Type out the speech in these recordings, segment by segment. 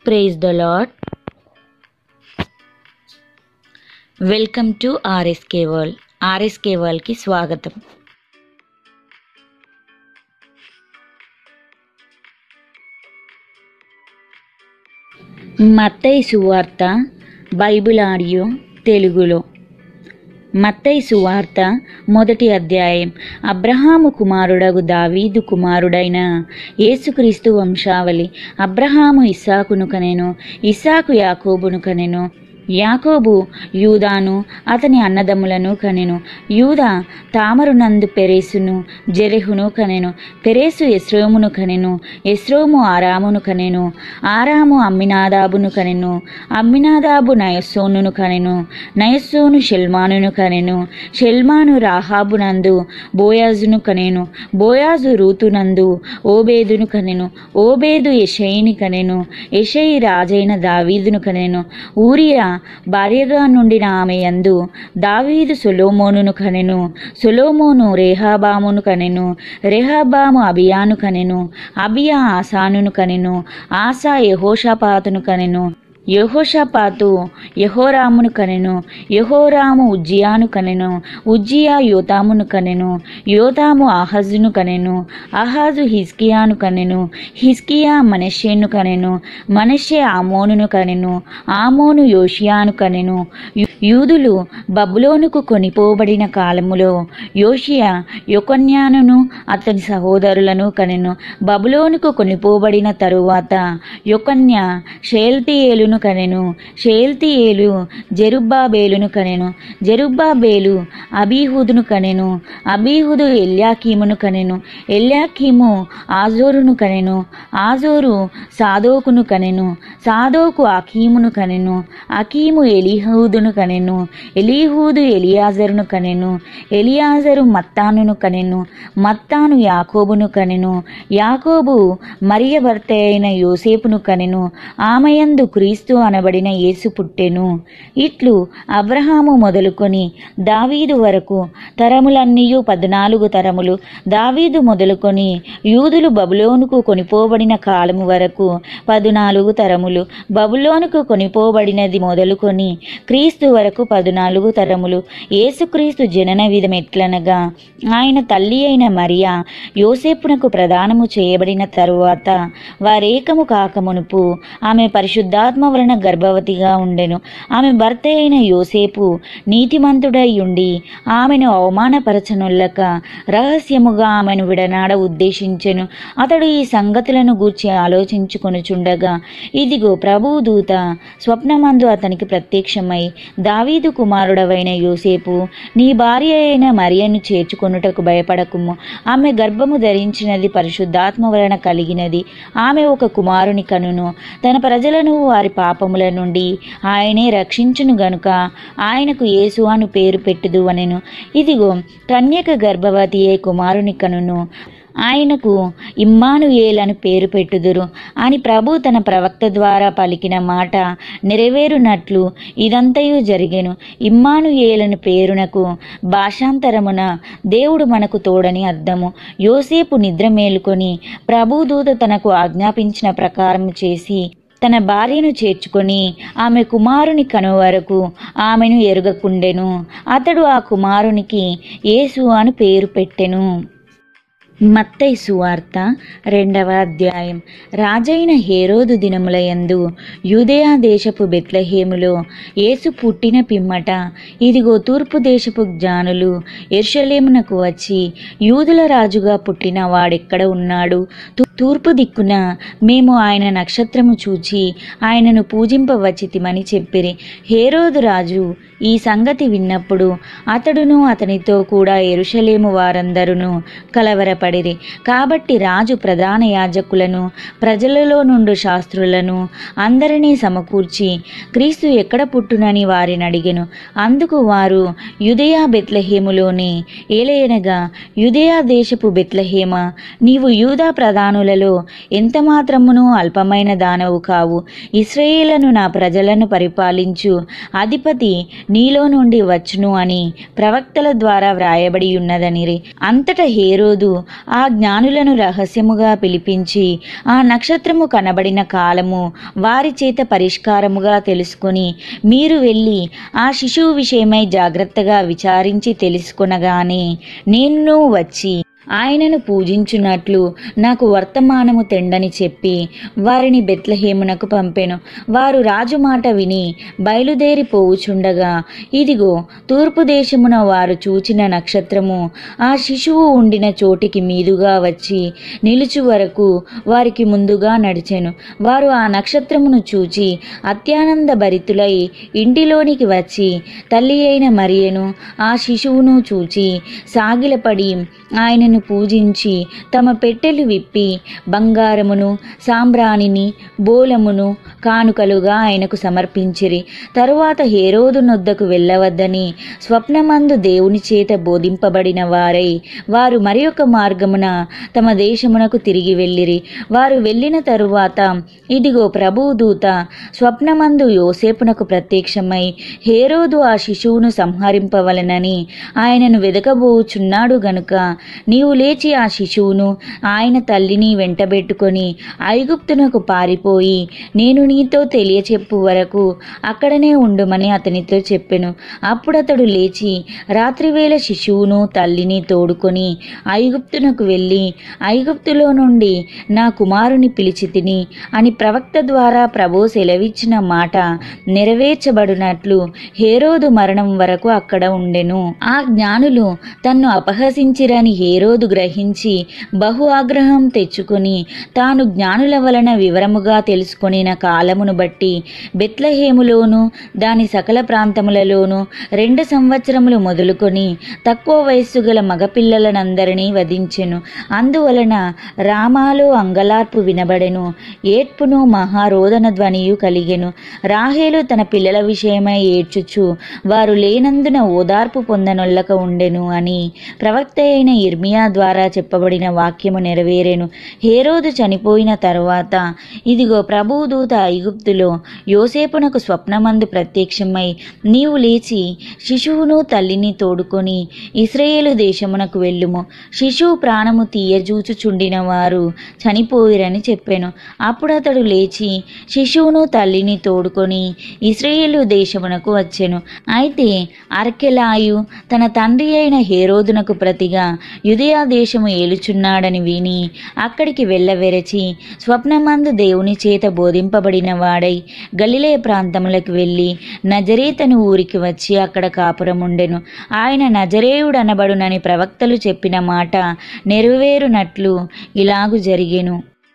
Praise the lord. Welcome to RSK world. RSK వరల్డ్కి స్వాగతం. మత్తయి సువార్త బైబిల్ ఆడియో తెలుగులో. మత్తయి సువార్త 1వ అధ్యాయం. అబ్రహాము కుమారుడగు దావీదు కుమారుడైన యేసుక్రీస్తు వంశావళి. అబ్రహాము ఇస్సాకును కనెను, ఇస్సాకు యాకోబును కనెను, యాకోబు యూదాను అతని అన్నదమ్ములను కనెను, యూదా తామరునందు పెరేసును జెరెహును కనెను, పెరేసు ఎస్రోమును కనెను, ఎస్రోము ఆరామును కనెను, ఆరాము అమ్మినాదాబును కనెను, అమ్మినాదాబు నయస్సోనును కనెను, నయస్సోను షెల్మానును కనెను, షెల్మాను రాహాబునందు బోయాజును కనెను, బోయాజు రూతునందు ఓబేదును కనెను, ఓబేదు యెషయిని కనెను, యెషయి రాజైన దావీదును కనెను, ఊరియా భార్యగా నుండిన ఆమె యందు దావీదు సొలొమోనును కనెను, సొలొమోను రెహబామును కనెను, రెహబాము అబియాను కనెను, అబియా ఆసానును కనెను, ఆసా యెహోషాపాతును కనెను, యెహోషాపాతు యెహోరామును కనెను, యెహోరాము ఉజ్జియాను కనెను, ఉజ్జియా యోతామును కనెను, యోతాము ఆహాజును కనెను, ఆహాజు హిజ్కియాను కనెను, హిజ్కియా మనష్షేను కనెను, మనష్షే ఆమోనును కనెను, ఆమోను యోషియాను కనెను. యూదులు బబులోనుకు కొనిపోబడిన కాలములో యోషియా యొకొన్యానును అతని సహోదరులను కనెను. బబులోనుకు కొనిపోబడిన తరువాత యొకొన్యా షయల్తీయేలును కనెను, షయల్తీయేలు జెరుబ్బాబేలును కనెను, జెరుబ్బాబేలు అబీహుదును కనెను, అబీహుదు ఎల్యాకీమును కనెను, ఎల్యాకీము ఆజోరును కనెను, ఆజోరు సాదోకును కనెను, సాదోకు అకీమును కనెను, అకీము ఎలీహూదును కనెను, ఎలీహూదు ఎలియాజరును కనెను, ఎలియాజరు మత్తానును కనెను, మత్తాను యాకోబును కనెను, యాకోబు మరియ భర్త అయిన యోసేపును కనెను, ఆమెయందు క్రీస్తు అనబడిన యేసు పుట్టెను. ఇట్లు అబ్రహాము మొదలుకొని దావీదు వరకు తరములన్నీయు 14 తరములు, దావీదు మొదలుకొని యూదులు బబులోనుకు కొనిపోబడిన కాలము వరకు 14 తరములు, బబులోనుకు కొనిపోబడినది మొదలుకొని క్రీస్తు వరకు 14 తరములు. యేసుక్రీస్తు జనన విధం ఎట్లనగా, ఆయన తల్లి అయిన మరియా యోసేపునకు ప్రదానము చేయబడిన తరువాత వారేకము కాకమునుపు ఆమె పరిశుద్ధాత్మ వలన గర్భవతిగా ఉండెను. ఆమె భర్త అయిన యోసేపు నీతిమంతుడై ఉండి ఆమెను అవమానపరచనుల్లక రహస్యముగా ఆమెను విడనాడ ఉద్దేశించెను. అతడు ఈ సంగతులను గూర్చి ఆలోచించుకొనుచుండగా ఇదిగో ప్రభువు దూత స్వప్నమందు అతనికి ప్రత్యక్షమై, దావీదు కుమారుడవైన యోసేపు, నీ భార్య అయిన మరియను చేర్చుకొనుటకు భయపడకుము, ఆమె గర్భము ధరించినది పరిశుద్ధాత్మ వలన కలిగినది, ఆమె ఒక కుమారుని కనును, తన ప్రజలను వారి పాపముల నుండి ఆయనే రక్షించును గనుక ఆయనకు యేసు అను పేరు పెట్టుదు అనెను. ఇదిగో కన్యక గర్భవతి అయి కుమారుని కనును, ఆయనకు ఇమ్మానుయేల్ అని పేరు పెట్టుదురు అని ప్రభు తన ప్రవక్త ద్వారా పలికిన మాట నెరవేరునట్లు ఇదంతయు జరిగెను. ఇమ్మానుయేలను పేరునకు భాషాంతరమున దేవుడు మనకు తోడని అర్థము. యోసేపు నిద్ర మేలుకొని ప్రభుదూత తనకు ఆజ్ఞాపించిన ప్రకారం చేసి తన భార్యను చేర్చుకొని ఆమె కుమారుని కను వరకు ఆమెను ఎరుగకుండెను. అతడు ఆ కుమారునికి యేసు అని పేరు పెట్టెను. మత్తయి సువార్త 2వ అధ్యాయం. రాజైన హేరోదు దినములయందు యూదయా దేశపు బెత్లెహేములో యేసు పుట్టిన పిమ్మట ఇదిగో తూర్పు దేశపు జ్ఞానులు యెరూషలేమునకు వచ్చి, యూదుల రాజుగా పుట్టిన వాడెక్కడ ఉన్నాడు? తూర్పు దిక్కున మేము ఆయన నక్షత్రము చూచి ఆయనను పూజింపవచ్చితిమని చెప్పిరి. హేరోదు రాజు ఈ సంగతి విన్నప్పుడు అతడును అతనితో కూడా యెరూషలేము వారందరూ కలవరపడిరి. కాబట్టి రాజు ప్రధాన యాజకులను ప్రజలలో నుండి శాస్త్రులను అందరినీ సమకూర్చి క్రీస్తు ఎక్కడ పుట్టునని వారిని అడిగెను. అందుకు వారు యూదయా బెత్లెహేములోని ఏలయనగా, యూదయా దేశపు బెత్లెహేమ, నీవు యూదా ప్రధానులలో ఎంత మాత్రమును అల్పమైన దానవు కావు. ఇశ్రాయేలును నా ప్రజలను పరిపాలించు అధిపతి నీలో నుండి వచ్చును అని ప్రవక్తల ద్వారా వ్రాయబడి ఉన్నదనిరి. అంతటా హేరోదు ఆ జ్ఞానులను రహస్యముగా పిలిపించి ఆ నక్షత్రము కనబడిన కాలము వారి చేత పరిష్కారముగా తెలుసుకుని, మీరు వెళ్ళి ఆ శిశువు విషయమై జాగ్రత్తగా విచారించి తెలుసుకొనగానే నేను వచ్చి ఆయనను పూజించున్నట్లు నాకు వర్తమానము తెండని చెప్పి వారిని బెత్లెహేమునకు పంపెను. వారు రాజు మాట విని బయలుదేరి పోవుచుండగా, ఇదిగో తూర్పు దేశమున వారు చూచిన నక్షత్రము ఆ శిశువు ఉండిన చోటికి మీదుగా వచ్చి నిలుచు వరకు వారికి ముందుగా నడిచెను. వారు ఆ నక్షత్రమును చూచి అత్యానంద భరితులై ఇంటిలోనికి వచ్చి తల్లి అయిన మరియను ఆ శిశువును చూచి సాగిలపడి ఆయనను పూజించి తమ పెట్టెలు విప్పి బంగారమును సాంబ్రాణిని బోలమును కానుకలుగా ఆయనకు సమర్పించిరి. తరువాత హేరోదు నొద్దకు వెళ్ళవద్దని స్వప్నమందు దేవుని చేత బోధింపబడిన వారై వారు మరి ఒక మార్గమున తమ దేశమునకు తిరిగి వెళ్ళిరి. వారు వెళ్ళిన తరువాత ఇదిగో ప్రభువు దూత స్వప్నమందు యోసేపునకు ప్రత్యక్షమై, హేరోదు ఆ శిశువును సంహరింపవలెనని ఆయనను వెదకబోచున్నాడు గనుక నీవు లేచి ఆ శిశువును ఆయన తల్లిని వెంటబెట్టుకొని ఐగుప్తునకు పారిపోయి నేను నీతో తెలియచెప్పు వరకు అక్కడనే ఉండుమని అతనితో చెప్పెను. అప్పుడతడు లేచి రాత్రివేళ శిశువును తల్లిని తోడుకొని ఐగుప్తునకు వెళ్ళి, ఐగుప్తులో నుండి నా కుమారుని పిలిచి తిని అని ప్రవక్త ద్వారా ప్రభు సెలవిచ్చిన మాట నెరవేర్చబడినట్లు హేరోదు మరణం వరకు అక్కడ ఉండెను. ఆ జ్ఞానులు తన్ను అపహసించిరని హేరోదు గ్రహించి బహు ఆగ్రహం తెచ్చుకొని తాను జ్ఞానుల వలన వివరముగా తెలుసుకొనిన కాలమును బట్టి బెత్లెహేములోను దాని సకల ప్రాంతములలోనూ 2 సంవత్సరములు మొదలుకొని తక్కువ వయస్సు గల మగపిల్లలనందరినీ వధించెను. అందువలన రామాలో అంగలార్పు వినబడెను, ఏడ్పును మహారోదన ధ్వనియు కలిగెను. రాహేలు తన పిల్లల విషయమై ఏడ్చుచు వారు లేనందున ఓదార్పు పొందనొల్లక ఉండెను అని ప్రవక్త అయిన ఇర్మియా ద్వారా చెప్పబడిన వాక్యము నెరవేరెను. హేరోదు చనిపోయిన తరువాత ఇదిగో ప్రభువు దూత ఐగుప్తులో యోసేపునకు స్వప్నమందు ప్రత్యక్షమై, నీవు లేచి శిశువును తల్లిని తోడుకొని ఇశ్రాయేలు దేశమునకు వెళ్ళుము, శిశువు ప్రాణము తీయజూచుచుండిన వారు చనిపోయిరని చెప్పెను. అప్పుడు అతడు లేచి శిశువును తల్లిని తోడుకొని ఇశ్రాయేలు దేశమునకు వచ్చెను. అయితే అర్కెలాయు తన తండ్రి అయిన హేరోదునకు ప్రతిగా యూదయా దేశము ఏలుచున్నాడని విని అక్కడికి వెళ్ళవెరచి స్వప్నమందు దేవుని చేత బోధింపబడిన వాడై గలిలయ ప్రాంతములకు వెళ్ళి నజరేతను ఊరికి వచ్చి అక్కడ కాపురముండెను. ఆయన నజరేయుడనబడునని ప్రవక్తలు చెప్పిన మాట నెరవేరునట్లు ఇలాగు జరిగెను.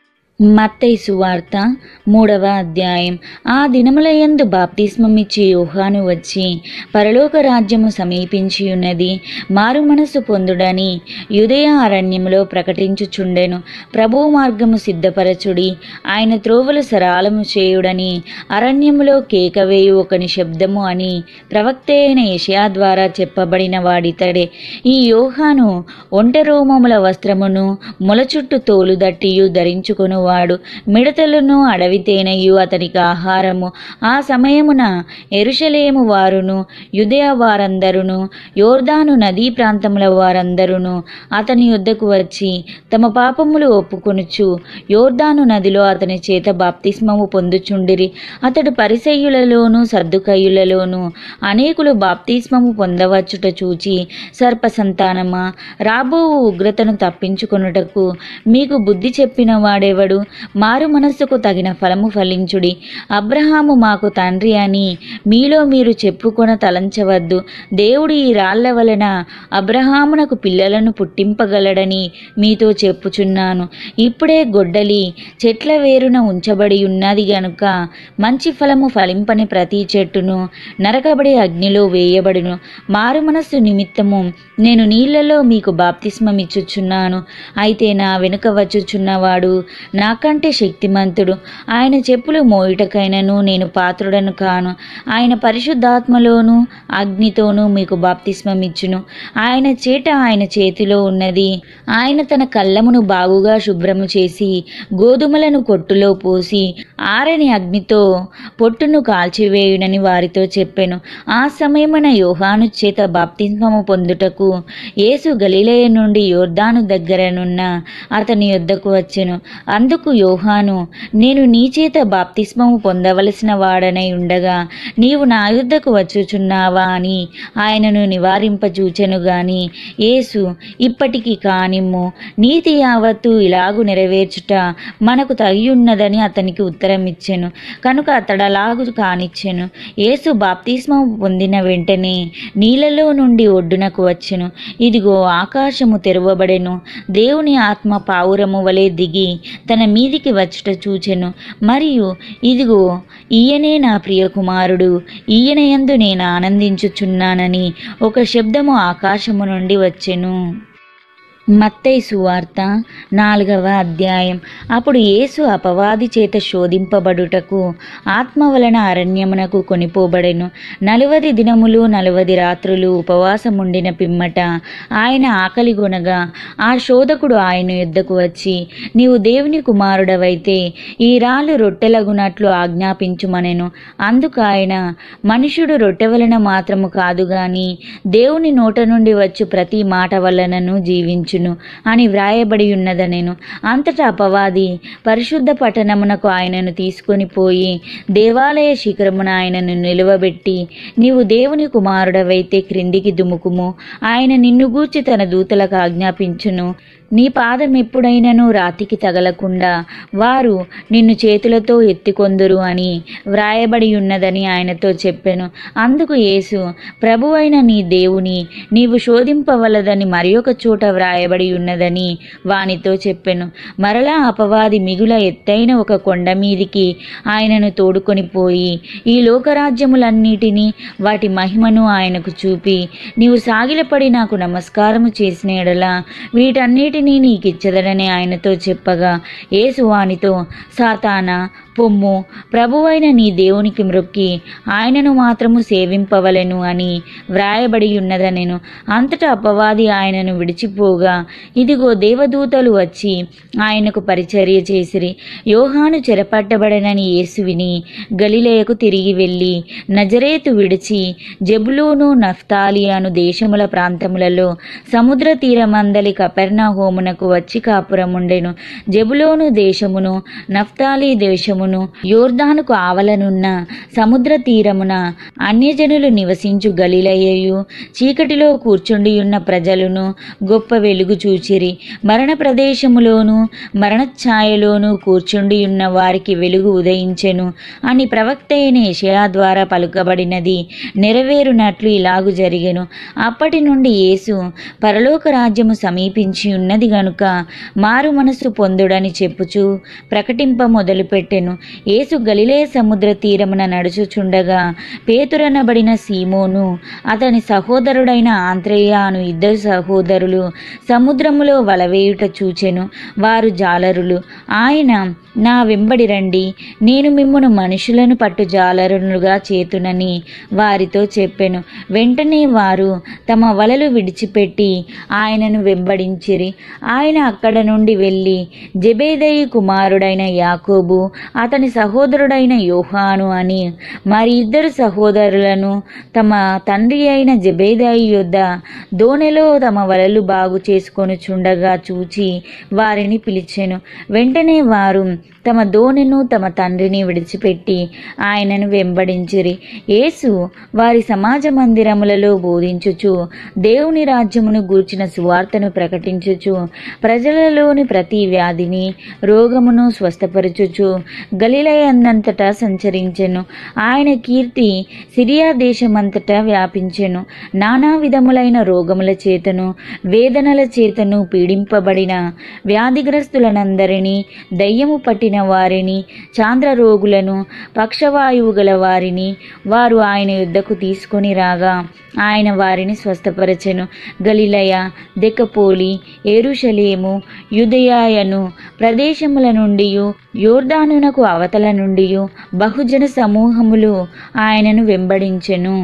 మత్తయి సువార్త 3వ అధ్యాయం. ఆ దినములయందు బాప్తిస్మమిచ్చి యోహాను వచ్చి, పరలోక రాజ్యము సమీపించి ఉన్నది, మారు మనసు పొందుడని యూదయ అరణ్యములో ప్రకటించుచుండెను. ప్రభువు మార్గము సిద్ధపరచుడి, ఆయన త్రోవలు సరాలము చేయుడని అరణ్యములో కేకవేయు ఒకని శబ్దము అని ప్రవక్త అయిన యెషయా ద్వారా చెప్పబడిన వాడితడే. ఈ యోహాను ఒంటెరోమముల వస్త్రమును మొలచుట్టు తోలుదట్టియు ధరించుకొను వాడు, మిడతలను అడవి తేనెయు అతనికి ఆహారము. ఆ సమయమున యెరూషలేము వారును యూదయ వారందరును యోర్దాను నదీ ప్రాంతముల వారందరును అతని యొద్దకు వచ్చి తమ పాపములు ఒప్పుకొనుచు యోర్దాను నదిలో అతని చేత బాప్తిస్మము పొందుచుండిరి. అతడు పరిసయ్యులలోను సద్దుకయ్యులలోను అనేకులు బాప్తిస్మము పొందవచ్చుట చూచి, సర్ప సంతానమా, రాబో ఉగ్రతను తప్పించుకొనుటకు మీకు బుద్ధి చెప్పిన వాడెవడు? మారు మనస్సుకు తగిన ఫలము ఫలించుడి. అబ్రహాము మాకు తండ్రి అని మీలో మీరు చెప్పుకొన తలంచవద్దు. దేవుడు ఈ రాళ్ల వలన అబ్రహామునకు పిల్లలను పుట్టింపగలడని మీతో చెప్పుచున్నాను. ఇప్పుడే గొడ్డలి చెట్ల వేరున ఉంచబడి ఉన్నది గనుక మంచి ఫలము ఫలింపని ప్రతి చెట్టును నరకబడి అగ్నిలో వేయబడును. మారు మనస్సు నిమిత్తము నేను నీళ్లలో మీకు బాప్తిస్మమిచ్చుచున్నాను. అయితే నా వెనుక వచ్చుచున్నవాడు నాకంటే శక్తిమంతుడు. ఆయన చెప్పులు మోయుటకైనను నేను పాత్రుడను కాను. ఆయన పరిశుద్ధాత్మలోను అగ్నితోనూ మీకు బాప్తిస్మమిచ్చును. ఆయన చేట ఆయన చేతిలో ఉన్నది. ఆయన తన కళ్ళమును బాగుగా శుభ్రము చేసి గోధుమలను కొట్టులో పోసి ఆరని అగ్నితో పొట్టును కాల్చివేయునని వారితో చెప్పెను. ఆ సమయమున యోహాను చేత బాప్తిస్మము పొందుటకు యేసు గలిలయ నుండి యోర్దాను దగ్గరనున్న అతని యొద్దకు వచ్చెను. అందుకు యోహాను, నేను నీ చేత బాప్తిస్మము పొందవలసిన వాడనై ఉండగా నీవు నా యొద్దకు వచ్చుచున్నావా అని ఆయనను నివారింపచూచెను గాని యేసు, ఇప్పటికి కానిమ్ము, నీతి యావత్తు ఇలాగు నెరవేర్చుట మనకు తగియున్నదని అతనికి ఉత్తరమిచ్చెను. కనుక అతడలాగు కానిచ్చెను. యేసు బాప్తిస్మము పొందిన వెంటనే నీళ్లలో నుండి ఒడ్డునకు వచ్చెను. ఇదిగో ఆకాశము తెరవబడెను. దేవుని ఆత్మ పావురము వలె దిగి తన మీదికి వచ్చుట చూచెను. మరియు ఇదిగో ఈయనే నా ప్రియ కుమారుడు, ఈయన యందు నేను ఆనందించుచున్నానని ఒక శబ్దము ఆకాశము నుండి వచ్చెను. మత్తయి సువార్త 4వ అధ్యాయం. అప్పుడు యేసు అపవాది చేత శోధింపబడుటకు ఆత్మ వలన అరణ్యమునకు కొనిపోబడెను. 40 దినములు 40 రాత్రులు ఉపవాసముండిన పిమ్మట ఆయన ఆకలిగొనగా ఆ శోధకుడు ఆయన యొద్దకు వచ్చి, నీవు దేవుని కుమారుడవైతే ఈ రాళ్ళు రొట్టెలగునట్లు ఆజ్ఞాపించుమనెను. అందుకు ఆయన, మనుష్యుడు రొట్టె వలన మాత్రము కాదు గాని దేవుని నోట నుండి వచ్చు ప్రతి మాట వలనను జీవించు అని వ్రాయబడి ఉన్నదనెను. అంతటా అపవాది పరిశుద్ధ పట్టణమునకు ఆయనను తీసుకొని పోయి దేవాలయ శిఖరమున ఆయనను నిలువబెట్టి, నీవు దేవుని కుమారుడవైతే క్రిందికి దుముకుము, ఆయన నిన్ను గూర్చి తన దూతలకు ఆజ్ఞాపించును, నీ పాదం ఎప్పుడైనను రాతికి తగలకుండా వారు నిన్ను చేతులతో ఎత్తికొందురు అని వ్రాయబడి ఉన్నదని ఆయనతో చెప్పెను. అందుకు యేసు, ప్రభువైన నీ దేవుని నీవు శోధింపవలదని మరి ఒక చోట వ్రాయబడి ఉన్నదని వానితో చెప్పెను. మరలా అపవాది మిగుల ఎత్తైన ఒక కొండ మీదికి ఆయనను తోడుకొని పోయి ఈ లోకరాజ్యములన్నిటినీ వాటి మహిమను ఆయనకు చూపి, నీవు సాగిలపడి నాకు నమస్కారము చేసిన ఎడల వీటన్నిటినీ నీకిచ్చదనని ఆయనతో చెప్పగా, యేసు వానితో, సాతానా, పొమ్ము, ప్రభువైన నీ దేవునికి మ్రొక్కి ఆయనను మాత్రము సేవింపవలెను అని వ్రాయబడి ఉన్నదనెను. అంతటా అపవాది ఆయనను విడిచిపోగా ఇదిగో దేవదూతలు వచ్చి ఆయనకు పరిచర్య చేసిరి. యోహాను చెరపట్టబడనని యేసు విని గలిలయకు తిరిగి వెళ్ళి నజరేతు విడిచి జెబులూను నఫ్తాలి అను దేశముల ప్రాంతములలో సముద్ర తీరమందలి కపెర్నహూమునకు వచ్చి కాపురముండెను. జెబులూను దేశమును నఫ్తాలి దేశమును యోర్దానుకు ఆవలనున్న సముద్ర తీరమున అన్యజనులు నివసించు గలిలయయు చీకటిలో కూర్చుండియున్న ప్రజలను గొప్ప వెలుగు చూచిరి. మరణ ప్రదేశములోను మరణఛాయలోను కూర్చుండియున్న వారికి వెలుగు ఉదయించెను అని ప్రవక్త అయిన యెషయా ద్వారా పలుకబడినది నెరవేరునట్లు ఇలాగు జరిగెను. అప్పటి నుండి యేసు పరలోక రాజ్యము సమీపించి ఉన్నది గనుక మారు మనసు పొందుడని చెప్పుచు ప్రకటింప మొదలుపెట్టెను. యేసు గలిలయ సముద్ర తీరమున నడుచుచుండగా పేతురనబడిన సీమోను అతని సహోదరుడైన ఆంద్రేయ అను 2 సహోదరులు సముద్రములో వలవేయుట చూచెను. వారు జాలరులు. ఆయన, నా వెంబడి రండి, నేను మిమ్మును మనుషులను పట్టు జాలరులుగా చేతునని వారితో చెప్పెను. వెంటనే వారు తమ వలలు విడిచిపెట్టి ఆయనను వెంబడించిరి. ఆయన అక్కడ నుండి వెళ్ళి జెబెదయి కుమారుడైన యాకోబు అతని సహోదరుడైన యోహాను అని మరి 2 సహోదరులను తమ తండ్రి అయిన జెబెదయి యొద్ద దోణెలో తమ వలలు బాగు చేసుకొనుచుండగా చూచి వారిని పిలిచెను. వెంటనే వారు తమ దోణెను తమ తండ్రిని విడిచిపెట్టి ఆయనను వెంబడించిరి. యేసు వారి సమాజ మందిరములలో బోధించుచు దేవుని రాజ్యమును గూర్చిన సువార్తను ప్రకటించుచు ప్రజలలోని ప్రతి వ్యాధిని రోగమును స్వస్థపరచుచు గలిలయందంతటా సంచరించెను. ఆయన కీర్తి సిరియా దేశమంతటా వ్యాపించెను. నానా విధములైన రోగముల చేతను వేదనల చేతను పీడింపబడిన వ్యాధిగ్రస్తులనందరినీ దయ్యము పట్టిన వారిని, చాంద్రరోగులను, పక్షవాయువు గల వారిని వారు ఆయన యుద్ధకు తీసుకొని రాగా ఆయన వారిని స్వస్థపరచెను. గలిలయ, దెకపోలి, యెరూషలేము, యూదయను ప్రదేశముల నుండి, యోర్దానునకు అవతల నుండి బహుజన సమూహములు ఆయనను వెంబడించెను.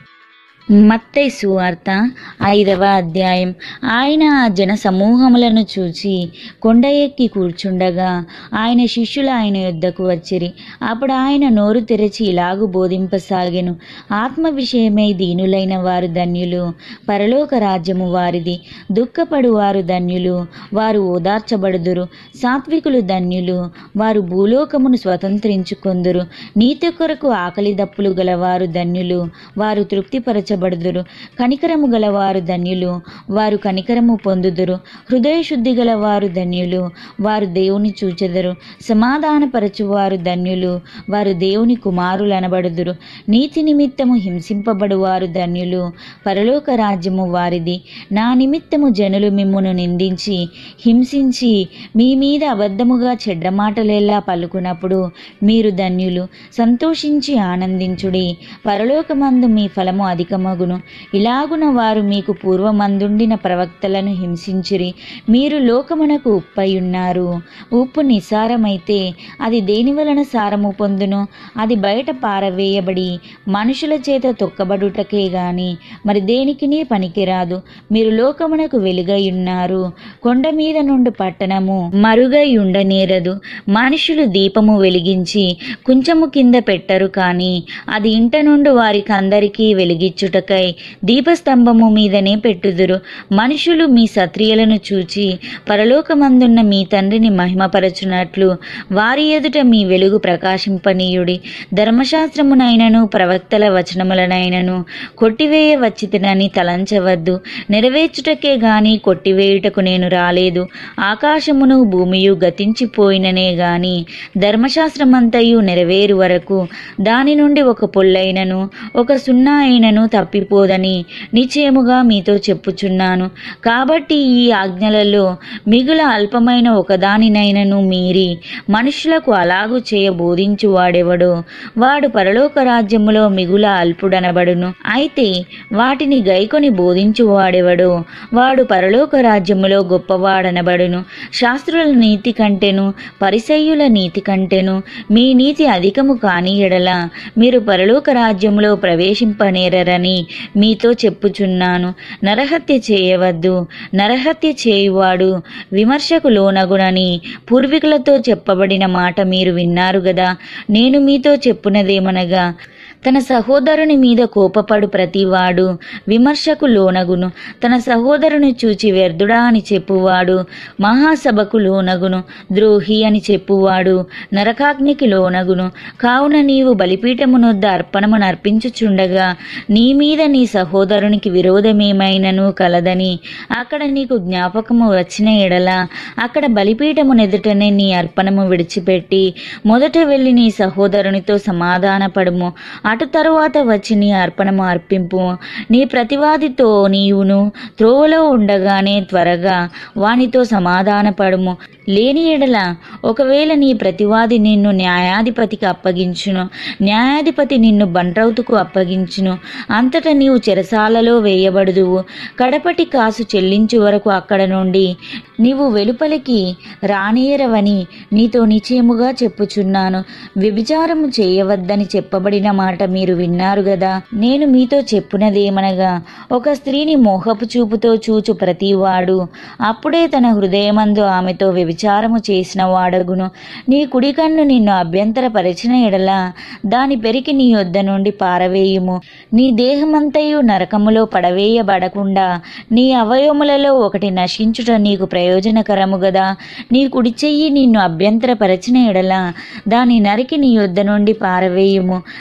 మత్తయి సువార్త 5వ అధ్యాయం. ఆయన ఆ జన సమూహములను చూచి కొండ ఎక్కి కూర్చుండగా ఆయన శిష్యులు ఆయన యొద్దకు వచ్చిరి. అప్పుడు ఆయన నోరు తెరచి ఇలాగు బోధింపసాగెను. ఆత్మ విషయమై దీనులైన వారు ధన్యులు, పరలోక రాజ్యము వారిది. దుఃఖపడు వారు ధన్యులు, వారు ఓదార్చబడుదురు. సాత్వికులు ధన్యులు, వారు భూలోకమును స్వతంత్రించుకొందురు. నీతి కొరకు ఆకలి దప్పులు గలవారు ధన్యులు, వారు తృప్తిపరచబడుదురు. కనికరము గలవారు ధన్యులు, వారు కనికరము పొందుదురు. హృదయ శుద్ధి గలవారు ధన్యులు, వారు దేవుని చూచెదరు. సమాధానపరచువారు ధన్యులు, వారు దేవుని కుమారులనబడుదురు. నీతి నిమిత్తము హింసింపబడువారు ధన్యులు, పరలోక రాజ్యము వారిది. నా నిమిత్తము జనులు మిమ్మును నిందించి హింసించి మీ మీద అబద్ధముగా చెడ్డ మాటలెల్లా పలుకున్నప్పుడు మీరు ధన్యులు. సంతోషించి ఆనందించుడి, పరలోకమందు మీ ఫలము అధికమగును. ఇలాగున వారు మీకు పూర్వమందుండిన ప్రవక్తలను హింసించిరి. మీరు లోకమునకు ఉప్పయున్నారు. ఉప్పు నిస్సారమైతే అది దేని వలన సారము పొందును? అది బయట పారవేయబడి మనుషుల చేత తొక్కబడుటకే గాని మరి దేనికినీ పనికిరాదు. మీరు లోకమునకు వెలుగై ఉన్నారు. కొండ మీద నుండి పట్టణము మరుగై ఉండనేరదు. మనుషులు దీపము వెలిగించి కుంచము కింద పెట్టరు, కానీ అది ఇంట నుండి వారికందరికీ వెలిగిచ్చుటకై దీపస్తంభము మీదనే పెట్టుదురు. మనుషులు మీ సత్క్రియలను చూచి పరలోకమందున్న మీ తండ్రిని మహిమపరచునట్లు వారి ఎదుట మీ వెలుగు ప్రకాశింపనీయుడి. ధర్మశాస్త్రమునైనను ప్రవక్తల వచనములనైనను కొట్టివేయ వచ్చితినని తలంచవద్దు. నెరవేర్చుటకే గాని కొట్టివేయుటకు నేను రాలేదు. ఆకాశమును భూమియు గతించిపోయిననే గాని ధర్మశాస్త్రమంతయు నెరవేరు వరకు దాని నుండి ఒక పొల్లైనను ఒక సున్నా అయినను తప్పిపోదని నిశ్చయముగా మీతో చెప్పుచున్నాను. కాబట్టి ఈ ఆజ్ఞలలో మిగుల అల్పమైన ఒకదానినైనను మీరి మనుషులకు అలాగు చేయ బోధించువాడెవడో వాడు పరలోక రాజ్యములో మిగుల అల్పుడనబడును. అయితే వాటిని గైకొని బోధించువాడెవడో వాడు పరలోక రాజ్యములో గొప్పవాడనబడును. శాస్త్రుల నీతి కంటెను పరిసయ్యుల నీతి కంటెను మీ నీతి అధికము కాని ఎడల మీరు పరలోక రాజ్యములో ప్రవేశింపనేరని మీతో చెప్పుచున్నాను. నరహత్య చేయవద్దు. నరహత్య చేయువాడు విమర్శకు లోనగునని పూర్వీకులతో చెప్పబడిన మాట మీరు విన్నారు గదా. నేను మీతో చెప్పునదేమనగా తన సహోదరుని మీద కోపపడు ప్రతివాడు విమర్శకు లోనగును. తన సహోదరుని చూచి వ్యర్థుడా అని చెప్పువాడు మహాసభకు లోనగును. ద్రోహి అని చెప్పువాడు నరకాగ్నికి లోనగును. కావున నీవు బలిపీఠమునొద్ద అర్పణము నర్పించుచుండగా నీ మీద నీ సహోదరునికి విరోధమేమైనను కలదని అక్కడ నీకు జ్ఞాపకము వచ్చిన ఎడల అక్కడ బలిపీఠమునెదుటనే నీ అర్పణము విడిచిపెట్టి మొదట వెళ్ళి నీ సహోదరునితో సమాధానపడుము. అటు తరువాత వచ్చి నీ అర్పణము అర్పింపు. నీ ప్రతివాదితో నీవును త్రోవలో ఉండగానే త్వరగా వానితో సమాధానపడుము. లేని ఎడల ఒకవేళ నీ ప్రతివాది నిన్ను న్యాయాధిపతికి అప్పగించును, న్యాయాధిపతి నిన్ను బంట్రౌతుకు అప్పగించును. అంతటా నీవు చెరసాలలో వేయబడుదువు. కడపటి కాసు చెల్లించు వరకు అక్కడ నుండి నీవు వెలుపలికి రానేరవని నీతో నిశ్చయముగా చెప్పుచున్నాను. వ్యభిచారము చేయవద్దని చెప్పబడిన మాట మీరు విన్నారు గదా. నేను మీతో చెప్పునదేమనగా ఒక స్త్రీని మోహపు చూపుతో చూచు ప్రతివాడు అప్పుడే తన హృదయమందు ఆమెతో వ్యభిచారము చేసిన వాడగును. నీ కుడి కన్ను నిన్ను అభ్యంతరపరిచిన ఎడల దాని పెరికి నీ యొద్ద నుండి పారవేయుము. నీ దేహమంతయు నరకములో పడవేయబడకుండా నీ అవయవములలో ఒకటి నశించుట నీకు ప్రయోజనకరము గదా. నీ కుడి చెయ్యి నిన్ను అభ్యంతరపరిచిన ఎడల దాని నరికి నీ యొద్ద నుండి పారవేయుము. నీ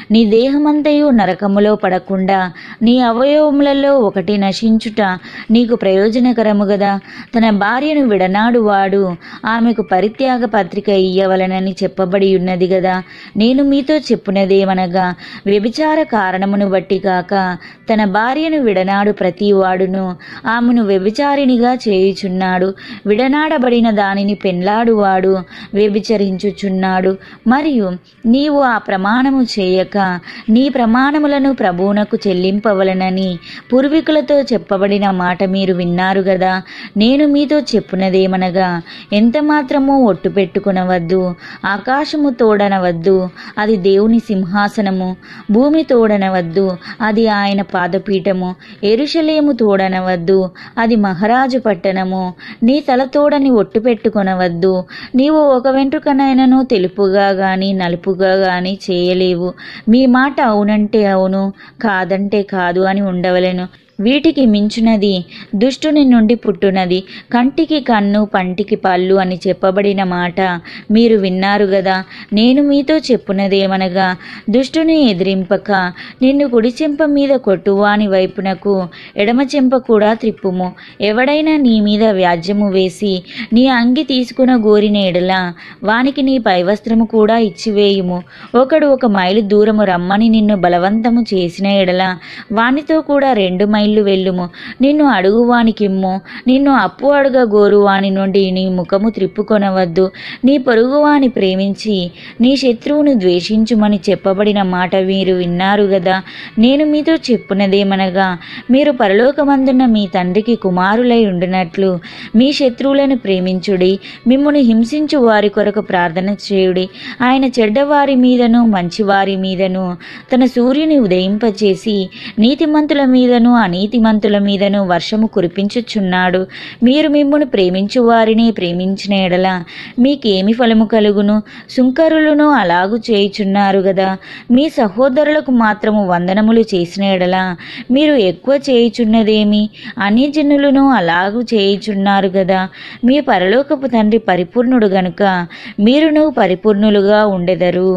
దేహమంతయు నరకములో పడకుండా నీ అవయవములలో ఒకటి నశించుట నీకు ప్రయోజనకరము గదా. తన భార్యను విడనాడువాడు ఆమెకు పరిత్యాగ పత్రిక ఇయ్యవలనని చెప్పబడి ఉన్నది గదా. నేను మీతో చెప్పునదేమనగా, వ్యభిచార కారణమును బట్టి కాక తన భార్యను విడనాడు ప్రతివాడును ఆమెను వ్యభిచారినిగా చేయుచున్నాడు. విడనాడబడిన దానిని పెండ్లాడువాడు వ్యభిచరించుచున్నాడు. మరియు నీవు ఆ ప్రమాణము చేయక నీ ప్రమాణములను ప్రభువునకు చెల్లింపవలనని పూర్వీకులతో చెప్పబడిన మాట మీరు విన్నారు గదా. నేను మీతో చెప్పునదేమనగా, ఎంత మాత్రమూ ఒట్టు పెట్టుకునవద్దు. ఆకాశము తోడనవద్దు, అది దేవుని సింహాసనము. భూమి తోడనవద్దు, అది ఆయన పాదపీఠము. యెరూషలేము తోడనవద్దు, అది మహారాజు పట్టణము. నీ తల తోడని ఒట్టు పెట్టుకొనవద్దు. నీవు ఒక వెంట్రుకనైనను తెలుపుగా గాని నలుపుగా గాని చేయలేవు. మీ మాట అవునంటే అవును, కాదంటే కాదు అని ఉండవలెను. వీటికి మించినది దుష్టుని నుండి పుట్టునది. కంటికి కన్ను, పంటికి పళ్ళు అని చెప్పబడిన మాట మీరు విన్నారు గదా. నేను మీతో చెప్పునదేమనగా, దుష్టుని ఎదిరింపక నిన్ను కుడి చెంప మీద కొట్టువాని వైపునకు ఎడమ చెంప కూడా త్రిప్పుము. ఎవడైనా నీ మీద వ్యాజ్యము వేసి నీ అంగి తీసుకున గోరిన ఎడల వానికి నీ పైవస్త్రము కూడా ఇచ్చివేయుము. ఒకడు 1 మైలు దూరము రమ్మని నిన్ను బలవంతము చేసిన ఎడల వానితో కూడా 2 మైళ్ళు వెళ్ళుము. నిన్ను అడుగువానికిమ్ము. నిన్ను అప్పు అడుగ గోరువాని నుండి నీ ముఖము త్రిప్పుకొనవద్దు. నీ పొరుగువాని ప్రేమించి నీ శత్రువును ద్వేషించుమని చెప్పబడిన మాట మీరు విన్నారు గదా. నేను మీతో చెప్పునదేమనగా, మీరు పరలోకమందున్న మీ తండ్రికి కుమారులై ఉండునట్లు మీ శత్రువులను ప్రేమించుడి. మిమ్మును హింసించు వారి కొరకు ప్రార్థన చేయుడి. ఆయన చెడ్డవారి మీదను మంచివారి మీదను తన సూర్యుని ఉదయింపచేసి నీతిమంతుల మీదను అనీతిమంతుల మీదను వర్షము కురిపించుచున్నాడు. మీరు మిమ్మును ప్రేమించు వారిని ప్రేమించిన ఎడల మీకేమి ఫలము కలుగును? సుంకరులను అలాగు చేయుచున్నారు గదా. మీ సహోదరులకు మాత్రము వందనములు చేసిన ఎడల మీరు ఎక్కువ చేయుచున్నదేమి? అన్యజనులను అలాగు చేయుచున్నారు గదా. మీ పరలోకపు తండ్రి పరిపూర్ణుడు గనుక మీరును పరిపూర్ణులుగా ఉండెదరు.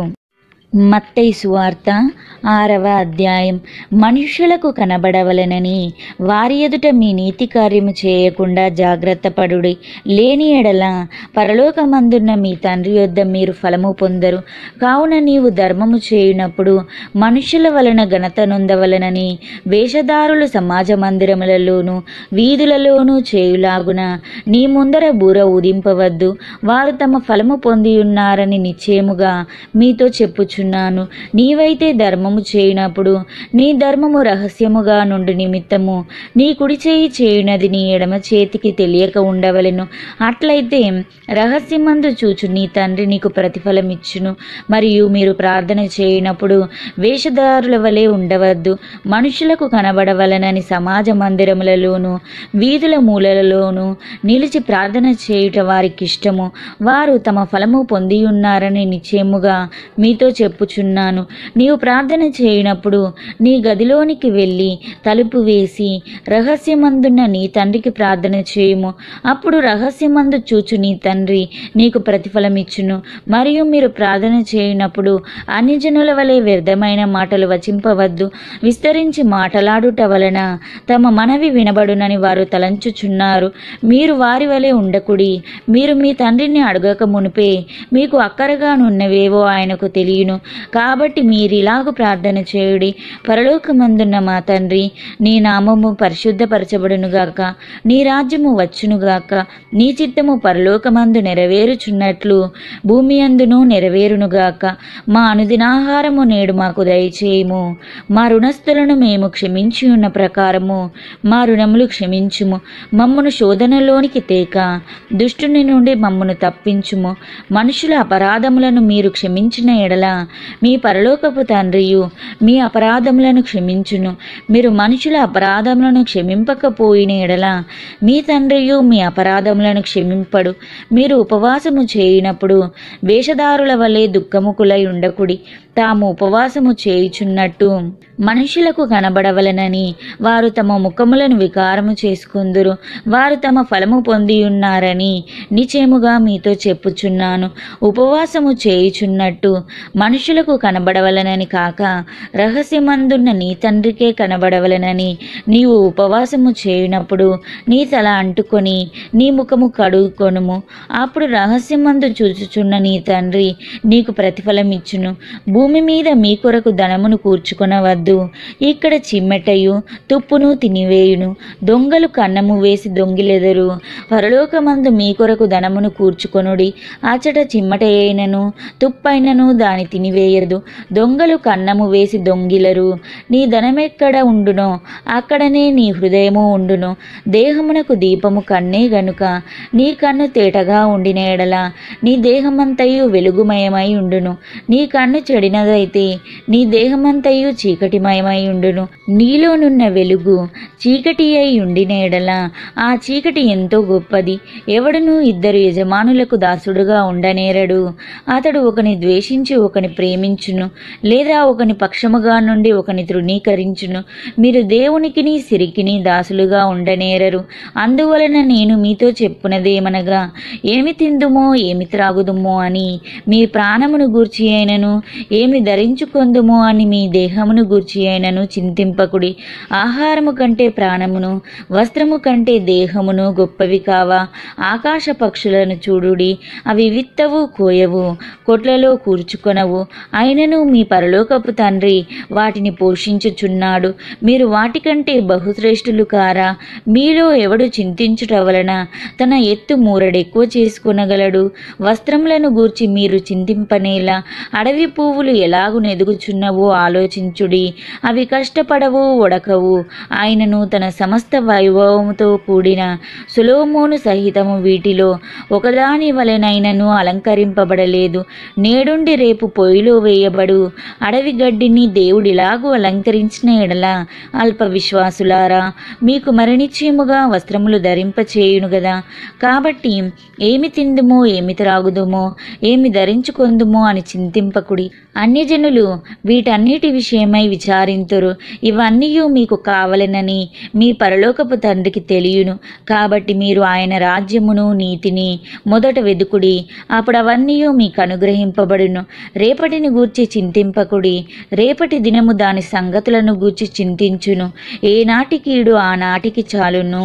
మత్తయి సువార్త 6వ అధ్యాయం. మనుష్యులకు కనబడవలనని వారి ఎదుట మీ నీతి కార్యము చేయకుండా జాగ్రత్త పడుడి. లేని ఎడల పరలోకమందున్న మీ తండ్రి యొద్ద మీరు ఫలము పొందరు. కావున నీవు ధర్మము చేయునప్పుడు మనుష్యుల వలన ఘనత నొందవలనని వేషధారులు సమాజ మందిరములలోను వీధులలోనూ చేయులాగున నీ ముందర బూర ఊదింపవద్దు. వారు తమ ఫలము పొందియున్నారని నిశ్చయముగా మీతో చెప్పుచున్నాను. నీవైతే ధర్మము చేయునప్పుడు నీ ధర్మము రహస్యముగా నుండి నిమిత్తము నీ కుడి చేయి చేయునది నీ ఎడమ చేతికి తెలియక ఉండవలెను. అట్లయితే రహస్యమందు చూచు నీ తండ్రి నీకు ప్రతిఫలమిచ్చును. మరియు మీరు ప్రార్థన చేయునప్పుడు వేషధారుల వలె ఉండవద్దు, మనుషులకు కనబడవలనని సమాజ మందిరములలోను వీధుల మూలలలోను నిలిచి ప్రార్థన చేయుట వారికిష్టము. వారు తమ ఫలము పొందియున్నారని నిశ్చయముగా మీతో చెప్పుచున్నాను. నీవు ప్రార్థన చేయునప్పుడు నీ గదిలోనికి వెళ్ళి తలుపు వేసి రహస్యమందున్న నీ తండ్రికి ప్రార్థన చేయుము. అప్పుడు రహస్యమందు చూచు నీ తండ్రి నీకు ప్రతిఫలమిచ్చును. మరియు మీరు ప్రార్థన చేయునప్పుడు అన్యజనుల వలె వ్యర్థమైన మాటలు వచింపవద్దు. విస్తరించి మాటలాడుట వలన తమ మనవి వినబడునని వారు తలంచుచున్నారు. మీరు వారి వలె ఉండకుడి. మీరు మీ తండ్రిని అడగక మునిపే మీకు అక్కరగానున్నవేవో ఆయనకు తెలియను. కాబట్టి మీరిలాగు ప్రార్థన చేయుడి. పరలోకమందున్న మా తండ్రి, నీ నామము పరిశుద్ధపరచబడునుగాక. నీ రాజ్యము వచ్చునుగాక. నీ చిత్తము పరలోకమందు నెరవేరుచున్నట్లు భూమి అందును నెరవేరునుగాక. మా అనుదినాహారము నేడు మాకు దయచేయము. మా రుణస్థులను మేము క్షమించి ఉన్న ప్రకారము మా రుణములు క్షమించుము. మమ్మను శోధనలోనికి తేక దుష్టుని నుండి మమ్మను తప్పించుము. మనుషుల అపరాధములను మీరు క్షమించిన ఎడల మీ పరలోకపు తండ్రియు మీ అపరాధములను క్షమించును. మీరు మనుషుల అపరాధములను క్షమింపకపోయిన ఎడల మీ తండ్రియు మీ అపరాధములను క్షమింపడు. మీరు ఉపవాసము చేయునప్పుడు వేషధారుల వలె దుఃఖముకులై ఉండకుడి. తాము ఉపవాసము చేయుచున్నట్టు మనుషులకు కనబడవలనని వారు తమ ముఖములను వికారము చేసుకుందురు. వారు తమ ఫలము పొంది ఉన్నారని నిశ్చయముగా మీతో చెప్పుచున్నాను. ఉపవాసము చేయుచున్నట్టు మనుషులకు కనబడవలనని కాక రహస్యమందున్న నీ తండ్రికే కనబడవలనని నీవు ఉపవాసము చేయునప్పుడు నీ తల అంటుకొని నీ ముఖము కడుగుకొనుము. అప్పుడు రహస్యమందు చూచుచున్న నీ తండ్రి నీకు ప్రతిఫలమిచ్చును. భూమి మీద మీ కొరకు ధనమును కూర్చుకొనవద్దు. ఇక్కడ చిమ్మెటయు తుప్పును తినివేయును, దొంగలు కన్నము వేసి దొంగిలెదరు. పరలోకమందు మీ కొరకు ధనమును కూర్చుకొనుడి. అచట చిమ్మట అయినను తుప్పైనను దాని తినివేయదు, దొంగలు కన్నము వేసి దొంగిలరు. నీ ధనమెక్కడ ఉండునో అక్కడనే నీ హృదయము ఉండును. దేహమునకు దీపము కన్నే గనుక నీ కన్ను తేటగా ఉండిన ఎడల నీ దేహమంతయు వెలుగుమయమై ఉండును. నీ కన్ను చెడినదైతే నీ దేహమంతయు చీకటిమయమై ఉండును. నీలోనున్న వెలుగు చీకటి అయి ఉండిన ఎడల ఆ చీకటి ఎంతో గొప్పది. ఎవడును ఇద్దరు యజమానులకు దాసుడుగా ఉండనేరడు. అతడు ఒకని ద్వేషించి ఒకని ప్రేమించును, లేదా ఒకని పక్షముగా నుండి ఒకని తృణీకరించును. మీరు దేవునికిని సిరికిని దాసులుగా ఉండనేరరు. అందువలన నేను మీతో చెప్పునదేమనగా, ఏమి తిందుమో ఏమి త్రాగుదుమో అని మీ ప్రాణమును గూర్చి అయినను, ఏమి ధరించుకొందుమో అని మీ దేహమును గూర్చి అయినను చింతింపకుడి. ఆహారము కంటే ప్రాణమును, వస్త్రము కంటే దేహమును గొప్పవి కావా? ఆకాశ పక్షులను చూడుడి, అవి విత్తవు, కోయవు, కొట్లలో కూర్చుకొనవు, అయినను మీ పరలోకపు తండ్రి వాటిని పోషించుచున్నాడు. మీరు వాటికంటే బహుశ్రేష్ఠులు కారా? మీలో ఎవడు చింతించుట వలన తన ఎత్తు మూరడెక్కువ చేసుకొనగలడు? వస్త్రములను గూర్చి మీరు చింతింపనేలా? అడవి పువ్వులు ఎలాగు నెదుగుచున్నవో ఆలోచించుడి. అవి కష్టపడవు, ఒడకవు. ఆయనను తన సమస్త వైభవముతో కూడిన సొలొమోను సహితము వీటిలో ఒకదాని వలెనైనను అలంకరింపబడలేదు. నేడుండి రేపు పొయ్యిలో వేయబడు అడవి గడ్డిని దేవుడిలాగు అలంకరించిన ఎడల అల్ప విశ్వాసులారా, మీకు మరణిశ్చయముగా వస్త్రములు ధరింపచేయును గదా. కాబట్టి ఏమి తిందుమో ఏమి త్రాగుదుమో ఏమి ధరించుకొందుమో అని చింతింపకుడి. అన్యజనులు వీటన్నిటి విషయమై విచారింతురు. ఇవన్నీ మీకు కావలెనని మీ పరలోకపు తండ్రికి తెలియను. కాబట్టి మీరు ఆయన రాజ్యమును నీతిని మొదట వెదుకుడి, అప్పుడు అవన్నీ మీకు అనుగ్రహింపబడును. రేపటిని గూర్చి చింతింపకుడి, రేపటి దినము దాని సంగతులను గూర్చి చింతించును. ఏనాటి కీడు ఆనాటికి చాలును.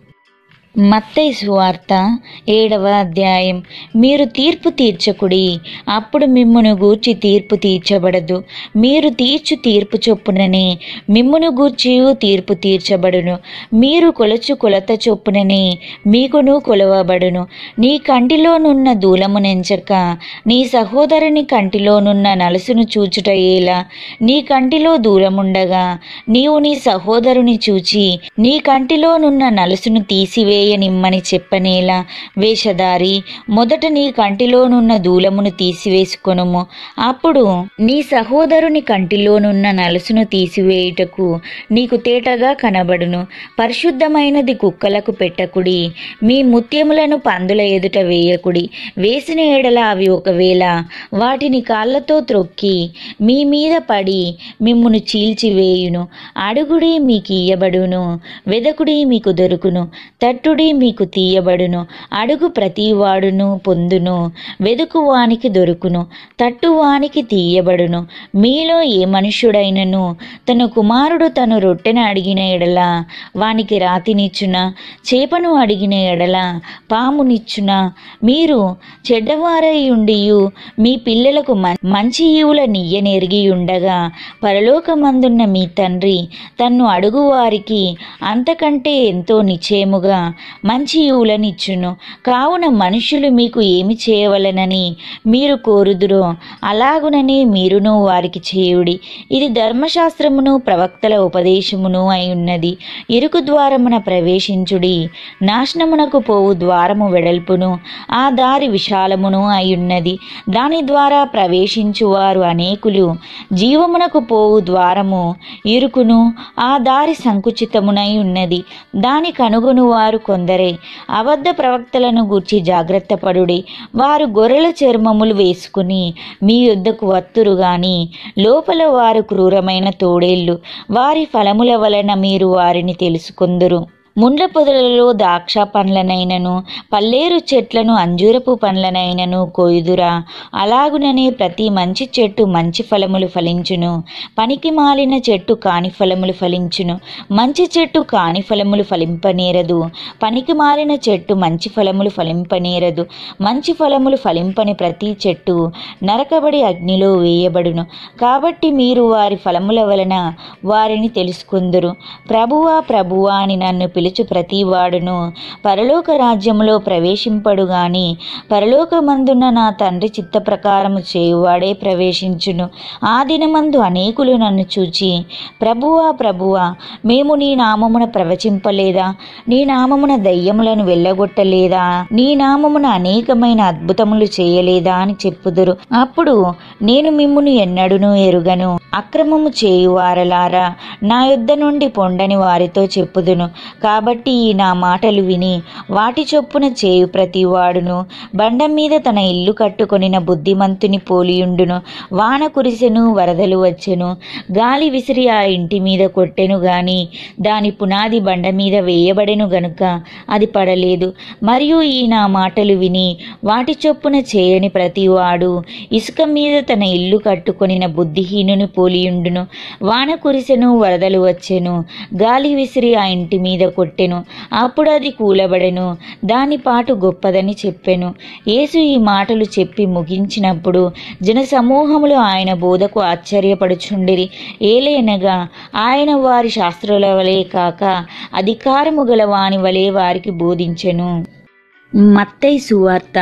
మత్తయి సువార్త 7వ అధ్యాయం. మీరు తీర్పు తీర్చకుడి, అప్పుడు మిమ్మును గూర్చి తీర్పు తీర్చబడదు. మీరు తీర్చు తీర్పు చొప్పుననే మిమ్మును గూర్చియు తీర్పు తీర్చబడును. మీరు కొలచు కొలత చొప్పుననే మీకును కొలవబడును. నీ కంటిలోనున్న దూలమునెంచక నీ సహోదరుని కంటిలోనున్న నలుసును చూచుట ఏలా? నీ కంటిలో దూలముండగా నీవు నీ సహోదరుని చూచి నీ కంటిలోనున్న నలుసును తీసివేయనిమ్మని చెప్పనేలా? వేషధారి, మొదట నీ కంటిలోనున్న దూలమును తీసివేసుకొనుము, అప్పుడు నీ సహోదరుని కంటిలోనున్న నలుసును తీసివేయుటకు నీకు తేటగా కనబడును. పరిశుద్ధమైనది కుక్కలకు పెట్టకుడి, మీ ముత్యములను పందుల ఎదుట వేయకుడి. వేసిన ఎడల అవి ఒకవేళ వాటిని కాళ్ళతో త్రొక్కి మీ మీద పడి మిమ్మును చీల్చివేయును. అడుగుడి మీకు ఇయ్యబడును, వెదకుడి మీకు దొరుకును, తట్టుడి మీకు తీయబడును. అడుగు ప్రతివాడును పొందును, వెదుకువానికి దొరుకును, తట్టువానికి తీయబడును. మీలో ఏ మనుష్యుడైనను తన కుమారుడు తను రొట్టెను అడిగిన ఎడల వానికి రాతినిచ్చునా? చేపను అడిగిన ఎడల పామునిచ్చునా? మీరు చెడ్డవారై ఉండియు మీ పిల్లలకు మంచి ఈవుల నియ్యనెరిగి ఉండగా పరలోకమందున్న మీ తండ్రి తన్ను అడుగువారికి అంతకంటే ఎంతో నిశ్చయముగా మంచి ఈవులనిచ్చును. కావున మనుషులు మీకు ఏమి చేయవలనని మీరు కోరుదురో అలాగునని మీరును వారికి చేయుడి. ఇది ధర్మశాస్త్రమును ప్రవక్తల ఉపదేశమును అయి ఉన్నది. ఇరుకు ద్వారమున ప్రవేశించుడి, నాశనమునకు పోవు ద్వారము వెడల్పును, ఆ దారి విశాలమును అయి ఉన్నది. దాని ద్వారా ప్రవేశించువారు అనేకులు. జీవమునకు పోవు ద్వారము ఇరుకును, ఆ దారి సంకుచితమునై ఉన్నది, దాని కనుగొను వారు కొందరే. అబద్ధ ప్రవక్తలను గూర్చి జాగ్రత్త పడుడి. వారు గొర్రెల చర్మములు వేసుకుని మీ యొద్దకు వత్తురు గాని లోపల వారు క్రూరమైన తోడేళ్ళు. వారి ఫలముల వలన మీరు వారిని తెలుసుకొందురు. ముండ్ల పొదలలో ద్రాక్ష పండ్లనైనను పల్లేరు చెట్లను అంజూరపు పండ్లనైనను కోయుదురా? అలాగుననే ప్రతి మంచి చెట్టు మంచి ఫలములు ఫలించును, పనికి మాలిన చెట్టు కాని ఫలములు ఫలించును. మంచి చెట్టు కాని ఫలములు ఫలింపనేరదు, పనికి మాలిన చెట్టు మంచి ఫలములు ఫలింపనేరదు. మంచి ఫలములు ఫలింపని ప్రతి చెట్టు నరకబడి అగ్నిలో వేయబడును. కాబట్టి మీరు వారి ఫలముల వలన వారిని తెలుసుకుందురు. ప్రభువా ప్రభువా అని నన్ను పిలుచు ప్రతివాడును పరలోక రాజ్యములో ప్రవేశింపడు గాని పరలోకమందున్న నా తండ్రి చిత్త ప్రకారము చేయువాడే ప్రవేశించును. ఆ దినమందు అనేకులు నన్ను చూచి, ప్రభువా ప్రభువా, మేము నీ నామమున ప్రవచింపలేదా? నీ నామమున దయ్యములను వెళ్ళగొట్టలేదా? నీ నామమున అనేకమైన అద్భుతములు చేయలేదా అని చెప్పుదురు. అప్పుడు నేను మిమ్మును ఎన్నడునూ ఎరుగను, అక్రమము చేయువారలారా నా యొద్ద నుండి పొండని వారితో చెప్పుదును. కాబట్టి ఈ నా మాటలు విని వాటి చొప్పున చేయు ప్రతివాడును బండ మీద తన ఇల్లు కట్టుకొనిన బుద్ధిమంతుని పోలియుండును. వాన కురిసెను, వరదలు వచ్చెను, గాలి విసిరి ఆ ఇంటి మీద కొట్టెను గాని దాని పునాది బండ మీద వేయబడెను గనుక అది పడలేదు. మరియు ఈ నా మాటలు విని వాటి చొప్పున చేయని ప్రతివాడు ఇసుక మీద తన ఇల్లు కట్టుకొనిన బుద్ధిహీనుని పోలియుండును. వాన కురిసెను, వరదలు వచ్చెను, గాలి విసిరి ఆ ఇంటి మీద కొట్టెను, అప్పుడు అది కూలబడెను, దాని పాటు గొప్పదని చెప్పెను. యేసు ఈ మాటలు చెప్పి ముగించినప్పుడు జనసమూహములు ఆయన బోధకు ఆశ్చర్యపడుచుండిరి. ఏలయనగా ఆయన వారి శాస్త్రుల వలె కాక అధికారము గల వాని వలె వారికి బోధించెను. మత్తయి సువార్త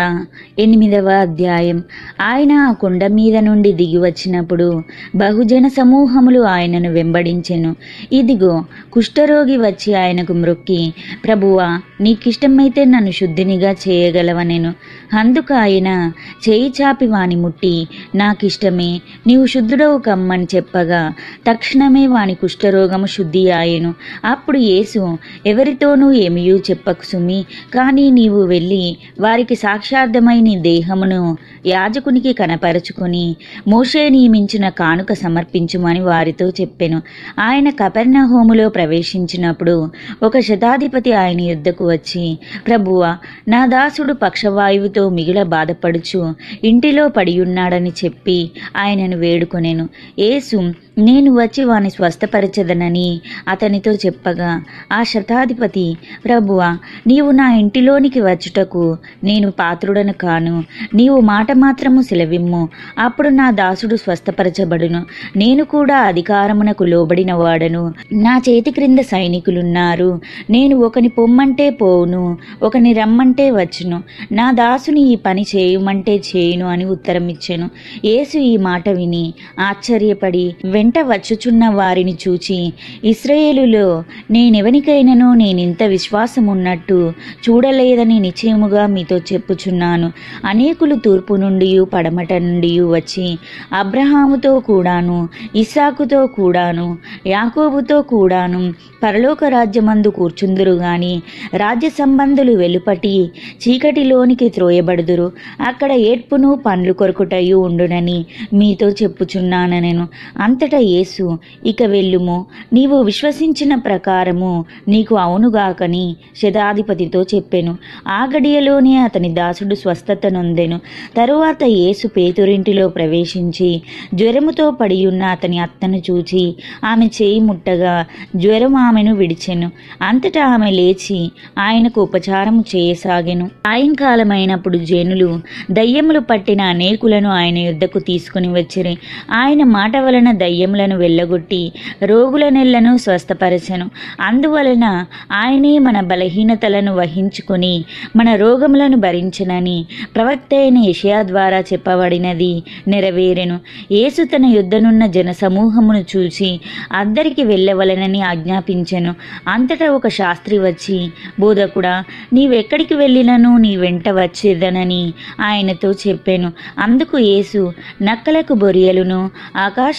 8వ అధ్యాయం. ఆయన ఆ కొండ మీద నుండి దిగి వచ్చినప్పుడు బహుజన సమూహములు ఆయనను వెంబడించెను. ఇదిగో, కుష్ఠరోగి వచ్చి ఆయనకు మ్రొక్కి, ప్రభువా, నీకిష్టమైతే నన్ను శుద్ధినిగా చేయగలవనెను. అందుకు ఆయన చేయి చాపి వాని ముట్టి, నాకిష్టమే, నీవు శుద్ధుడవు కమ్మని చెప్పగా తక్షణమే వాని కుష్ఠరోగము శుద్ధి ఆయెను. అప్పుడు యేసు, ఎవరితోనూ ఏమియూ చెప్పకు సుమి, కానీ నీవు వెళ్ళి వారికి సాక్షార్థమై నీ దేహమును యాజకునికి కనపరచుకొని మోషే నియమించిన కానుక సమర్పించుమని వారితో చెప్పెను. ఆయన కపెర్నహూములో ప్రవేశించినప్పుడు ఒక శతాధిపతి ఆయన యుద్ధకు వచ్చి, ప్రభువా, నా దాసుడు పక్షవాయువుతో మిగుల బాధపడుచు ఇంటిలో పడియున్నాడని చెప్పి ఆయనను వేడుకొనెను. యేసు, నేను వచ్చి వాని స్వస్థపరచదనని అతనితో చెప్పగా ఆ శతాధిపతి, ప్రభువా, నీవు నా ఇంటిలోనికి వచ్చుటకు నేను పాత్రుడను కాను. నీవు మాట మాత్రము సెలవిమ్ము, అప్పుడు నా దాసుడు స్వస్థపరచబడును. నేను కూడా అధికారమునకు లోబడిన వాడను, నా చేతి క్రింద సైనికులున్నారు. నేను ఒకని పొమ్మంటే పోవును, ఒకని రమ్మంటే వచ్చును, నా దాసుని ఈ పని చేయుమంటే చేయును అని ఉత్తరమిచ్చెను. యేసు ఈ మాట విని ఆశ్చర్యపడి వెంట వచ్చుచున్న వారిని చూచి, ఇశ్రాయేలులో నేనెవనికైనను నేనింత విశ్వాసమున్నట్టు చూడలేదని నిశ్చయముగా మీతో చెప్పుచున్నాను. అనేకులు తూర్పు నుండి పడమట నుండి వచ్చి అబ్రహాముతో కూడాను, ఇస్సాకుతో కూడాను, యాకోబుతో కూడాను పరలోక రాజ్యమందు కూర్చుందురు గాని రాజ్య సంబంధులు వెలుపటి చీకటిలోనికి త్రోయబడుదురు. అక్కడ ఏడ్పును పండ్లు కొరుకుటయు ఉండునని మీతో చెప్పుచున్నానెను. అంతటా యేసు, ఇక వెళ్ళుము, నీవు విశ్వసించిన ప్రకారము నీకు అవునుగాకని శతాధిపతితో చెప్పెను. ఆ గడియలోనే అతని దాసుడు స్వస్థత నొందెను. తరువాత యేసు పేతురింటిలో ప్రవేశించి జ్వరముతో పడియున్న అతని అత్తను చూచి ఆమె చేయి ముట్టగా జ్వరం ఆమెను విడిచెను. అంతటా ఆమె లేచి ఆయనకు ఉపచారము చేయసాగెను. సాయంకాలమైనప్పుడు జనులు దయ్యములు పట్టిన అనేకులను ఆయన యుద్ధకు తీసుకుని వచ్చిరి. ఆయన మాట వలన దయ్యములను వెళ్ళగొట్టి రోగులనెల్లను స్వస్థపరచెను. అందువలన ఆయనే మన బలహీనతలను వహించుకొని మన రోగములను భరించెనని ప్రవక్త అయిన యెషయా ద్వారా చెప్పబడినది నెరవేరెను. యేసు తన యుద్ధనున్న జనసమూహమును చూచి అందరికి వెళ్ళవలనని ఆజ్ఞాపించెను. అంతటా ఒక శాస్త్రి వచ్చి, బోధకుడా, నీవెక్కడికి వెళ్ళినను నీ వెంట వచ్చేదనని ఆయనతో చెప్పాను. అందుకు యేసు, నక్కలకు బొరియలును ఆకాశ పక్షుల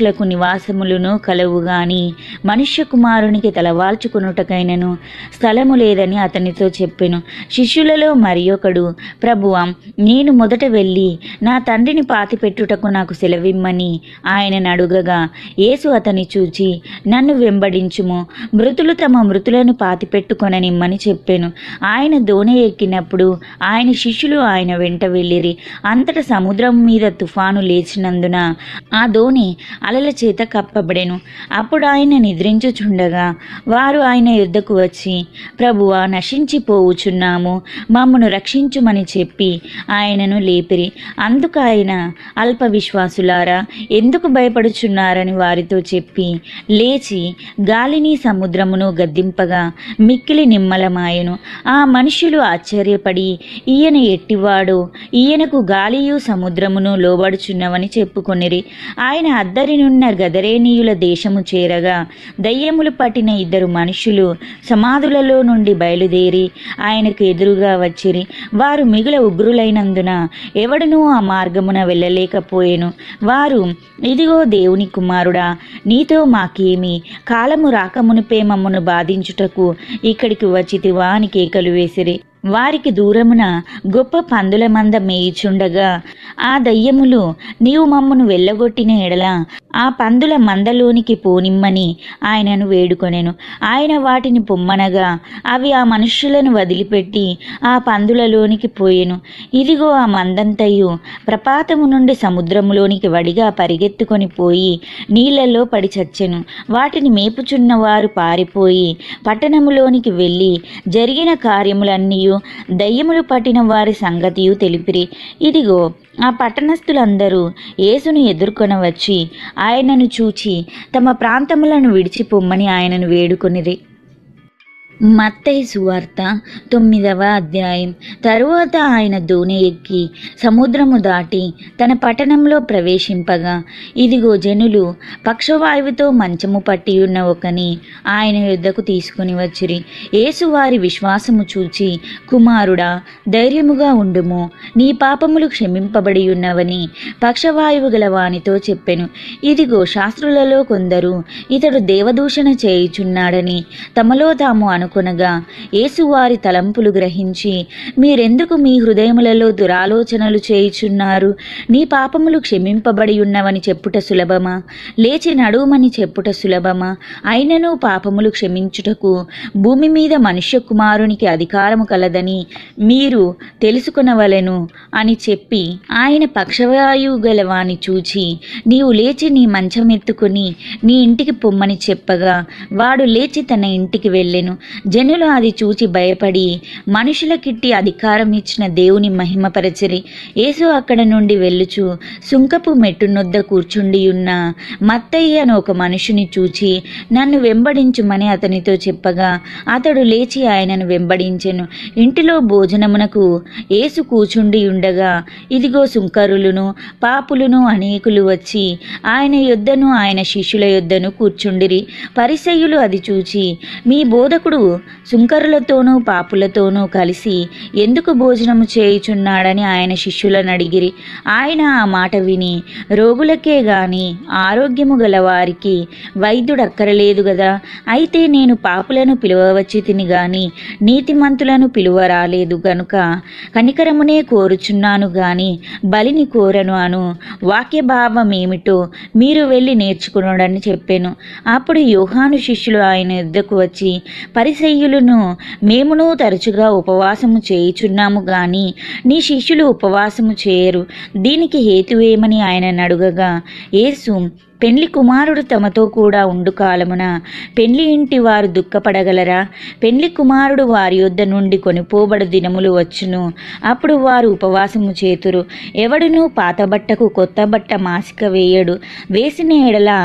మనుష్యులకు నివాసములను కలవు గాని మనుష్య కుమారునికి తలవాల్చుకొనుటకైనను స్థలము లేదని అతనితో చెప్పెను. శిష్యులలో మరి ఒకడు, ప్రభువా, నేను మొదట వెళ్ళి నా తండ్రిని పాతిపెట్టుటకు నాకు సెలవిమ్మని ఆయనను అడుగగా, యేసు అతని చూచి, నన్ను వెంబడించుము, మృతులు తమ మృతులను పాతిపెట్టుకొననిమ్మని చెప్పెను. ఆయన దోణి ఎక్కినప్పుడు ఆయన శిష్యులు ఆయన వెంట వెళ్ళిరి. అంతటా సముద్రం మీద తుఫాను లేచినందున ఆ దోణి అలల చేత కప్పబడెను. అప్పుడు ఆయన నిద్రించుచుండగా వారు ఆయన యుద్ధకు వచ్చి, ప్రభువా, నశించిపోవుచున్నాము, మమ్మను రక్షించుమని చెప్పి ఆయనను లేపిరి. అందుకు ఆయన, అల్ప విశ్వాసులారా, ఎందుకు భయపడుచున్నారని వారితో చెప్పి లేచి గాలిని సముద్రమును గద్దింపగా మిక్కిలి నిమ్మలమాయెను. ఆ మనుష్యులు ఆశ్చర్యపడి, ఈయన ఎట్టివాడో, ఈయనకు గాలియు సముద్రమును లోబడుచున్నవని చెప్పుకొనిరి. ఆయన అద్దరినున్న గదరేనీయుల దేశము చేరగా దయ్యములు పట్టిన 2 మనుష్యులు సమాధులలో నుండి బయలుదేరి ఆయనకు ఎదురుగా వచ్చిరి. వారు మిగుల ఉగ్రులైనందున ఎవడునూ ఆ మార్గమున వెళ్ళలేకపోయెను. వారు, ఇదిగో దేవుని కుమారుడా, నీతో మాకేమి, కాలము రాకమునుపే మమ్మను బాధించుటకు ఇక్కడికి వచ్చితివా అని కేకలు వేసిరి. వారికి దూరమున గొప్ప పందుల మంద మేయుచుండగా ఆ దయ్యములు, నీవు మమ్మను వెళ్ళగొట్టిన ఎడల ఆ పందుల మందలోనికి పోనిమ్మని ఆయనను వేడుకొనెను. ఆయన వాటిని పొమ్మనగా అవి ఆ మనుష్యులను వదిలిపెట్టి ఆ పందులలోనికి పోయెను. ఇదిగో ఆ మందంతయు ప్రపాతము నుండి సముద్రములోనికి వడిగా పరిగెత్తుకొని పోయి నీళ్లలో పడి చచ్చెను. వాటిని మేపుచున్న వారు పారిపోయి పట్టణములోనికి వెళ్ళి జరిగిన కార్యములన్నీ దయ్యములు పట్టిన వారి సంగతియు తెలిపిరి. ఇదిగో ఆ పట్టణస్థులందరూ యేసును ఎదుర్కొనవచ్చి ఆయనను చూచి తమ ప్రాంతములను విడిచిపొమ్మని ఆయనను వేడుకొనిరి. మత్తయి సువార్త 9వ అధ్యాయం. తరువాత ఆయన దోణి ఎక్కి సముద్రము దాటి తన పట్టణంలో ప్రవేశింపగా ఇదిగో జనులు పక్షవాయువుతో మంచము పట్టియున్న ఒకని ఆయన యుద్ధకు తీసుకుని వచ్చిరి. యేసు వారి విశ్వాసము చూచి, కుమారుడా, ధైర్యముగా ఉండుము, నీ పాపములు క్షమింపబడి ఉన్నవని పక్షవాయువు గల వానితో చెప్పెను. ఇదిగో శాస్త్రులలో కొందరు ఇతడు దేవదూషణ చేయుచున్నాడని తమలో తాము అనుకొనగా యేసు వారి తలంపులు గ్రహించి, మీరెందుకు మీ హృదయములలో దురాలోచనలు చేయుచున్నారు? నీ పాపములు క్షమింపబడి ఉన్నవని చెప్పుట సులభమా, లేచి నడుమని చెప్పుట సులభమా? అయినను పాపములు క్షమించుటకు భూమి మీద మనుష్య కుమారునికి అధికారము కలదని మీరు తెలుసుకొనవలెను అని చెప్పి ఆయన పక్షవాయువు గలవాని చూచి, నీవు లేచి నీ మంచమెత్తుకుని నీ ఇంటికి పొమ్మని చెప్పగా వాడు లేచి తన ఇంటికి వెళ్ళెను. జనులు అది చూచి భయపడి మనుషులకిట్టి అధికారం ఇచ్చిన దేవుని మహిమపరచిరి. యేసు అక్కడ నుండి వెళ్ళుచు సుంకపు మెట్టునొద్ద కూర్చుండి ఉన్న మత్తయి అను ఒక మనుషుని చూచి, నన్ను వెంబడించుమని అతనితో చెప్పగా అతడు లేచి ఆయనను వెంబడించెను. ఇంటిలో భోజనమునకు యేసు కూర్చుండి ఉండగా ఇదిగో సుంకరులను పాపులను అనేకులు వచ్చి ఆయన యొద్దను ఆయన శిష్యుల యొద్దను కూర్చుండిరి. పరిసయ్యులు అది చూచి, మీ బోధకుడు సుంకరులతోనూ పాపులతోనూ కలిసి ఎందుకు భోజనము చేయుచున్నాడని ఆయన శిష్యులను అడిగిరి. ఆయన ఆ మాట విని, రోగులకే గాని ఆరోగ్యము గల వారికి వైద్యుడక్కరలేదు గదా, అయితే నేను పాపులను పిలువవచ్చి తిని గాని నీతిమంతులను పిలువ రాలేదు గనుక కనికరమునే కోరుచున్నాను గాని బలిని కోరను అను వాక్య భావమేమిటో మీరు వెళ్ళి నేర్చుకున్నాడని చెప్పాను. అప్పుడు యోహాను శిష్యులు ఆయన యుద్ధకు వచ్చి, పరిసయ్యులను మేమును తరచుగా ఉపవాసము చేయుచున్నాము గాని నీ శిష్యులు ఉపవాసము చేయరు, దీనికి హేతువేమని ఆయనను అడుగగా యేసు, పెండ్లి కుమారుడు తమతో కూడా ఉండు కాలమున పెండ్లి ఇంటి వారు దుఃఖపడగలరా? పెండ్లి కుమారుడు వారి యొద్ద నుండి కొనిపోబడు దినములు వచ్చును, అప్పుడు వారు ఉపవాసము చేతురు. ఎవడునూ పాత బట్టకు కొత్త బట్ట మాసిక వేయడు, వేసిన ఎడల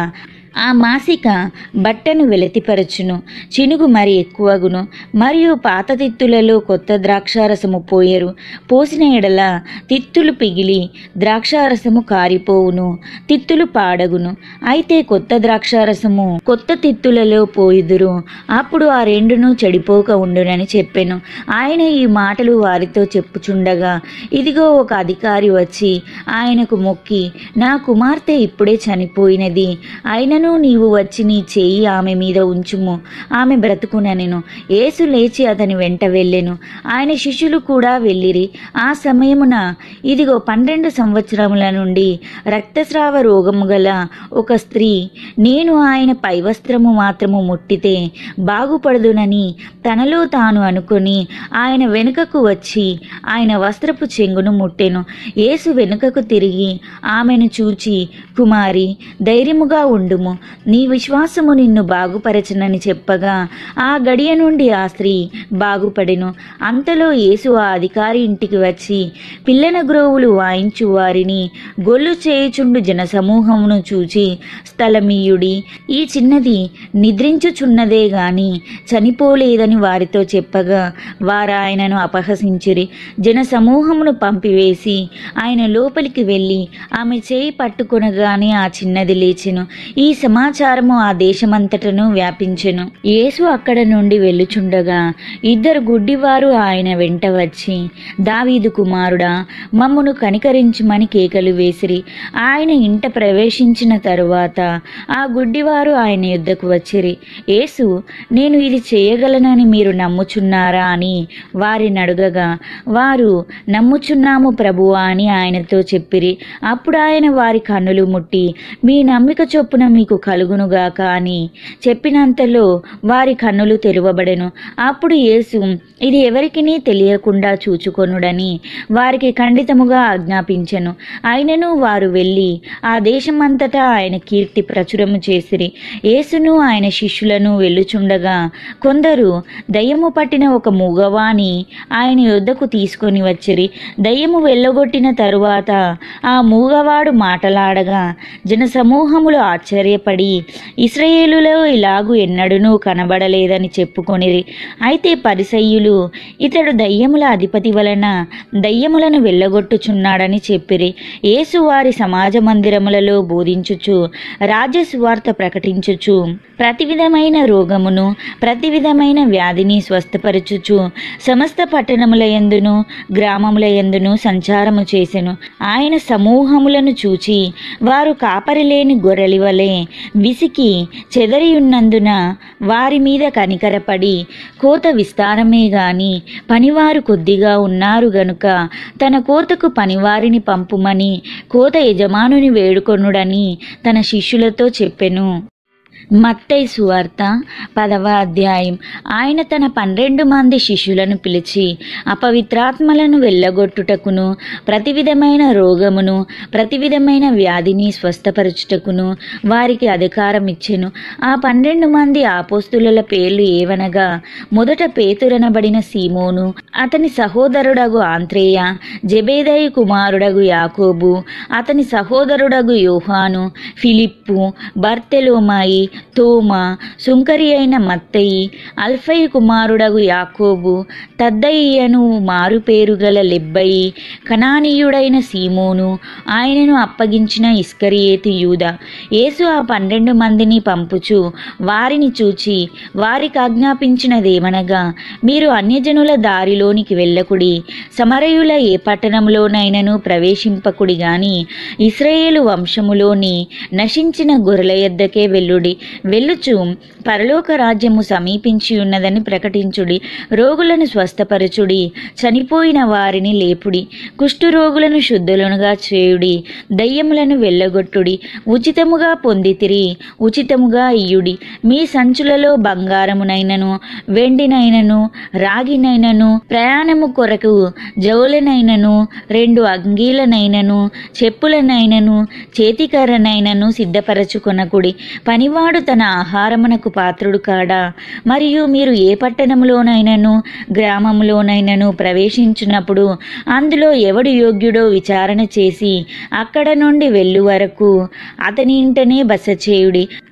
ఆ మాసిక బట్టను వెలతిపరచును, చినుగు మరి ఎక్కువగును, మరియు పాత తిత్తులలో కొత్త ద్రాక్షారసము పోయరు. పోసిన ఎడల తిత్తులు పిగిలి ద్రాక్షారసము కారిపోవును, తిత్తులు పాడగును. అయితే కొత్త ద్రాక్షారసము కొత్త తిత్తులలో పోయుదురు, అప్పుడు ఆ రెండును చెడిపోక ఉండునని చెప్పెను. ఆయన ఈ మాటలు వారితో చెప్పుచుండగా ఇదిగో ఒక అధికారి వచ్చి ఆయనకు మొక్కి, నా కుమార్తె ఇప్పుడే చనిపోయినది, అయినను నీవు వచ్చి నీ చేయి ఆమె మీద ఉంచుము, ఆమె బ్రతుకునెను. యేసు లేచి అతని వెంట వెళ్ళెను. ఆయన శిష్యులు కూడా వెళ్ళిరి. ఆ సమయమున ఇదిగో 12 సంవత్సరముల నుండి రక్తస్రావ రోగము గల ఒక స్త్రీ, నేను ఆయన పైవస్త్రము మాత్రము ముట్టితే బాగుపడదునని తనలో తాను అనుకొని ఆయన వెనుకకు వచ్చి ఆయన వస్త్రపు చెంగును ముట్టెను. యేసు వెనుకకు తిరిగి ఆమెను చూచి, కుమారి, ధైర్యముగా ఉండుము, నీ విశ్వాసము నిన్ను బాగుపరచనని చెప్పగా ఆ గడియ నుండి ఆ స్త్రీ బాగుపడెను. అంతలో యేసు ఆ అధికారి ఇంటికి వచ్చి పిల్లన గ్రోవులు వాయించు వారిని గొల్లు చేయుచుండు జనసమూహమును చూచి, స్థలమీయుడి, ఈ చిన్నది నిద్రించుచున్నదే గాని చనిపోలేదని వారితో చెప్పగా వారు ఆయనను అపహసించిరి. జనసమూహమును పంపివేసి ఆయన లోపలికి వెళ్ళి ఆమె చేయి పట్టుకొనగానే ఆ చిన్నది లేచెను. ఈ సమాచారము ఆ దేశమంతటను వ్యాపించెను. యేసు అక్కడ నుండి వెళ్ళుచుండగా 2 గుడ్డివారు ఆయన వెంట వచ్చి, దావీదు కుమారుడా, మమ్మును కనికరించుమని కేకలు వేసిరి. ఆయన ఇంట ప్రవేశించిన తరువాత ఆ గుడ్డివారు ఆయన యుద్ధకు వచ్చిరి. యేసు, నేను ఇది చేయగలనని మీరు నమ్ముచున్నారా అని వారిని అడుగగా వారు, నమ్ముచున్నాము ప్రభువా అని ఆయనతో చెప్పిరి. అప్పుడు ఆయన వారి కన్నులు ముట్టి, మీ నమ్మిక చొప్పున మీకు కలుగునుగాక అని చెప్పినంతలో వారి కన్నులు తెరవబడెను. అప్పుడు యేసు, ఇది ఎవరికినీ తెలియకుండా చూచుకొనుడని వారికి ఖండితముగా ఆజ్ఞాపించెను. అయినను వారు వెళ్ళి ఆ దేశమంతటా ఆయన కీర్తి ప్రచురము చేసిరి. యేసును ఆయన శిష్యులను వెళ్ళుచుండగా కొందరు దయ్యము పట్టిన ఒక మూగవాని ఆయన యొద్దకు తీసుకొని వచ్చిరి. దయ్యము వెళ్ళగొట్టిన తరువాత ఆ మూగవాడు మాటలాడగా జనసమూహములు ఆశ్చర్యపడి, ఇశ్రాయేలులో ఇలాగు ఎన్నడూనూ కనబడలేదని చెప్పుకొనిరి. అయితే పరిసయ్యులు, ఇతడు దయ్యముల అధిపతి వలన దయ్యములను వెళ్ళగొట్టుచున్నాడని చెప్పిరి. యేసు వారి సమాజ మందిరములలో బోధించుచు రాజ్య సువార్త ప్రకటించుచు ప్రతి విధమైన రోగమును ప్రతి విధమైన వ్యాధిని స్వస్థపరచుచు సమస్త పట్టణముల యందును గ్రామముల యందును సంచారము చేసెను. ఆయన సమూహములను చూచి వారు కాపరి లేని గొర్రెల వలె విసికి చెదరియున్నందున వారి మీద కనికరపడి, కోత విస్తారమే గాని పనివారు కొద్దిగా ఉన్నారు గనుక తన కోతకు పనివారిని పంపుమని కోత యజమానుని వేడుకొనుడని తన శిష్యులతో చెప్పెను. మత్తయి సువార్త 10వ అధ్యాయం. ఆయన తన 12 మంది శిష్యులను పిలిచి అపవిత్రాత్మలను వెళ్ళగొట్టుటకును ప్రతి విధమైన రోగమును ప్రతి విధమైన వ్యాధిని స్వస్థపరచుటకును వారికి అధికారం ఇచ్చెను. ఆ 12 మంది అపోస్తలుల పేర్లు ఏవనగా, మొదట పేతురనబడిన సీమోను, అతని సహోదరుడగు ఆంద్రేయ, జెబెదయి కుమారుడగు యాకోబు, అతని సహోదరుడగు యోహాను, ఫిలిప్పు, బర్తెలోమాయి, తోమా, సుంకరి అయిన మత్తయి, అల్ఫయి కుమారుడగు యాకోబు, తద్దయియను మారుపేరు గల లెబ్బయి, కనానీయుడైన సీమోను, ఆయనను అప్పగించిన ఇస్కరియేతు యూదా. యేసు ఆ 12 మందిని పంపుచు వారిని చూచి వారికి ఆజ్ఞాపించినదేమనగా, మీరు అన్యజనుల దారిలోనికి వెళ్ళకుడి, సమరయుల ఏ పట్టణంలోనైనను ప్రవేశింపకుడి గాని ఇశ్రాయేలు వంశములోని నశించిన గొర్రెల యొద్దకే వెళ్ళుడి. వెళ్ళుచు పరలోక రాజ్యము సమీపించి ఉన్నదని ప్రకటించుడి. రోగులను స్వస్థపరచుడి, చనిపోయిన వారిని లేపుడి, కుష్ఠరోగులను శుద్ధులనుగా చేయుడి, దయ్యములను వెళ్ళగొట్టుడి. ఉచితముగా పొందితిరి, ఉచితముగా ఇయ్యుడి. మీ సంచులలో బంగారమునైనను వెండినైనను రాగినైనను ప్రయాణము కొరకు జవులనైనను 2 అంగీలనైనను చెప్పులనైనను చేతికర్రనైనను సిద్ధపరచుకొనకుడి. పనివాడు తన ఆహారమునకు పాత్రుడు కాడా? మరియు మీరు ఏ పట్టణంలోనైనను గ్రామంలోనైనను ప్రవేశించినప్పుడు అందులో ఎవడు యోగ్యుడో విచారణ చేసి అక్కడ నుండి వెళ్ళు వరకు అతని ఇంటనే బస చేయుడి.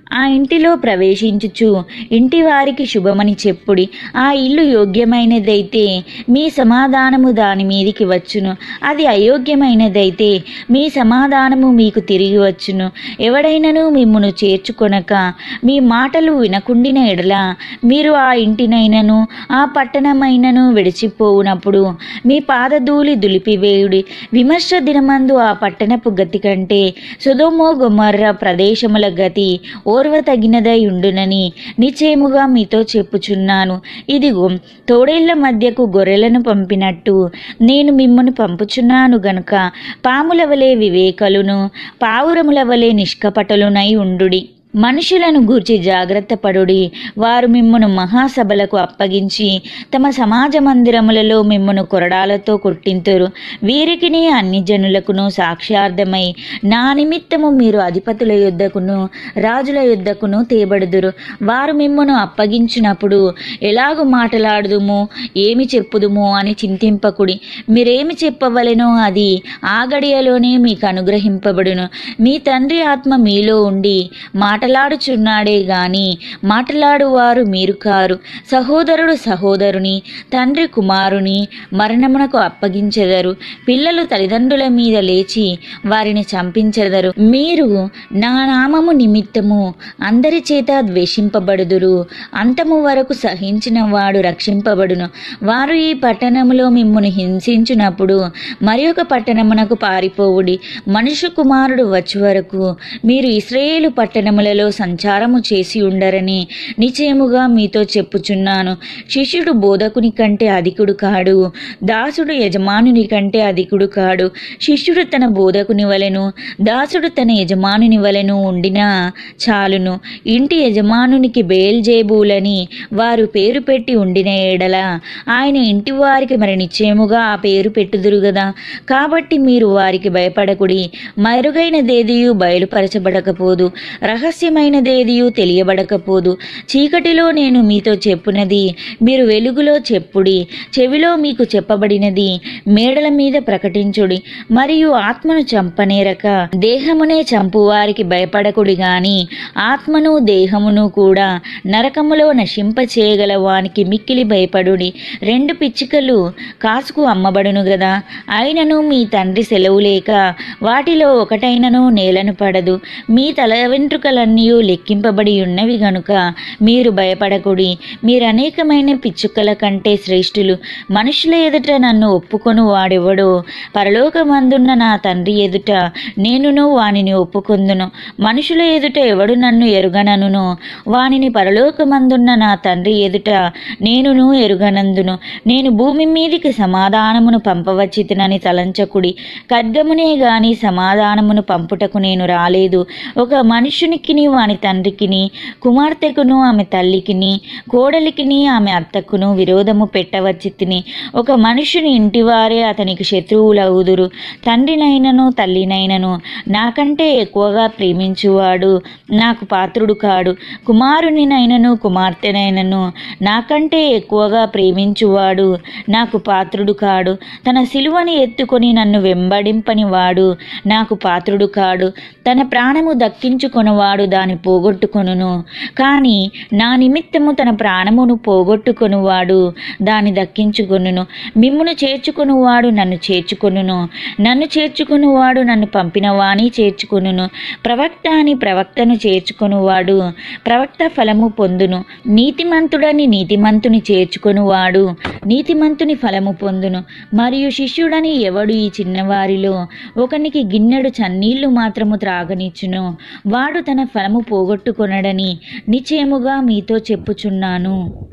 ఆ ఇంటిలో ప్రవేశించుచు ఇంటి వారికి శుభమని చెప్పుడి. ఆ ఇల్లు యోగ్యమైనదైతే మీ సమాధానము దాని మీదికి వచ్చును, అది అయోగ్యమైనదైతే మీ సమాధానము మీకు తిరిగి వచ్చును. ఎవడైనను మిమ్మును చేర్చుకొనక మీ మాటలు వినకుండిన ఎడల మీరు ఆ ఇంటినైనను ఆ పట్టణమైనను విడిచిపోవునప్పుడు మీ పాదధూళి దులిపివేయుడి. విమర్శ దినమందు ఆ పట్టణపు గతి కంటే సొదొమ గొమొర్రా ప్రదేశముల గతి ఓర్వతగినదై ఉండునని నిశ్చయముగా మీతో చెప్పుచున్నాను. ఇదిగో, తోడేళ్ల మధ్యకు గొర్రెలను పంపినట్టు నేను మిమ్మును పంపుచున్నాను గనుక పాముల వలె వివేకలును పావురముల వలె నిష్కపటలునై ఉండుడి. మనుషులను గూర్చి జాగ్రత్త పడుడి. వారు మిమ్మును మహాసభలకు అప్పగించి తమ సమాజ మందిరములలో మిమ్మును కొరడాలతో కొట్టింతురు. వీరికిని అన్ని జనులకును సాక్ష్యార్థమై నా నిమిత్తము మీరు అధిపతుల యుద్ధకును రాజుల యుద్ధకును తేబడుదురు. వారు మిమ్మును అప్పగించినప్పుడు ఎలాగు మాటలాడుదుము, ఏమి చెప్పుదుము అని చింతింపకుడి. మీరేమి చెప్పవలెనో అది ఆ గడియలోనే మీకు అనుగ్రహింపబడును. మీ తండ్రి ఆత్మ మీలో ఉండి మాటలాడుచున్నాడే గాని మాటలాడువారు మీరు కారు. సహోదరుడు సహోదరుని, తండ్రి కుమారుని మరణమునకు అప్పగించెదరు. పిల్లలు తల్లిదండ్రుల మీద లేచి వారిని చంపించెదరు. మీరు నా నామము నిమిత్తము అందరి చేత ద్వేషింపబడుదురు. అంతము వరకు సహించిన వాడు రక్షింపబడును. వారు ఈ పట్టణములో మిమ్మును హింసించునప్పుడు మరి ఒక పట్టణమునకు పారిపోవుడి. మనుష్య కుమారుడు వచ్చి వరకు మీరు ఇశ్రాయేలు పట్టణములలో సంచారము చేసి ఉండరని నిశ్చయముగా మీతో చెప్పుచున్నాను. శిష్యుడు బోధకుని కంటే అధికుడు కాడు, దాసుడు యజమానుని కంటే అధికుడు కాడు. శిష్యుడు తన బోధకుని వలెను, దాసుడు తన యజమానుని వలెను ఉండినా చాలును. ఇంటి యజమానునికి బెయల్జెబూలని వారు పేరు పెట్టి ఉండిన ఎడల ఆయన ఇంటి వారికి మరి నిశ్చయముగా ఆ పేరు పెట్టుదురు గదా. కాబట్టి మీరు వారికి భయపడకుడి. మరుగైనదేదియు బయలుపరచబడకపోదు, రహస్యమైనదేదియు తెలియబడకపోదు. చీకటిలో నేను మీతో చెప్పునది మీరు వెలుగులో చెప్పుడి, చెవిలో మీకు చెప్పబడినది మేడల మీద ప్రకటించుడి. మరియు ఆత్మను చంపనేరక దేహమునే చంపువారికి భయపడకుడి గాని ఆత్మను దేహమును కూడా నరకములో నశింపచేయగల వానికి మిక్కిలి భయపడుడి. 2 పిచ్చుకలు కాసుకు అమ్మబడును గదా, అయినను మీ తండ్రి సెలవు లేక వాటిలో ఒకటైనను నేలను పడదు. మీ తల వెంట్రుకలన్నీ లెక్కింపబడి ఉన్నవి గనుక మీరు భయపడకుడి. మీరు అనేకమైన పిచ్చుకల కంటే శ్రేష్ఠులు. మనుషుల ఎదుట నన్ను ఒప్పుకొను వాడెవడో పరలోకమందున్న నా తండ్రి ఎదుట నేనును వానిని ఒప్పుకొందును. మనుషుల ఎదుట ఎవడు నన్ను ఎరుగననునో వానిని పరలోకమందున్న నా తండ్రి ఎదుట నేనును ఎరుగనందును. నేను భూమి మీదికి సమాధానమును పంపవచ్చితినని తలంచకుడి. ఖడ్గమునే గాని సమాధానమును పంపుటకు నేను రాలేదు. ఒక మనుషునికిని వాని తండ్రికిని, కుమార్తెకును ఆమె తల్లికిని, కోడలికిని ఆమె అత్తకును విరోధము పెట్టవచ్చి తిని. ఒక మనుషుని ఇంటివారే అతనికి శత్రువులవుదురు. తండ్రినైనను తల్లినైనను నాకంటే ఎక్కువగా ప్రేమించువాడు నాకు పాత్రుడు కాడు. కుమారునినైనను కుమార్తెనైనను నాకంటే ఎక్కువగా ప్రేమించువాడు నాకు పాత్రుడు కాడు. తన సిలువని ఎత్తుకొని నన్ను వెంబడింపని వాడు నాకు పాత్రుడు కాడు. తన ప్రాణము దక్కించుకొనువాడు దాని పోగొట్టుకొనును, కానీ నా నిమిత్తము తన ప్రాణమును పోగొట్టుకొనువాడు దాని దక్కించుకొనును. మిమ్మును చేర్చుకొనువాడు నన్ను చేర్చుకొనును, నన్ను చేర్చుకొనువాడు నన్ను పంపిన వాని చేర్చుకొనును. ప్రవక్త అని ప్రవక్తను చేర్చుకొనువాడు ప్రవక్త ఫలము పొందును. నీతిమంతుడని నీతిమంతుని చేర్చుకొనువాడు నీతిమంతుని ఫలము పొందును. మరియు శిష్యుడని ఎవడు ఈ చిన్నవారిలో ఒకనికి గిన్నెడు చన్నీళ్లు మాత్రము త్రాగనిచ్చును వాడు తన ఫలము పోగొట్టుకొనడని నిశ్చయముగా మీతో చెప్పుచున్నాను.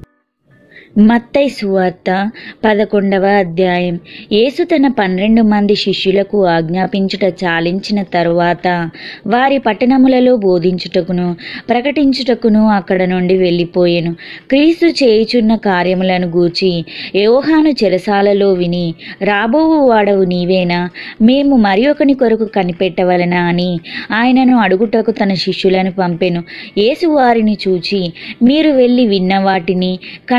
మత్తయి సువార్త 11వ అధ్యాయం. యేసు తన 12 మంది శిష్యులకు ఆజ్ఞాపించుట చాలించిన తరువాత వారి పట్టణములలో బోధించుటకును ప్రకటించుటకును అక్కడ నుండి వెళ్ళిపోయెను. క్రీస్తు చేయుచున్న కార్యములను గూర్చి యోహాను చెరసాలలో విని, రాబోవు వాడవు నీవేనా, మేము మరి ఒకని కొరకు కనిపెట్టవలనా అని ఆయనను అడుగుటకు తన శిష్యులను పంపెను. యేసు వారిని చూచి, మీరు వెళ్ళి విన్న వాటిని కన్నవాటిని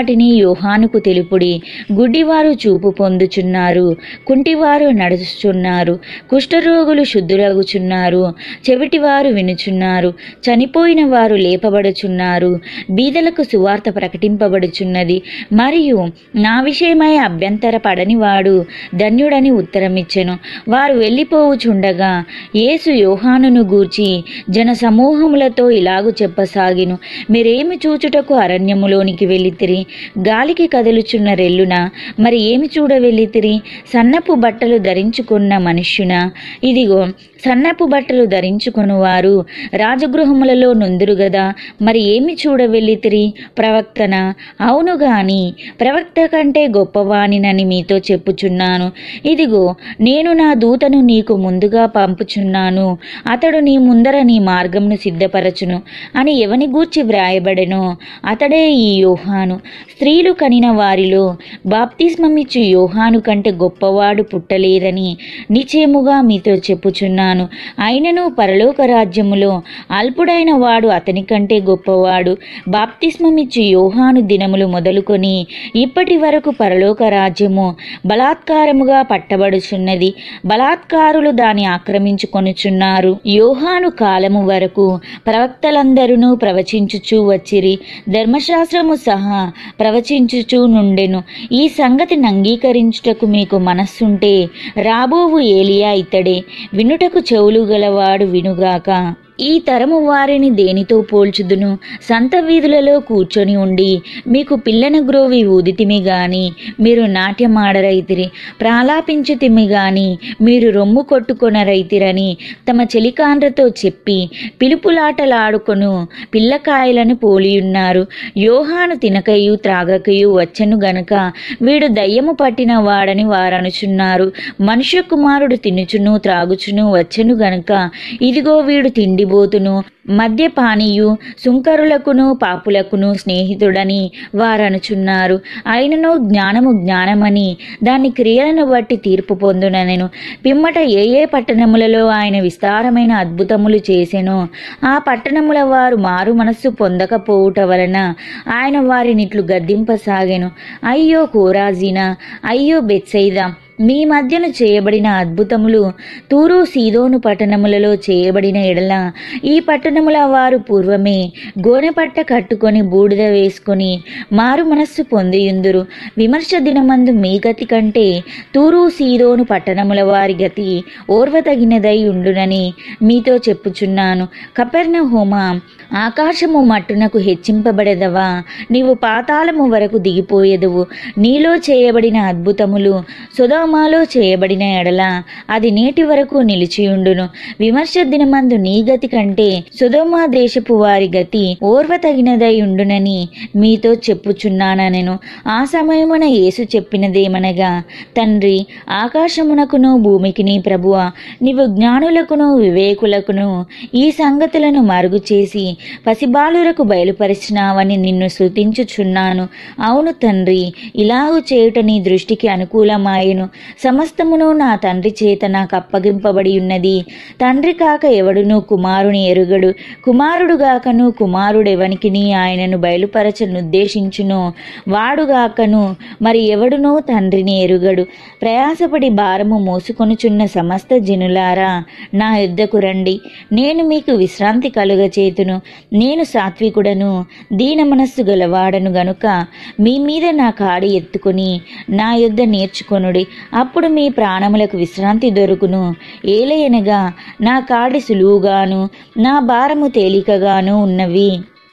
వాటిని యోహానుకు తెలుపుడి. గుడ్డివారు చూపు పొందుచున్నారు, కుంటివారు నడుచుచున్నారు, కుష్ఠరోగులు శుద్ధులగుచున్నారు, చెవిటివారు వినుచున్నారు, చనిపోయిన వారు లేపబడుచున్నారు, బీదలకు సువార్త ప్రకటింపబడుచున్నది. మరియు నా విషయమై అభ్యంతరపడని వాడు ధన్యుడని ఉత్తరమిచ్చెను. వారు వెళ్ళిపోవుచుండగా యేసు యోహానును గూర్చి జన సమూహములతో ఇలాగు చెప్పసాగిను. మీరేమి చూచుటకు అరణ్యములోనికి వెళ్ళితిరి? గాలికి కదులుచున్న రెల్లున మరి ఏమి చూడ వెళ్ళితిరి? సన్నపు బట్టలు ధరించుకున్న మనుష్యునా? ఇదిగో సన్నపు బట్టలు ధరించుకునివారు రాజగృహములలో నొందురు గదా. మరి ఏమి చూడ వెళ్ళితిరి? ప్రవక్తన? అవును గాని ప్రవక్త కంటే గొప్పవానినని మీతో చెప్పుచున్నాను. ఇదిగో నేను నా దూతను నీకు ముందుగా పంపుచున్నాను, అతడు నీ ముందర నీ మార్గమును సిద్ధపరచును అని ఎవని గూర్చి వ్రాయబడెనో అతడే ఈ యోహాను. స్త్రీలు కనిన వారిలో బాప్తిస్మమిచ్చు యోహాను కంటే గొప్పవాడు పుట్టలేదని నిశ్చయముగా మీతో చెప్పుచున్నాను. అయినను పరలోక రాజ్యములో అల్పుడైన వాడు అతని కంటే గొప్పవాడు. బాప్తిస్మమిచ్చు యోహాను దినములు మొదలుకొని ఇప్పటి వరకు పరలోక రాజ్యము బలాత్కారముగా పట్టబడుచున్నది, బలాత్కారులు దాన్ని ఆక్రమించుకొనుచున్నారు. యోహాను కాలము వరకు ప్రవక్తలందరూ ప్రవచించుచూ వచ్చిరి, ధర్మశాస్త్రము సహా ప్రవచించుచూ నుండెను. ఈ సంగతిని అంగీకరించుటకు మీకు మనస్సుంటే రాబోవు ఏలియా ఇతడే. వినుటకు చెవులు గలవాడు వినుగాక. ఈ తరము వారిని దేనితో పోల్చుదును? సంత వీధులలో కూర్చొని ఉండి మీకు పిల్లన గ్రోవి ఊదితిమి గాని మీరు నాట్యమాడరైతిరి, ప్రాలాపించితిమి గాని మీరు రొమ్ము కొట్టుకొనరైతిరని తమ చెలికాండ్రతో చెప్పి పిలుపులాటలాడుకొను పిల్లకాయలను పోలియున్నారు. యోహాను తినకయు త్రాగకయు వచ్చెను గనుక వీడు దయ్యము పట్టిన వాడని వారనుచున్నారు. మనుష్య కుమారుడు తినుచును త్రాగుచును వచ్చెను గనుక ఇదిగో వీడు తిండి బోతును, మద్యపానీయు, సుంకరులకును పాపులకును స్నేహితుడని వారనుచున్నారు. అయినను జ్ఞానము జ్ఞానమని దాని క్రియలను బట్టి తీర్పు పొందుననెను. పిమ్మట ఏ ఏ పట్టణములలో ఆయన విస్తారమైన అద్భుతములు చేసెనో ఆ పట్టణముల వారు మారు మనస్సు పొందకపోవుట వలన ఆయన వారినిట్లు గద్దింపసాగెను. అయ్యో కోరాజీనా, అయ్యో బెత్సైదా, మీ మధ్యను చేయబడిన అద్భుతములు తూరు సీదోను పట్టణములలో చేయబడిన ఎడల ఈ పట్టణముల వారు పూర్వమే గోనెపట్ట కట్టుకొని బూడిద వేసుకొని మారు మనస్సు పొందియుందురు. విమర్శ దినమందు మీ గతి కంటే తూరు సీదోను పట్టణముల వారి గతి ఓర్వతగినదై ఉండునని మీతో చెప్పుచున్నాను. కపెర్నహూమా, ఆకాశము మట్టునకు హెచ్చింపబడెదవా? నీవు పాతాళము వరకు దిగిపోయేదువు. నీలో చేయబడిన అద్భుతములు సొదొమాలో చేయబడిన ఎడల అది నేటి వరకు నిలిచియుండును. విమర్శ దినమందు నీ గతి కంటే సొదొమ దేశపు వారి గతి ఓర్వతగినదై ఉండునని మీతో చెప్పుచున్నానెను. ఆ సమయమున యేసు చెప్పినదేమనగా, తండ్రి, ఆకాశమునకును భూమికిని ప్రభువా, నీవు జ్ఞానులకును వివేకులకును ఈ సంగతులను మరుగు చేసి పసిబాలురకు బయలుపరిచినావని నిన్ను స్తుతించుచున్నాను. అవును తండ్రి, ఇలాగు చేయుట నీ దృష్టికి అనుకూలమాయెను. సమస్తమును నా తండ్రి చేత నాకు అప్పగింపబడి ఉన్నది. తండ్రి కాక ఎవడునూ కుమారుని ఎరుగడు, కుమారుడు గాకను కుమారుడెవనికిని ఆయనను బయలుపరచనుద్దేశించునో వాడుగాకను మరి ఎవడునూ తండ్రిని ఎరుగడు. ప్రయాసపడి భారము మోసుకొనుచున్న సమస్త జనులారా, నా యొద్దకు రండి, నేను మీకు విశ్రాంతి కలుగచేతును. నేను సాత్వికుడను, దీన మనస్సు గలవాడను గనుక మీ మీద నా కాడి ఎత్తుకొని నా యొద్ద నేర్చుకొనుడి, అప్పుడు మీ ప్రాణములకు విశ్రాంతి దొరుకును. ఏలయనగా నా కాడి సులువుగాను నా భారము తేలికగాను ఉన్నవి.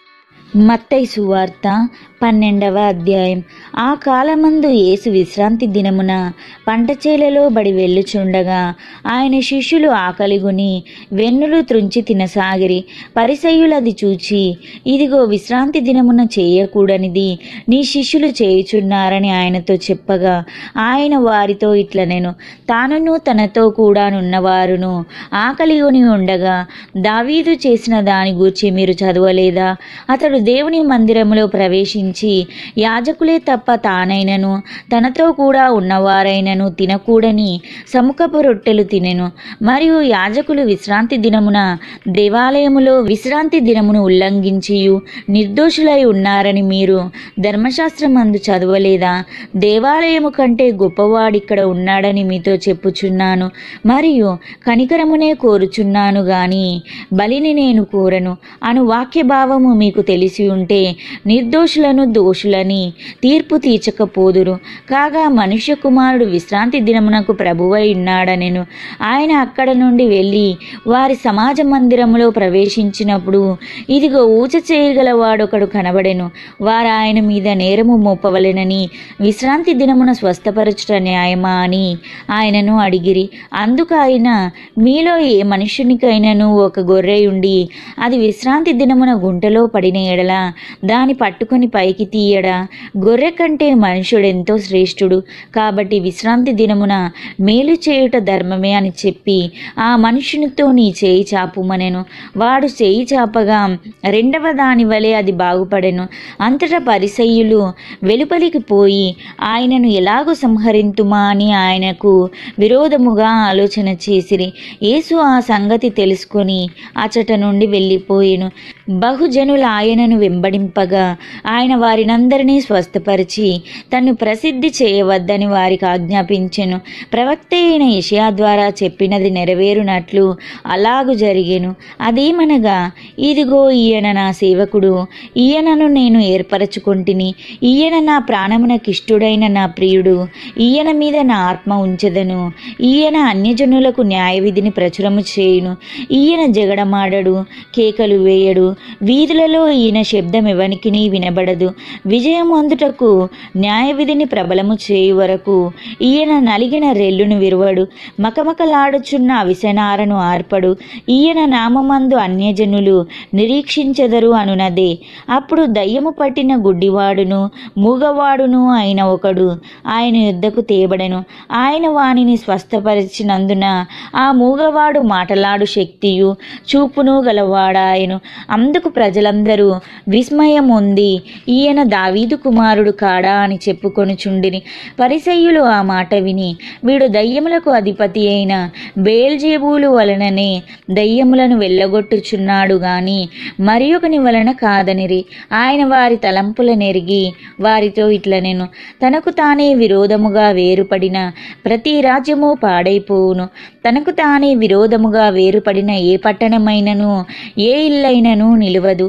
మత్తయి సువార్త 12వ అధ్యాయం. ఆ కాలమందు యేసు విశ్రాంతి దినమున పంట చేలలో బడి వెళ్ళుచుండగా ఆయన శిష్యులు ఆకలిగొని వెన్నులు త్రుంచి తినసాగిరి. పరిసయ్యులది చూచి, ఇదిగో విశ్రాంతి దినమున చేయకూడనిది నీ శిష్యులు చేయుచున్నారని ఆయనతో చెప్పగా ఆయన వారితో ఇట్లనెను, తానును తనతో కూడా నున్నవారును ఆకలిగొని ఉండగా దావీదు చేసిన దాని గూర్చి మీరు చదవలేదా? అతడు దేవుని మందిరములో ప్రవేశించి ఎంచి యాజకులే తప్ప తానైనను తనతో కూడా ఉన్నవారైనను తినకూడని సముఖపు రొట్టెలు తినెను. మరియు యాజకులు విశ్రాంతి దినమున దేవాలయములో విశ్రాంతి దినమును ఉల్లంఘించియు నిర్దోషులై ఉన్నారని మీరు ధర్మశాస్త్రమందు చదవలేదా? దేవాలయము కంటే గొప్పవాడిక్కడ ఉన్నాడని మీతో చెప్పుచున్నాను. మరియు కనికరమునే కోరుచున్నాను గాని బలిని నేను కోరను అను వాక్య భావము మీకు తెలిసి ఉంటే నిర్దోషులను దోషులని తీర్పు తీర్చకపోదురు. కాగా మనుష్య కుమారుడు విశ్రాంతి దినమునకు ప్రభువై ఉన్నాడనెను. ఆయన అక్కడ నుండి వెళ్ళి వారి సమాజ మందిరములో ప్రవేశించినప్పుడు ఇదిగో ఊచ చేయగలవాడొకడు కనబడెను. వారు ఆయన మీద నేరము మోపవలెనని విశ్రాంతి దినమున స్వస్థపరచుట న్యాయమా అని ఆయనను అడిగిరి. అందుకు ఆయన, మీలో ఏ మనుష్యునికైనను ఒక గొర్రె ఉండి అది విశ్రాంతి దినమున గుంటలో పడిన ఎడల దాని పట్టుకొని పైకి తీయడా? గొర్రె కంటే మనుషుడెంతో శ్రేష్ఠుడు. కాబట్టి విశ్రాంతి దినమున మేలు చేయుట ధర్మమే అని చెప్పి ఆ మనుషునితో నీ చేయి చాపుమనెను. వాడు చేయి చాపగా రెండవ దాని వలె అది బాగుపడెను. అంతటా పరిసయ్యులు వెలుపలికి పోయి ఆయనను ఎలాగో సంహరింతుమా అని ఆయనకు విరోధముగా ఆలోచన చేసిరి. యేసు ఆ సంగతి తెలుసుకొని అచట నుండి వెళ్ళిపోయెను. బహుజనులు ఆయనను వెంబడింపగా ఆయన వారినందరినీ స్వస్థపరిచి తన్ను ప్రసిద్ధి చేయవద్దని వారికి ఆజ్ఞాపించెను. ప్రవక్త అయిన యెషయా ద్వారా చెప్పినది నెరవేరునట్లు అలాగు జరిగెను. అదేమనగా, ఇదిగో ఈయన నా సేవకుడు, ఈయనను నేను ఏర్పరచుకొంటిని, ఈయన నా ప్రాణమునకిష్టుడైన నా ప్రియుడు, ఈయన మీద నా ఆత్మ ఉంచెదను. ఈయన అన్యజనులకు న్యాయ విధిని ప్రచురము చేయును. ఈయన జగడమాడడు, కేకలు వేయడు. వీధులలో ఈయన శబ్దం ఎవనికిని వినబడదు. విజయం అందుటకు న్యాయ విధిని ప్రబలము చేయు వరకు ఈయన నలిగిన రెల్లును విరువడు. మకమకలాడుచున్న అవిసెనారను ఆర్పడు. ఈయన నామమందు అన్యజనులు నిరీక్షించెదరు అనునదే. అప్పుడు దయ్యము పట్టిన గుడ్డివాడును మూగవాడును అయిన ఒకడు ఆయన యుద్ధకు తేబడెను. ఆయన వానిని స్వస్థపరిచినందున ఆ మూగవాడు మాటలాడు శక్తియు చూపును గలవాడాయను. అందుకు ప్రజలందరూ విస్మయం ఉంది, ఈయన దావీదు కుమారుడు కాడా అని చెప్పుకొనుచుండిరి. పరిసయ్యులు ఆ మాట విని, వీడు దయ్యములకు అధిపతి అయిన బెయల్జెబూలు వలననే దయ్యములను వెళ్ళగొట్టుచున్నాడు గాని మరి ఒకని వలన కాదనిరి. ఆయన వారి తలంపుల నెరిగి వారితో ఇట్లనెను, తనకు తానే విరోధముగా వేరుపడిన ప్రతి రాజ్యము పాడైపోవును. తనకు తానే విరోధముగా వేరుపడిన ఏ పట్టణమైనను ఏ ఇల్లైనను నిలువదు.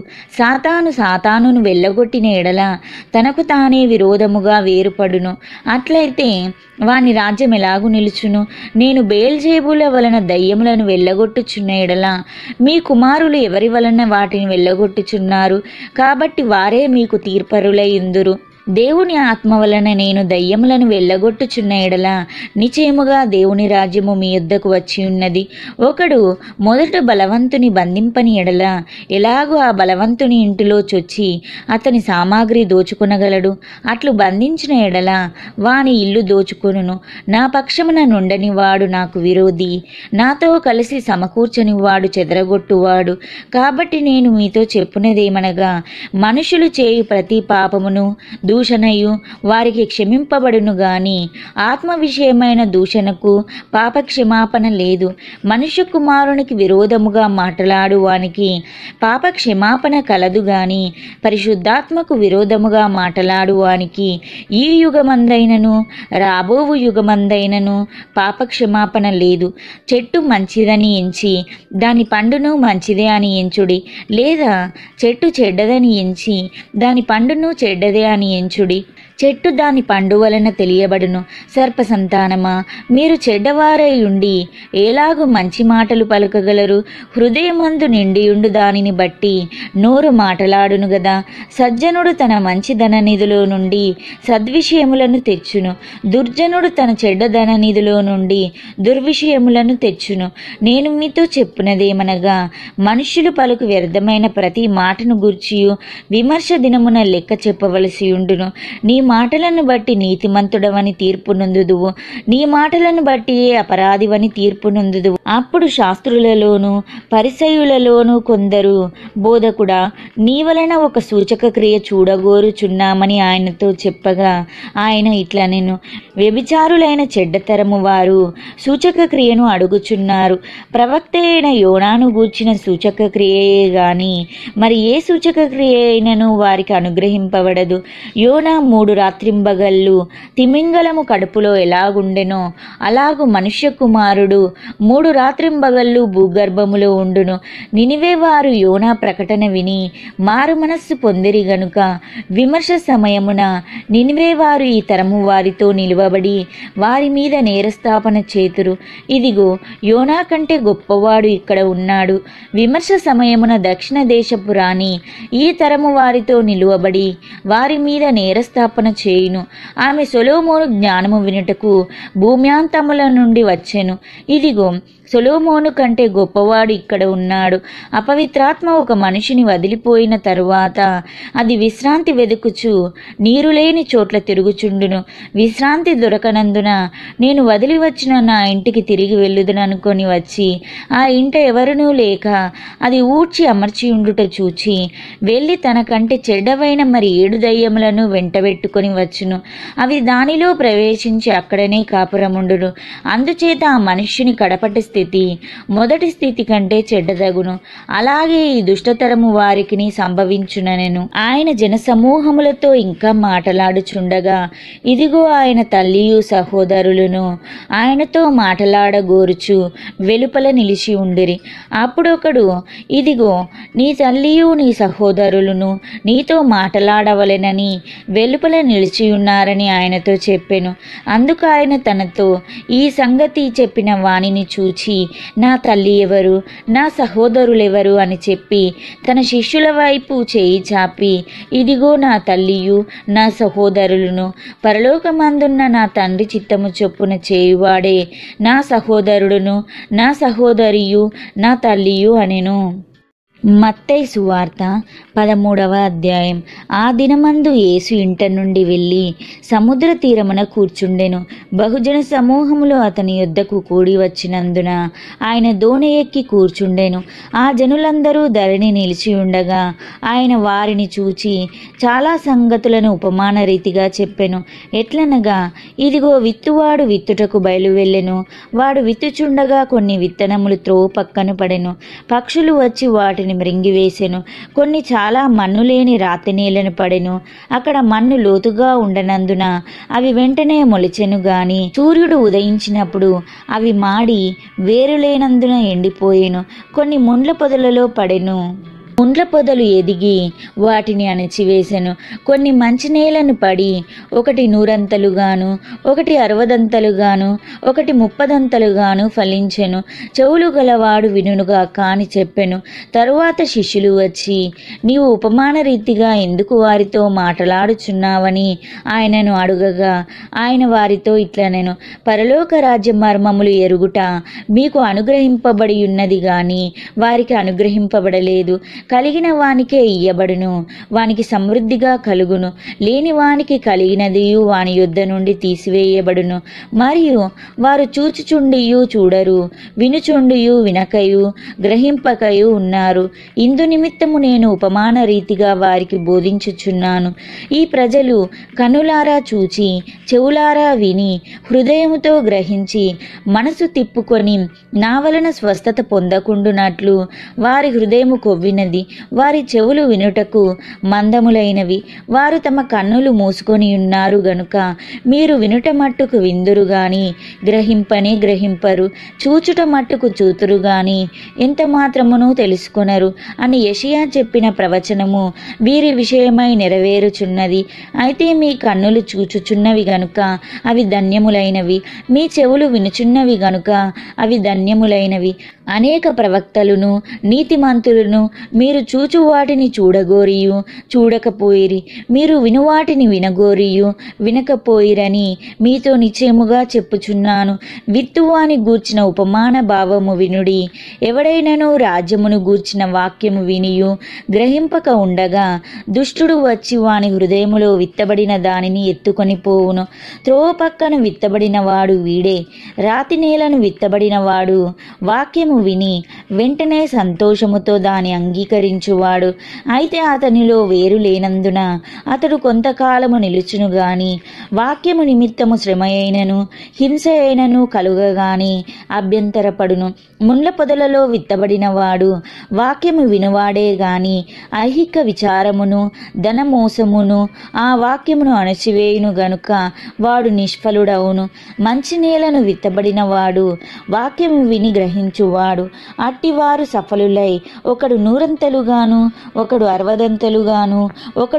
సాతానును వెళ్ళగొట్టిన ఎడల తనకు తానే విరోధముగా వేరుపడును. అట్లయితే వాని రాజ్యం ఎలాగు నిలుచును? నేను బెయల్జెబూల వలన దయ్యములను వెళ్ళగొట్టుచున్న ఎడల మీ కుమారులు ఎవరి వలన వాటిని వెళ్ళగొట్టుచున్నారు? కాబట్టి వారే మీకు తీర్పరులై ఉందురు. దేవుని ఆత్మ వలన నేను దయ్యములను వెళ్ళగొట్టుచున్న ఎడల నిశ్చయముగా దేవుని రాజ్యము మీ యొద్దకు వచ్చి ఉన్నది. ఒకడు మొదట బలవంతుని బంధింపని ఎడల ఎలాగూ ఆ బలవంతుని ఇంటిలో చొచ్చి అతని సామాగ్రి దోచుకొనగలడు. అట్లు బంధించిన ఎడల వాని ఇల్లు దోచుకొనును. నా పక్షమున నుండని వాడు నాకు విరోధి, నాతో కలిసి సమకూర్చని వాడు చెదరగొట్టువాడు. కాబట్టి నేను మీతో చెప్పునదేమనగా, మనుషులు చేయు ప్రతి పాపమును దూషణయు వారికి క్షమింపబడును గాని ఆత్మ విషయమైన దూషణకు పాప క్షమాపణ లేదు. మనుష్య కుమారునికి విరోధముగా మాట్లాడు వానికి పాప క్షమాపణ కలదు గాని పరిశుద్ధాత్మకు విరోధముగా మాట్లాడు వానికి ఈ యుగమందైనను రాబోవు యుగమందైనను పాప క్షమాపణ లేదు. చెట్టు మంచిదని ఎంచి దాని పండును మంచిదే అని ఎంచుడి, లేదా చెట్టు చెడ్డదని ఎంచి దాని పండును చెడ్డదే అని ఎంచుడి. చెట్టు దాని పండు వలన తెలియబడును. సర్ప సంతానమా, మీరు చెడ్డవారై ఉండి ఎలాగు మంచి మాటలు పలుకగలరు? హృదయమందు నిండియుండు దానిని బట్టి నోరు మాటలాడును గదా. సజ్జనుడు తన మంచి ధననిధిలో నుండి సద్విషయములను తెచ్చును, దుర్జనుడు తన చెడ్డ ధననిధిలో నుండి దుర్విషయములను తెచ్చును. నేను మీతో చెప్పునదేమనగా, మనుష్యులు పలుకు వ్యర్థమైన ప్రతి మాటను గూర్చియు విమర్శ దినమున లెక్క చెప్పవలసి ఉండును. నీ మాటలను బట్టి నీతిమంతుడవని తీర్పు నొందుదువు, నీ మాటలను బట్టి అపరాధివని తీర్పు నొందుదువు. అప్పుడు శాస్త్రులలోను పరిసయ్యులలోను కొందరు, బోధకుడా, నీ వలన ఒక సూచక క్రియ చూడగోరుచున్నామని ఆయనతో చెప్పగా ఆయన ఇట్లనెను, వ్యభిచారులైన చెడ్డతరము వారు సూచక క్రియను అడుగుచున్నారు. ప్రవక్త అయిన యోనాను గూర్చిన సూచక క్రియయే గాని మరి ఏ సూచక క్రియ అయినను వారికి అనుగ్రహింపబడదు. యోనా 3 రాత్రింబగళ్ళు తిమింగలము కడుపులో ఎలాగుండెనో అలాగు మనుష్య కుమారుడు 3 రాత్రింబగళ్ళు భూగర్భములో ఉండును. నినివే వారు యోనా ప్రకటన విని మారు మనస్సు పొందిరి గనుక విమర్శ సమయమున నినివే వారు ఈ తరము వారితో నిలువబడి వారి మీద నేరస్థాపన చేతురు. ఇదిగో, యోనా కంటే గొప్పవాడు ఇక్కడ ఉన్నాడు. విమర్శ సమయమున దక్షిణ దేశపు రాణి ఈ తరము వారితో నిలువబడి వారి మీద నేరస్థాపన చేయును. ఆమె సొలొమోను జ్ఞానము వినుటకు భూమ్యాంతముల నుండి వచ్చెను. ఇదిగో, సొలొమోను కంటే గొప్పవాడు ఇక్కడ ఉన్నాడు. అపవిత్రాత్మ ఒక మనిషిని వదిలిపోయిన తరువాత అది విశ్రాంతి వెదుకుచు నీరు లేని చోట్ల తిరుగుచుండును. విశ్రాంతి దొరకనందున నేను వదిలి వచ్చిన నా ఇంటికి తిరిగి వెళ్ళుదుననుకొని వచ్చి ఆ ఇంట ఎవరునూ లేక అది ఊడ్చి అమర్చి ఉండుట చూచి వెళ్ళి తనకంటే చెడ్డవైన మరి 7 దయ్యములను వెంటబెట్టుకొని వచ్చును. అవి దానిలో ప్రవేశించి అక్కడనే కాపురముండును. అందుచేత ఆ మనుష్యుని కడపటి స్థితి మొదటి స్థితి కంటే చెడ్డదగును. అలాగే ఈ దుష్టతరము వారికి సంభవించుననెను. ఆయన జనసమూహములతో ఇంకా మాటలాడుచుండగా ఇదిగో, ఆయన తల్లియు సహోదరులను ఆయనతో మాటలాడగోరుచు వెలుపల నిలిచి ఉండిరి. అప్పుడొకడు, ఇదిగో, నీ తల్లియు నీ సహోదరులను నీతో మాటలాడవలెనని వెలుపల నిలిచియున్నారని ఆయనతో చెప్పెను. అందుకు ఆయన తనతో ఈ సంగతి చెప్పిన వానిని చూచి, నా తల్లి ఎవరు, నా సహోదరులెవరు అని చెప్పి తన శిష్యుల వైపు చేయి చాపి, ఇదిగో నా తల్లియు నా సహోదరులను, పరలోకమందున్న నా తండ్రి చిత్తము చొప్పున చేయువాడే నా సహోదరుడును, నా సహోదరియు, నా తల్లియు అనెను. మత్తయి సువార్త 13వ అధ్యాయం. ఆ దినమందు యేసు ఇంట నుండి వెళ్ళి సముద్ర తీరమున కూర్చుండెను. బహుజన సమూహములు అతని యొద్దకు కూడి వచ్చినందున ఆయన దోణి ఎక్కి కూర్చుండెను. ఆ జనులందరూ ధరణి నిలిచి ఉండగా ఆయన వారిని చూచి చాలా సంగతులను ఉపమాన రీతిగా చెప్పెను. ఎట్లనగా, ఇదిగో, విత్తువాడు విత్తుటకు బయలువెళ్ళెను. వాడు విత్తుచుండగా కొన్ని విత్తనములు త్రోవ పక్కన పడెను. పక్షులు వచ్చి వాటిని మృంగివేసెను. కొన్ని చాలా మన్ను లేని రాతి నేలను పడెను. అక్కడ మన్ను లోతుగా ఉండనందున అవి వెంటనే మొలిచెను గాని సూర్యుడు ఉదయించినప్పుడు అవి మాడి వేరులేనందున ఎండిపోయెను. కొన్ని ముండ్ల పొదలలో పడెను. ముండ్ల పొదలు ఎదిగి వాటిని అణచివేసెను. కొన్ని మంచి నేలను పడి ఒకటి 100 ఒకటి 60 ఒకటి 30 ఫలించెను. చెవులు గలవాడు వినుగా కాని చెప్పెను. తరువాత శిష్యులు వచ్చి, నీవు ఉపమాన రీతిగా ఎందుకు వారితో మాటలాడుచున్నావని ఆయనను అడుగగా ఆయన వారితో ఇట్లనెను, పరలోక రాజ్య మర్మములు ఎరుగుట మీకు అనుగ్రహింపబడి ఉన్నది గాని వారికి అనుగ్రహింపబడలేదు. కలిగిన వానికే ఇయ్యబడును, వానికి సమృద్ధిగా కలుగును. లేని వానికి కలిగినదియు వాని యొద్ద నుండి తీసివేయబడును. మరియు వారు చూచుచుండియు చూడరు, వినుచుండియు వినకయు గ్రహింపకయు ఉన్నారు. ఇందు నిమిత్తము నేను ఉపమాన రీతిగా వారికి బోధించుచున్నాను. ఈ ప్రజలు కనులారా చూచి చెవులారా విని హృదయముతో గ్రహించి మనసు తిప్పుకొని నా వలన స్వస్థత పొందకుండునట్లు వారి హృదయము కొవ్వినది, వారి చెవులు వినుటకు మందములైనవి, వారు తమ కన్నులు మూసుకొని ఉన్నారు గనుక మీరు వినుట మట్టుకు విందురు గాని గ్రహింపనే గ్రహింపరు, చూచుట మట్టుకు చూతురు గాని ఎంత మాత్రమును తెలుసుకొనరు అని యెషయా చెప్పిన ప్రవచనము వీరి విషయమై నెరవేరుచున్నది. అయితే మీ కన్నులు చూచుచున్నవి గనుక అవి ధన్యములైనవి, మీ చెవులు వినుచున్నవి గనుక అవి ధన్యములైనవి. అనేక ప్రవక్తలను నీతిమంతులను మీ మీరు చూచు వాటిని చూడగోరియు చూడకపోయిరి, మీరు వినువాటిని వినగోరియు వినకపోయిరని మీతో నిశ్చయముగా చెప్పుచున్నాను. విత్తువాని గూర్చిన ఉపమాన భావము వినుడి. ఎవడైనను రాజ్యమును గూర్చిన వాక్యము వినియు గ్రహింపక ఉండగా దుష్టుడు వచ్చి వాని హృదయములో విత్తబడిన దానిని ఎత్తుకొని పోవును. త్రోవ పక్కన విత్తబడిన వాడు వీడే. రాతి నేలను విత్తబడిన వాడు వాక్యము విని వెంటనే సంతోషముతో దాని అంగీకరించువాడు. అయితే అతనిలో వేరు లేనందున అతడు కొంతకాలము నిలుచును గాని వాక్యము నిమిత్తము శ్రమ అయినను హింస అయినను కలుగగాని అభ్యంతరపడును. ముండ్ల పొదలలో విత్తబడిన వాడు వాక్యము వినువాడే గాని ఐహిక విచారమును ధనమోసమును ఆ వాక్యమును అణచివేయును గనుక వాడు నిష్ఫలుడవును. మంచి నేలను విత్తబడిన వాడు వాక్యము విని గ్రహించువాడు. అట్టివారు సఫలులై ఒకడు 100 ఒకడు 60 ఒకడు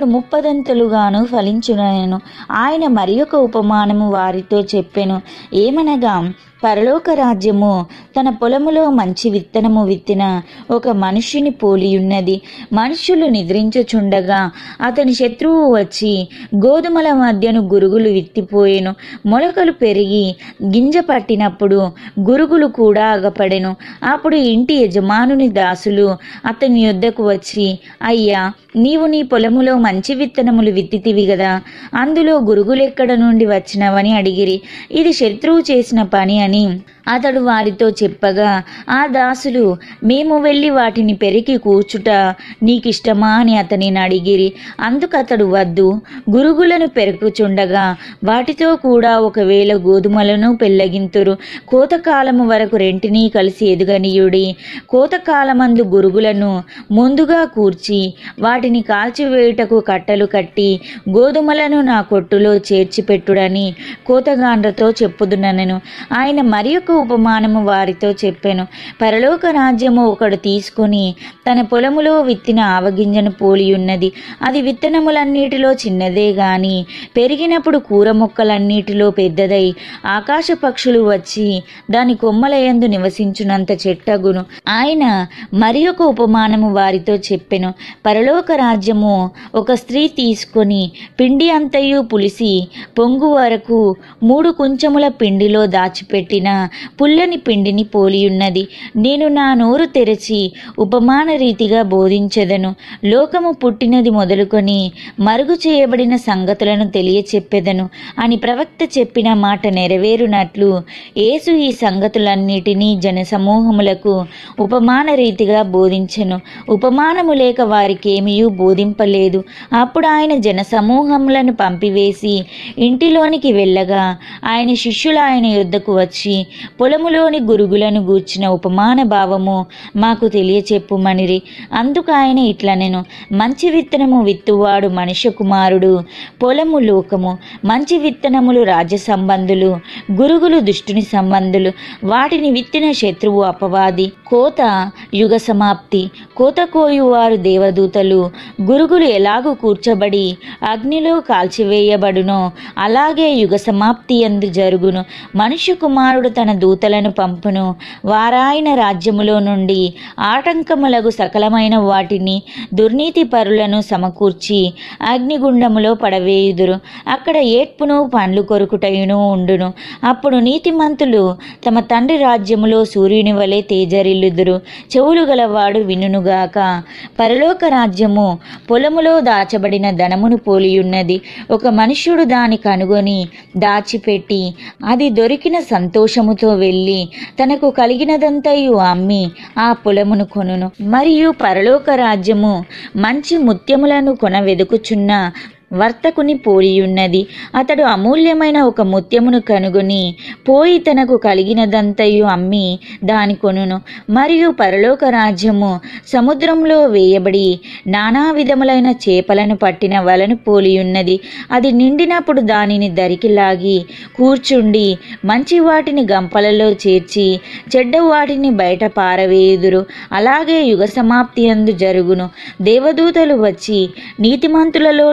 30 ఫలించునను. ఆయన మరి ఒక ఉపమానము వారితో చెప్పెను. ఏమనగా, పరలోక రాజ్యము తన పొలములో మంచి విత్తనము విత్తిన ఒక మనుష్యుని పోలియున్నది. మనుష్యులు నిద్రించుచుండగా అతని శత్రువు వచ్చి గోధుమల మధ్యను గురుగులు విత్తిపోయెను. మొలకలు పెరిగి గింజ పట్టినప్పుడు గురుగులు కూడా అగపడెను. అప్పుడు ఇంటి యజమానుని దాసులు అతని యొద్దకు వచ్చి, అయ్యా, నీవు నీ పొలములో మంచి విత్తనములు విత్తితివి గదా, అందులో గురుగులెక్కడ నుండి వచ్చినవని అడిగిరి. ఇది శత్రువు చేసిన పని అని అతడు వారితో చెప్పగా, ఆ దాసులు, మేము వెళ్ళి వాటిని పెరికి కూర్చుట నీకిష్టమా అని అతనిని అడిగిరి. అందుకతడు, వద్దు, గురుగులను పెరుకుచుండగా వాటితో కూడా ఒకవేళ గోధుమలను పెళ్ళగింతురు. కోతకాలము వరకు రెంటినీ కలిసి ఎదుగనీయుడి. కోతకాలమందు గురుగులను ముందుగా కూర్చి వాటిని కాల్చివేయుటకు కట్టలు కట్టి గోధుమలను నా కొట్టులో చేర్చిపెట్టుడని కోతగాండ్రతో చెప్పుదునెను. ఆయన మరి ఒక ఉపమానము వారితో చెప్పెను. పరలోక రాజ్యము ఒకడు తీసుకుని తన పొలములో విత్తిన ఆవగింజను పోలియున్నది. అది విత్తనములన్నిటిలో చిన్నదే గాని పెరిగినప్పుడు కూర మొక్కలన్నిటిలో పెద్దదై ఆకాశ పక్షులు వచ్చి దాని కొమ్మలయందు నివసించునంత చెట్టగును. ఆయన మరి ఒక ఉపమానము వారితో చెప్పెను. పరలోక రాజ్యము ఒక స్త్రీ తీసుకొని పిండి అంతయు పులిసి పొంగు వరకు 3 కుంచముల పిండిలో దాచిపెట్టిన పుల్లని పిండిని పోలియున్నది. నేను నా నోరు తెరచి ఉపమాన రీతిగా బోధించెదను. లోకము పుట్టినది మొదలుకొని మరుగు చేయబడిన సంగతులను తెలియచెప్పెదను అని ప్రవక్త చెప్పిన మాట నెరవేరునట్లు యేసు ఈ సంగతులన్నిటినీ జనసమూహములకు ఉపమాన రీతిగా బోధించెను. ఉపమానము లేక వారికేమీయూ బోధింపలేదు. అప్పుడు ఆయన జనసమూహములను పంపివేసి ఇంటిలోనికి వెళ్ళగా ఆయన శిష్యులు ఆయన యొద్దకు వచ్చి, పొలములోని గురుగులను గూర్చిన ఉపమాన భావము మాకు తెలియచెప్పుమనిరి. అందుకు ఆయన ఇట్లనెను, మంచి విత్తనము విత్తువాడు మనుష్య కుమారుడు. పొలము లోకము. మంచి విత్తనములు రాజ్య సంబంధులు, గురుగులు దుష్టుని సంబంధులు. వాటిని విత్తిన శత్రువు అపవాది. కోత యుగ సమాప్తి. కోత కోయువారు దేవదూతలు. గురుగులు ఎలాగూ కూర్చబడి అగ్నిలో కాల్చివేయబడునో అలాగే యుగ సమాప్తి యందు జరుగును. మనుష్య కుమారుడు తన దూతలను పంపును. వారాయన రాజ్యములో నుండి ఆటంకములగు సకలమైన వాటిని దుర్నీతి పరులను సమకూర్చి అగ్నిగుండములో పడవేయుదురు. అక్కడ ఏడ్పును పండ్లు కొరుకుటయును ఉండును. అప్పుడు నీతిమంతులు తమ తండ్రి రాజ్యములో సూర్యుని వలె తేజరిల్లుదురు. చెవులు గలవాడు వినుగాక. పరలోక రాజ్యము పొలములో దాచబడిన ధనమును పోలియున్నది. ఒక మనుష్యుడు దాని కనుగొని దాచిపెట్టి అది దొరికిన సంతోషముతో వెళ్ళి తనకు కలిగినదంతయు అమ్మి ఆ పొలమును కొనును. మరియు పరలోక రాజ్యము మంచి ముత్యములను కొన వెదుకుచున్న వర్తకుని పోలియున్నది. అతడు అమూల్యమైన ఒక ముత్యమును కనుగొని పోయి తనకు కలిగినదంతయు అమ్మి దాని కొనును. మరియు పరలోక రాజ్యము సముద్రంలో వేయబడి నానా విధములైన చేపలను పట్టిన వలను పోలియున్నది. అది నిండినప్పుడు దానిని దరికి లాగి కూర్చుండి మంచి వాటిని గంపలలో చేర్చి చెడ్డ వాటిని బయట పారవేయుదురు. అలాగే యుగ సమాప్తి యందు జరుగును. దేవదూతలు వచ్చి నీతిమంతులలో నుండి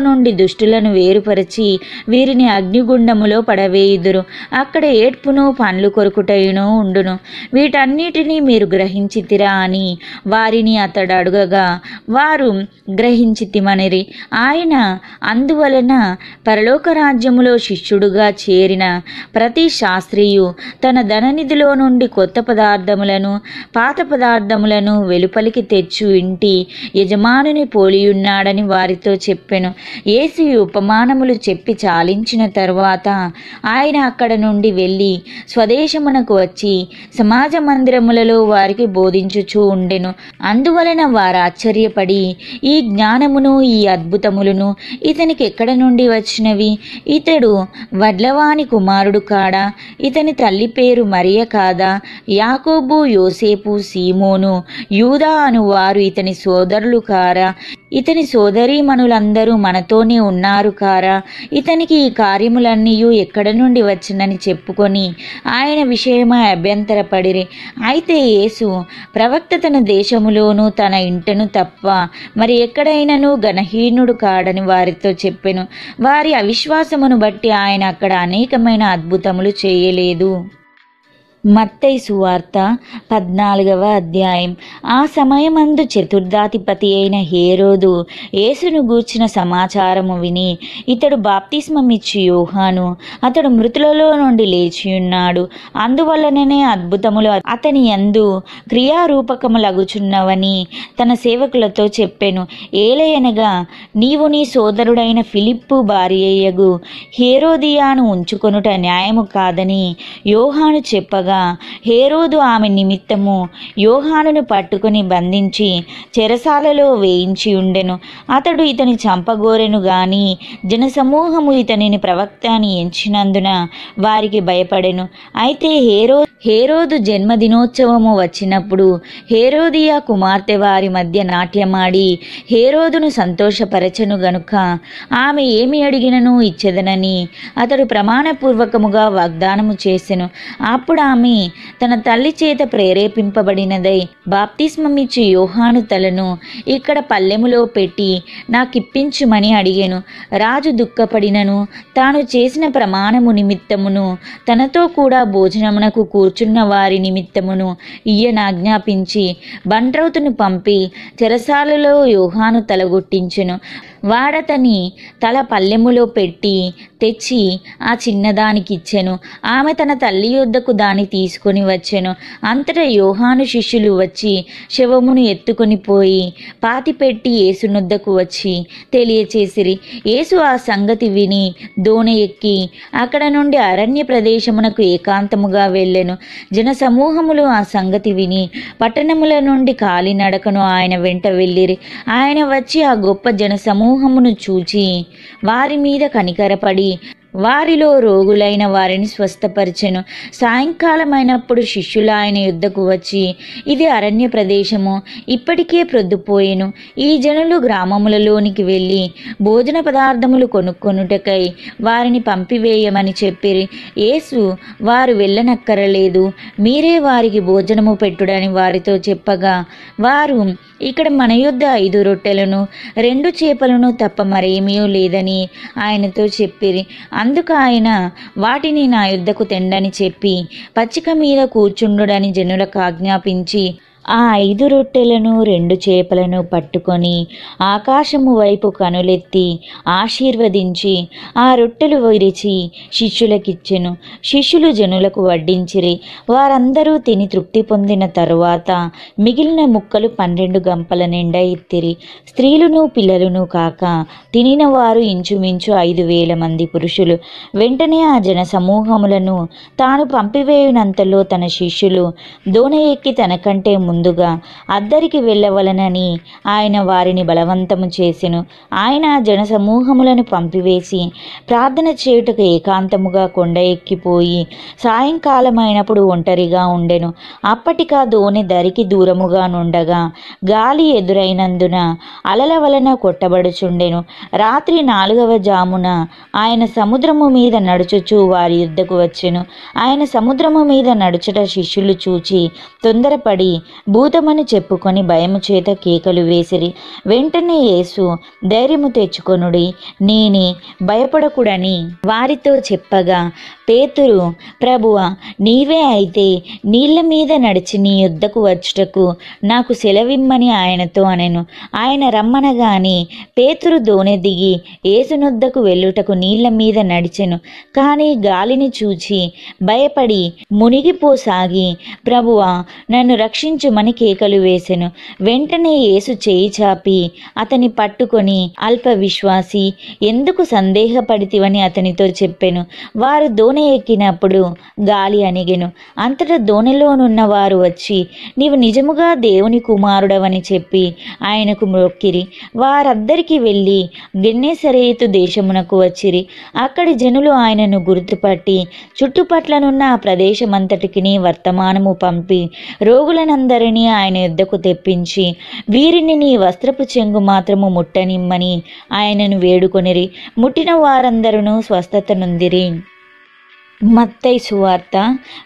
దుష్టులను వేరుపరిచి వీరిని అగ్నిగుండములో పడవేయుదురు. అక్కడ ఏడ్పును పండ్లు కొరుకుటయును ఉండును. వీటన్నిటినీ మీరు గ్రహించితిరా అని వారిని అతడు అడుగగా వారు గ్రహించితిమనిరి. ఆయన అందువలన పరలోక రాజ్యములో శిష్యుడుగా చేరిన ప్రతి శాస్త్రియు తన ధననిధిలో నుండి కొత్త పదార్థములను పాత పదార్థములను వెలుపలికి తెచ్చు ఇంటి యజమానుని పోలియున్నాడని వారితో చెప్పెను. యేసు ఈ ఉపమానములు చెప్పి చాలించిన తరువాత ఆయన అక్కడ నుండి వెళ్ళి స్వదేశమునకు వచ్చి సమాజ మందిరములలో వారికి బోధించుచూ ఉండెను. అందువలన వారు ఆశ్చర్యపడి ఈ జ్ఞానమును ఈ అద్భుతములను ఇతనికి ఎక్కడ నుండి వచ్చినవి? ఇతడు వడ్లవాని కుమారుడు కాడా? ఇతని తల్లి పేరు మరియ కాదా? యాకోబు, యోసేపు, సీమోను, యూదా అను వారు ఇతని సోదరులు కారా? ఇతని సోదరీమణులందరూ మనతోనే ఉన్నారు కారా? ఇతనికి ఈ కార్యములన్నీ ఎక్కడ నుండి వచ్చినని చెప్పుకొని ఆయన విషయమై అభ్యంతరపడిరి. అయితే యేసు ప్రవక్త తన దేశములోను తన ఇంటను తప్ప మరి ఎక్కడైనను ఘనహీనుడు కాడని వారితో చెప్పెను. వారి అవిశ్వాసమును బట్టి ఆయన అక్కడ అనేకమైన అద్భుతములు చేయలేదు. మత్తయి సువార్త 14వ అధ్యాయం. ఆ సమయమందు చతుర్థాధిపతి అయిన హేరోదు యేసును గూర్చిన సమాచారము విని, ఇతడు బాప్తిస్మమిచ్చు యోహాను, అతడు మృతులలో నుండి లేచియున్నాడు, అందువలననే అద్భుతములు అతని యందు క్రియారూపకములగుచున్నవని తన సేవకులతో చెప్పెను. ఏలయనగా నీవు నీ సోదరుడైన ఫిలిప్పు భార్యయగు హేరోదియాను ఉంచుకొనుట న్యాయము కాదని యోహాను చెప్పగా హేరోదు ఆమె నిమిత్తము యోహానును పట్టుకుని బంధించి చెరసాలలో వేయించి ఉండెను. అతడు ఇతని చంపగోరెను గాని జనసమూహము ఇతనిని ప్రవక్త అని ఎంచినందున వారికి భయపడెను. అయితే హేరోదు జన్మదినోత్సవము వచ్చినప్పుడు హేరోదియా కుమార్తె వారి మధ్య నాట్యమాడి హేరోదును సంతోషపరచెను గనుక ఆమె ఏమి అడిగినను ఇచ్చెదనని అతడు ప్రమాణపూర్వకముగా వాగ్దానము చేసెను. అప్పుడు ఆమె తన తల్లి చేత ప్రేరేపింపబడినదై బాప్తిస్మమిచ్చు యోహాను తలను ఇక్కడ పల్లెములో పెట్టి నాకిప్పించుమని అడిగెను. రాజు దుఃఖపడినను తాను చేసిన ప్రమాణము నిమిత్తమును తనతో కూడా భోజనమునకు కూర్చున్న వారి నిమిత్తమును ఈయనాజ్ఞాపించి బంట్రౌతును పంపి చెరసాలలో యోహాను తలగొట్టించెను. వాడతని తల పల్లెములో పెట్టి తెచ్చి ఆ చిన్నదానికిచ్చెను. ఆమె తన తల్లి యొద్దకు దాన్ని తీసుకొని వచ్చెను. అంతటా యోహాను శిష్యులు వచ్చి శవమును ఎత్తుకొని పోయి పాతిపెట్టి యేసునొద్దకు వచ్చి తెలియచేసిరి. యేసు ఆ సంగతి విని దోణ ఎక్కి అక్కడ నుండి అరణ్య ప్రదేశమునకు ఏకాంతముగా వెళ్ళెను. జనసమూహములు ఆ సంగతి విని పట్టణముల నుండి కాలినడకను ఆయన వెంట వెళ్ళిరి. ఆయన వచ్చి ఆ గొప్ప జనసమూహమును చూచి వారి మీద కనికరపడి వారిలో రోగులైన వారిని స్వస్థపరిచెను. సాయంకాలమైనప్పుడు శిష్యులు ఆయన యుద్ధకు వచ్చి, ఇది అరణ్య ప్రదేశము, ఇప్పటికే ప్రొద్దుపోయెను. ఈ జనులు గ్రామములలోనికి వెళ్ళి భోజన పదార్థములు కొనుక్కొనుటకై వారిని పంపివేయమని చెప్పిరి. యేసు వారు వెళ్ళనక్కరలేదు, మీరే వారికి భోజనము పెట్టుడని వారితో చెప్పగా, వారు ఇక్కడ మన యొద్ద 5 రొట్టెలను 2 చేపలను తప్ప మరేమీ లేదని ఆయనతో చెప్పిరి. అందుకు ఆయన వాటిని నా యుద్ధకు తెండని చెప్పి పచ్చిక మీద కూర్చుండుడని జనులకు ఆజ్ఞాపించి ఆ 5 రొట్టెలను 2 చేపలను పట్టుకొని ఆకాశము వైపు కనులెత్తి ఆశీర్వదించి ఆ రొట్టెలు విరిచి శిష్యులకిచ్చెను. శిష్యులు జనులకు వడ్డించిరి. వారందరూ తిని తృప్తి పొందిన తరువాత మిగిలిన ముక్కలు 12 గంపల నిండా ఎత్తిరి. స్త్రీలును పిల్లలును కాక తినిన వారు ఇంచుమించు 5,000 మంది పురుషులు. వెంటనే ఆ జన సమూహములను తాను పంపివేయునంతలో తన శిష్యులు దోణ ఎక్కి తనకంటే ముందుగా అద్దరికి వెళ్ళవలనని ఆయన వారిని బలవంతము చేసెను. ఆయన జనసమూహములను పంపివేసి ప్రార్థన చేయుటకు ఏకాంతముగా కొండ ఎక్కిపోయి సాయంకాలమైనప్పుడు ఒంటరిగా ఉండెను. అప్పటికా దోణి దరికి దూరముగా నుండగా గాలి ఎదురైనందున అలల వలన కొట్టబడుచుండెను. రాత్రి 4వ జామున ఆయన సముద్రము మీద నడుచుచు వారి యుద్ధకు వచ్చెను. ఆయన సముద్రము మీద నడుచుట శిష్యులు చూచి తొందరపడి భూతమని చెప్పుకొని భయము చేత కేకలు వేసిరి. వెంటనే యేసు, ధైర్యము తెచ్చుకొనుడి, నేనే, భయపడకుడని వారితో చెప్పగా, పేతురు, ప్రభువా, నీవే అయితే నీళ్ల మీద నడిచి నీ యొద్దకు వచ్చుటకు నాకు సెలవిమ్మని ఆయనతో అనెను. ఆయన రమ్మనగానే పేతురు దోణి దిగి యేసునొద్దకు వెళ్ళుటకు నీళ్ల మీద నడిచెను. కానీ గాలిని చూచి భయపడి మునిగిపోసాగి, ప్రభువా, నన్ను రక్షించుమని కేకలు వేసెను. వెంటనే యేసు చేయి చాపి అతని పట్టుకొని, అల్ప విశ్వాసి, ఎందుకు సందేహపడితివని అతనితో చెప్పెను. వారు దోణి ఎక్కినప్పుడు గాలి అణిగెను. అంతటా దోణిలోనున్న వారు వచ్చి, నీవు నిజముగా దేవుని కుమారుడవని చెప్పి ఆయనకు మ్రొక్కిరి. వారద్దరికి వెళ్ళి గెన్నేసరేతు దేశమునకు వచ్చిరి. అక్కడి జనులు ఆయనను గుర్తుపట్టి చుట్టుపట్లనున్న ఆ ప్రదేశమంతటికి వర్తమానము పంపి రోగులనందరినీ ఆయన యొద్దకు తెప్పించి, వీరిని నీ వస్త్రపు చెంగు మాత్రము ముట్టనిమ్మని ఆయనను వేడుకొనిరి. ముట్టిన వారందరూ స్వస్థత నొందిరి. మత్తయి సువార్త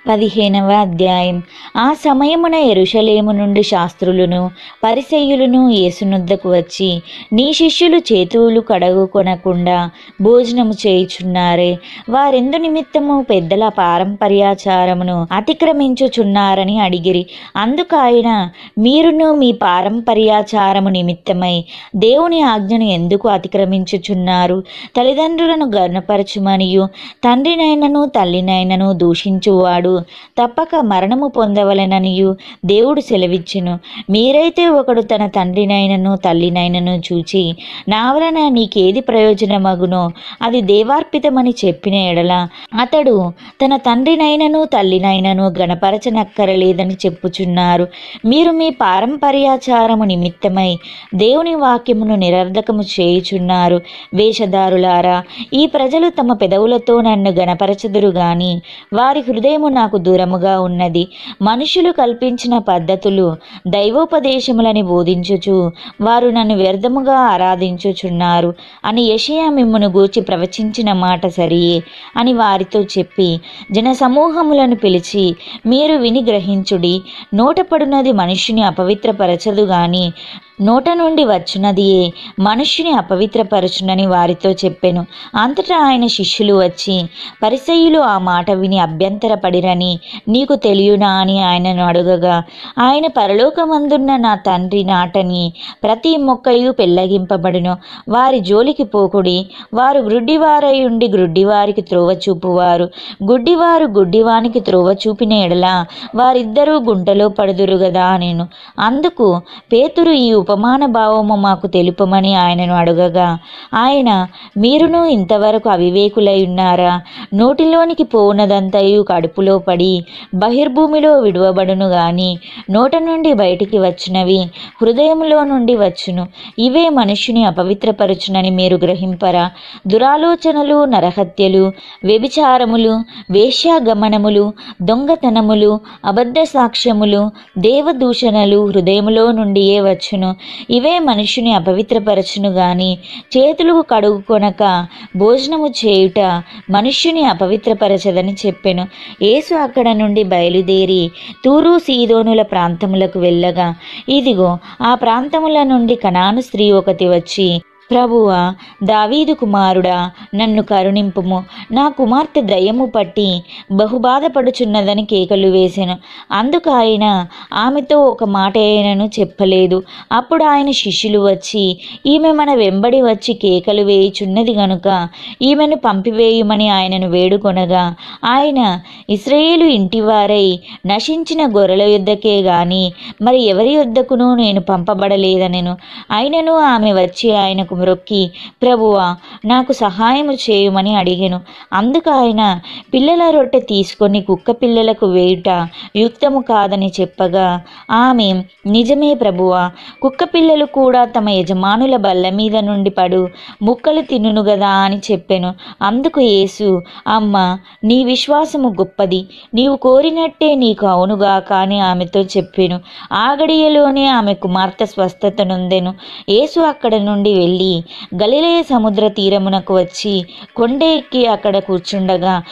15వ అధ్యాయం. ఆ సమయమున యెరూషలేము నుండి శాస్త్రులను పరిసయ్యులను యేసునొద్దకు వచ్చి, నీ శిష్యులు చేతులు కడుగుకొనకుండా భోజనము చేయుచున్నారే, వారెందు నిమిత్తము పెద్దల పారంపర్యాచారమును అతిక్రమించుచున్నారని అడిగిరి. అందుకు ఆయన, మీరును మీ పారంపర్యాచారము నిమిత్తమై దేవుని ఆజ్ఞను ఎందుకు అతిక్రమించుచున్నారు? తల్లిదండ్రులను గర్ణపరచుమనియు తండ్రినైనను తల్లినైనను దూషించువాడు తప్పక మరణము పొందవలెననియు దేవుడు సెలవిచ్చును. మీరైతే ఒకడు తన తండ్రినైనను తల్లినైనను చూచి, నా వలన నీకేది ప్రయోజనమగునో అది దేవార్పితమని చెప్పిన ఎడల అతడు తన తండ్రినైనను తల్లినైనను గణపరచనక్కరలేదని చెప్పుచున్నారు. మీరు మీ పారంపర్యాచారము నిమిత్తమై దేవుని వాక్యమును నిరర్ధకము చేయుచున్నారు. వేషధారులారా, ఈ ప్రజలు తమ పెదవులతో నన్ను గణపరచదురు గాని వారి హృదయము నాకు దూరముగా ఉన్నది. మనుషులు కల్పించిన పద్ధతులు దైవోపదేశములని బోధించుచు వారు నన్ను వ్యర్థముగా ఆరాధించుచున్నారు అని యెషయా మిమ్మును గూర్చి ప్రవచించిన మాట సరియే అని వారితో చెప్పి, జన సమూహములను పిలిచి, మీరు విని గ్రహించుడి. నోటపడునది మనుష్యుని అపవిత్రపరచదు గాని నోట నుండి వచ్చునదియే మనుష్యుని అపవిత్రపరచునని వారితో చెప్పెను. అంతటా ఆయన శిష్యులు వచ్చి, పరిసయ్యులు ఆ మాట విని అభ్యంతరపడిరని నీకు తెలియనా అని ఆయనను అడుగగా, ఆయన, పరలోకమందున్న నా తండ్రి నాటని ప్రతి మొక్కయు పెళ్లగింపబడును. వారి జోలికి పోకుడి. వారు గ్రుడ్డివారై ఉండి గ్రుడ్డివారికి త్రోవ చూపువారు. గుడ్డివారు గుడ్డివానికి త్రోవ చూపిన ఎడల వారిద్దరూ గుంటలో పడుదురు గదా నేను. అందుకు పేతురు, ఈ ఉపమాన భావము మాకు తెలుపమని ఆయనను అడుగగా, ఆయన, మీరును ఇంతవరకు అవివేకులై ఉన్నారా? నోటిలోనికి పోవునదంతయు కడుపులో పడి బహిర్భూమిలో విడువబడును గాని నోట నుండి బయటికి వచ్చినవి హృదయములో నుండి వచ్చును. ఇవే మనుష్యుని అపవిత్రపరచునని మీరు గ్రహింపరా? దురాలోచనలు, నరహత్యలు, వ్యభిచారములు, వేశ్యాగమనములు, దొంగతనములు, అబద్ధ సాక్ష్యములు, దేవదూషణలు హృదయములో నుండియే వచ్చును. ఇవే మనుష్యుని అపవిత్రపరచును గాని చేతులు కడుగుకొనక భోజనము చేయుట మనుష్యుని అపవిత్రపరచదని చెప్పెను. యేసు అక్కడ నుండి బయలుదేరి తూరు సీదోనుల ప్రాంతములకు వెళ్ళగా, ఇదిగో, ఆ ప్రాంతముల నుండి కనాను స్త్రీ ఒకటి వచ్చి, ప్రభువా, దావీదు కుమారుడా, నన్ను కరుణింపుము, నా కుమార్తె దయ్యము పట్టి బహుబాధపడుచున్నదని కేకలు వేసెను. అందుకు ఆయన ఆమెతో ఒక మాట అయినను చెప్పలేదు. అప్పుడు ఆయన శిష్యులు వచ్చి, ఈమె మన వెంబడి వచ్చి కేకలు వేయుచున్నది గనుక ఈమెను పంపివేయుమని ఆయనను వేడుకొనగా, ఆయన, ఇశ్రాయేలు ఇంటివారై నశించిన గొర్రెల యొద్దకే గాని మరి ఎవరి యొద్దకును నేను పంపబడలేదనెను. అయినను ఆమె వచ్చి ఆయనకు మ్రొక్కి, ప్రభువా, నాకు సహాయము చేయుమని అడిగెను. అందుకు ఆయన, పిల్లల రొట్టె తీసుకొని కుక్క పిల్లలకు వేయుట యుక్తము కాదని చెప్పగా, ఆమె, నిజమే ప్రభువా, కుక్క పిల్లలు కూడా తమ యజమానుల బల్ల మీద నుండి పడు ముక్కలు తినును గదా అని చెప్పెను. అందుకు యేసు, అమ్మ, నీ విశ్వాసము గొప్పది, నీవు కోరినట్టే నీకు అవునుగా అని ఆమెతో చెప్పెను. ఆ గడియలోనే ఆమె కుమార్తె స్వస్థత నొందెను. యేసు అక్కడ నుండి వెళ్ళి గలిలయ సముద్ర తీరమునకు వచ్చి కొండ ఎక్కి అక్కడ కూర్చుండగా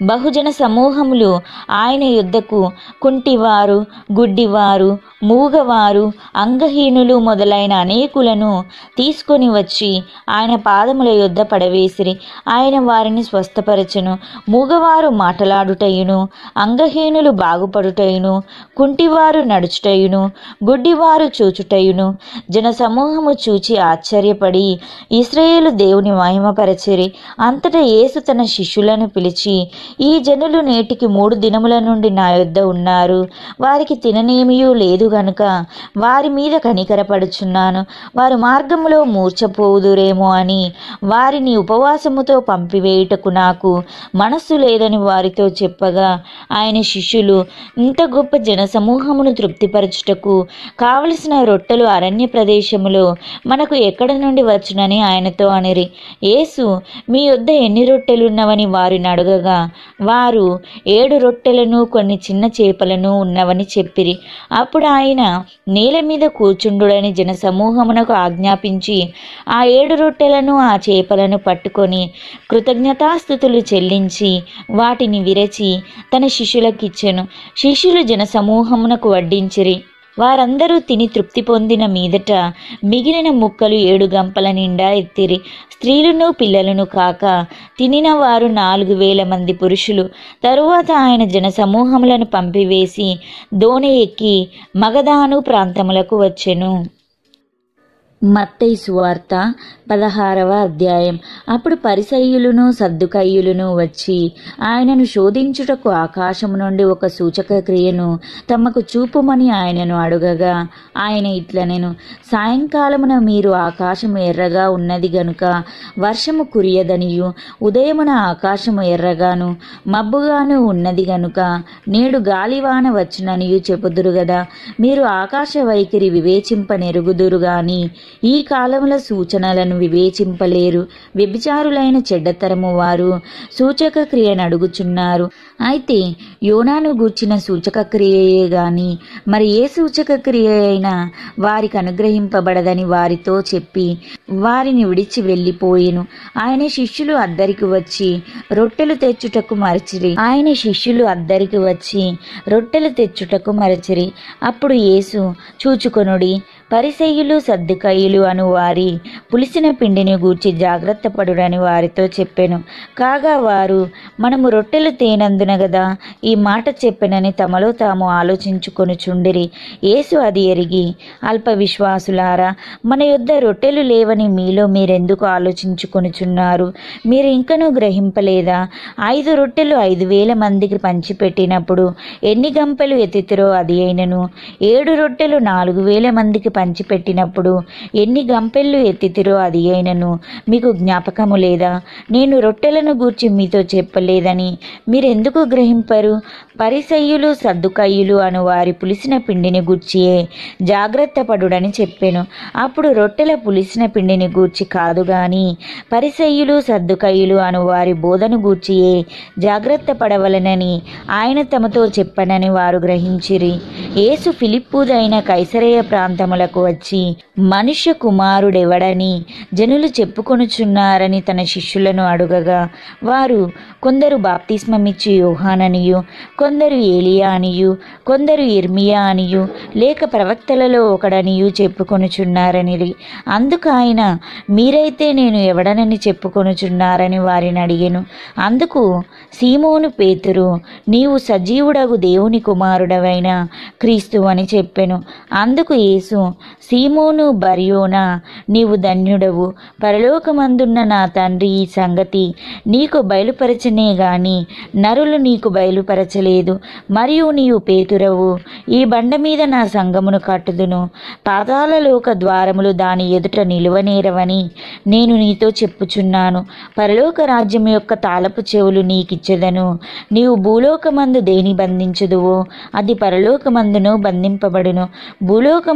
బహుజన సమూహములు ఆయన యుద్ధకు కుంటివారు, గుడ్డివారు, మూగవారు, అంగహీనులు మొదలైన అనేకులను తీసుకొని వచ్చి ఆయన పాదముల యొద్ద పడవేసిరి. ఆయన వారిని స్వస్థపరచెను. మూగవారు మాటలాడుటయును, అంగహీనులు బాగుపడుటయును, కుంటివారు నడుచుటయును, గుడ్డివారు చూచుటయును. జన సమూహము చూచి ఆశ్చర్యపడి ఇశ్రాయేలు దేవుని మహిమపరచిరి. అంతటా యేసు తన శిష్యులను పిలిచి, ఈ జనులు నేటికి 3 దినముల నుండి నా యొద్ద ఉన్నారు. వారికి తిననేమియూ లేదు గనుక వారి మీద కనికరపడుచున్నాను. వారు మార్గములో మూర్ఛపోవుదురేమో అని వారిని ఉపవాసముతో పంపివేయుటకు నాకు మనస్సు లేదని వారితో చెప్పగా, ఆయన శిష్యులు ఇంత గొప్ప జనసమూహమును తృప్తిపరచుటకు కావలసిన రొట్టెలు అరణ్య ప్రదేశములో మనకు ఎక్కడ నుండి వచ్చునని ఆయనతో అనిరి. యేసు, మీ యొద్ద ఎన్ని రొట్టెలున్నవని వారిని అడగగా, వారు 7 రొట్టెలను కొన్ని చిన్న చేపలను ఉన్నవని చెప్పిరి. అప్పుడు ఆయన నేల మీద కూర్చుండుడని జనసమూహమునకు ఆజ్ఞాపించి ఆ 7 రొట్టెలను ఆ చేపలను పట్టుకొని కృతజ్ఞతాస్తుతులు చెల్లించి వాటిని విరచి తన శిష్యులకిచ్చెను. శిష్యులు జనసమూహమునకు వడ్డించిరి. వారందరూ తిని తృప్తి పొందిన మీదట మిగిలిన ముక్కలు 7 గంపల నిండా ఎత్తిరి. స్త్రీలను పిల్లలను కాక తినిన వారు 4,000 మంది పురుషులు. తరువాత ఆయన జనసమూహములను పంపివేసి దోణి ఎక్కి మగదాను ప్రాంతములకు వచ్చెను. మత్తయి సువార్త 16వ అధ్యాయం. అప్పుడు పరిసయ్యులను సద్దుకయ్యులను వచ్చి ఆయనను శోధించుటకు ఆకాశము నుండి ఒక సూచక క్రియను తమకు చూపుమని ఆయనను అడుగగా, ఆయన ఇట్లనెను, సాయంకాలమున మీరు ఆకాశము ఎర్రగా ఉన్నది గనుక వర్షము కురియదనియు, ఉదయమున ఆకాశము ఎర్రగాను మబ్బుగాను ఉన్నది గనుక నేడు గాలివాన వచ్చుననియు చెప్పుదురు గదా. మీరు ఆకాశ వైఖరి వివేచింపనెరుగుదురు గాని ఈ కాలముల సూచనలను వివేచింపలేరు. వ్యభిచారులైన చెడ్డతరము వారు సూచక క్రియను అడుగుచున్నారు. అయితే యోనాను గూర్చిన సూచక క్రియయే గాని మరి ఏ సూచక క్రియ అయినా వారికి అనుగ్రహింపబడదని వారితో చెప్పి వారిని విడిచి వెళ్ళిపోయెను. ఆయన శిష్యులు అద్దరికి వచ్చి రొట్టెలు తెచ్చుటకు మరచిరి. అప్పుడు యేసు, చూచుకొనుడి, పరిసయ్యులు సద్దుకయ్యులు అను వారి పులిసిన పిండిని గూర్చి జాగ్రత్త పడుడని వారితో చెప్పెను. కాగా వారు, మనము రొట్టెలు తేనందున గదా ఈ మాట చెప్పెనని తమలో తాము ఆలోచించుకొనుచుండిరి. యేసు అది ఎరిగి, అల్ప విశ్వాసులారా, మన యొద్ద రొట్టెలు లేవని మీలో మీరెందుకు ఆలోచించుకొనుచున్నారు? మీరు ఇంకనూ గ్రహింపలేదా? 5 రొట్టెలు 5,000 మందికి పంచిపెట్టినప్పుడు ఎన్ని గంపెలు ఎత్తితిరో అది అయినను, 7 రొట్టెలు 4,000 మందికి పంచిపెట్టినప్పుడు ఎన్ని గంపెళ్ళు ఎత్తితిరో అది అయినను మీకు జ్ఞాపకము లేదా? నేను రొట్టెలను గూర్చి మీతో చెప్పలేదని మీరెందుకు గ్రహింపరు? పరిసయ్యులు సద్దుకయ్యులు అను వారి పులిసిన పిండిని గూర్చియే జాగ్రత్త పడుడని చెప్పెను. అప్పుడు రొట్టెల పులిసిన పిండిని గూర్చి కాదు గాని పరిసయ్యులు సద్దుకయ్యులు అను వారి బోధను గూర్చియే జాగ్రత్త పడవలనని ఆయన తమతో చెప్పనని వారు గ్రహించిరి. యేసు ఫిలిప్పుదైన కైసరయ ప్రాంతములకు వచ్చి, మనుష్య కుమారుడెవడని జనులు చెప్పుకొనుచున్నారని తన శిష్యులను అడుగగా, వారు, కొందరు బాప్తిస్మమిచ్చి యోహాననియు, కొందరు ఏలియా అనియు, కొందరు ఇర్మియా అనియు, లేక ప్రవక్తలలో ఒకడనియు చెప్పుకొనుచున్నారనిరి. అందుకు ఆయన, మీరైతే నేను ఎవడనని చెప్పుకొనుచున్నారని వారిని అడిగెను. అందుకు సీమోను పేతురు, నీవు సజీవుడగు దేవుని కుమారుడవైన క్రీస్తు అని చెప్పెను. అందుకు యేసు, సీమోను బర్యోనా, నీవు ధన్యుడవు. పరలోకమందున్న నా తండ్రి ఈ సంగతి నీకు బయలుపరచనే గాని నరులు నీకు బయలుపరచలేదు. మరియు నీవు పేతురవు, ఈ బండ మీద నా సంఘమును కట్టుదును. పాతాళలోక ద్వారములు దాని ఎదుట నిలువనేరవని నేను నీతో చెప్పుచున్నాను. పరలోక రాజ్యం యొక్క తాళపు చెవులు నీకిచ్చెదను. నీవు భూలోకమందు దేని బంధించుదువో అది పరలోకమందును బంధింపబడును, భూలోకమందు దేని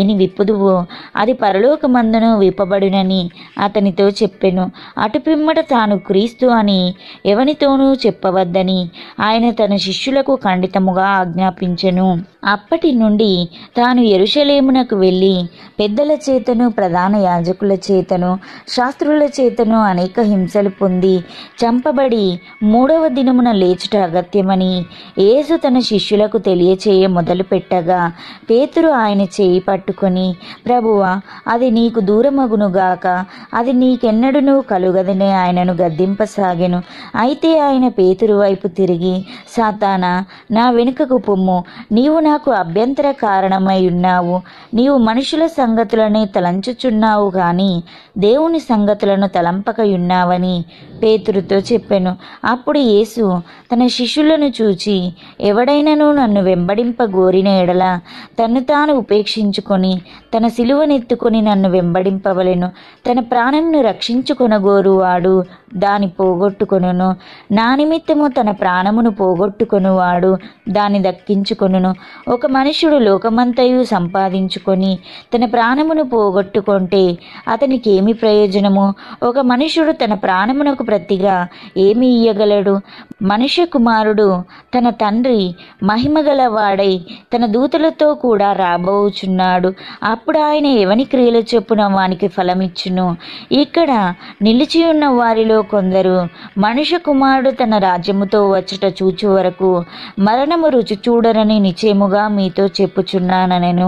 దేని విప్పుదువో అది పరలోకమందును విప్పబడునని అతనితో చెప్పెను. అటు పిమ్మట తాను క్రీస్తు అని ఎవనితోనూ చెప్పవద్దని ఆయన తన శిష్యులకు ఖండితముగా ఆజ్ఞాపించెను. అప్పటి నుండి తాను యెరూషలేమునకు వెళ్ళి పెద్దల చేతను ప్రధాన యాజకుల చేతను శాస్త్రుల చేతను అనేక హింసలు పొంది చంపబడి మూడవ దినమున లేచుట అగత్యమని యేసు తన శిష్యులకు తెలియచేయ మొదలుపెట్టగా పేతురు ఆయన చేయి పట్టుకొని, ప్రభువా, అది నీకు దూరమగునుగాక, అది నీకెన్నడూనూ కలుగదని ఆయనను గద్దింపసాగెను. అయితే ఆయన పేతురు వైపు తిరిగి, సాతానా, నా వెనుకకు పొమ్ము, నీవు నాకు అభ్యంతర కారణమై ఉన్నావు. నీవు మనుషుల సంగతులనే తలంచుచున్నావు గాని దేవుని సంగతులను తలంపకయున్నావని పేతురుతో చెప్పెను. అప్పుడు యేసు తన శిష్యులను చూచి, ఎవడైనను నన్ను వెంబడింపగోరిన ఎడల తన్ను తాను ఉపేక్షించుకొని తన సిలువనెత్తుకొని నన్ను వెంబడింపవలెను. తన ప్రాణంను రక్షించుకొనగోరువాడు దాని పోగొట్టుకొనును. నా నిమిత్తము తన ప్రాణమును పోగొట్టుకొనువాడు దాని దక్కించుకొనును. ఒక మనుష్యుడు లోకమంతయు సంపాదించుకొని తన ప్రాణమును పోగొట్టుకొంటే అతనికి ఏమి ప్రయోజనము? ఒక మనుష్యుడు తన ప్రాణమునకు ప్రతిగా ఏమి ఇయ్యగలడు? మనుష్య కుమారుడు తన తండ్రి మహిమగలవాడై తన దూతలతో కూడా రాబోచున్నాడు. అప్పుడు ఆయన ఎవని క్రియల చొప్పున వానికి ఫలమిచ్చును. ఇక్కడ నిలిచి ఉన్న వారిలో కొందరు మనుష్య కుమారుడు తన రాజ్యముతో వచ్చుట చూచు వరకు మరణము రుచి చూడరని నిశ్చయముగా మీతో చెప్పుచున్నానెను.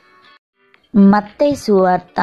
మత్తయి సువార్త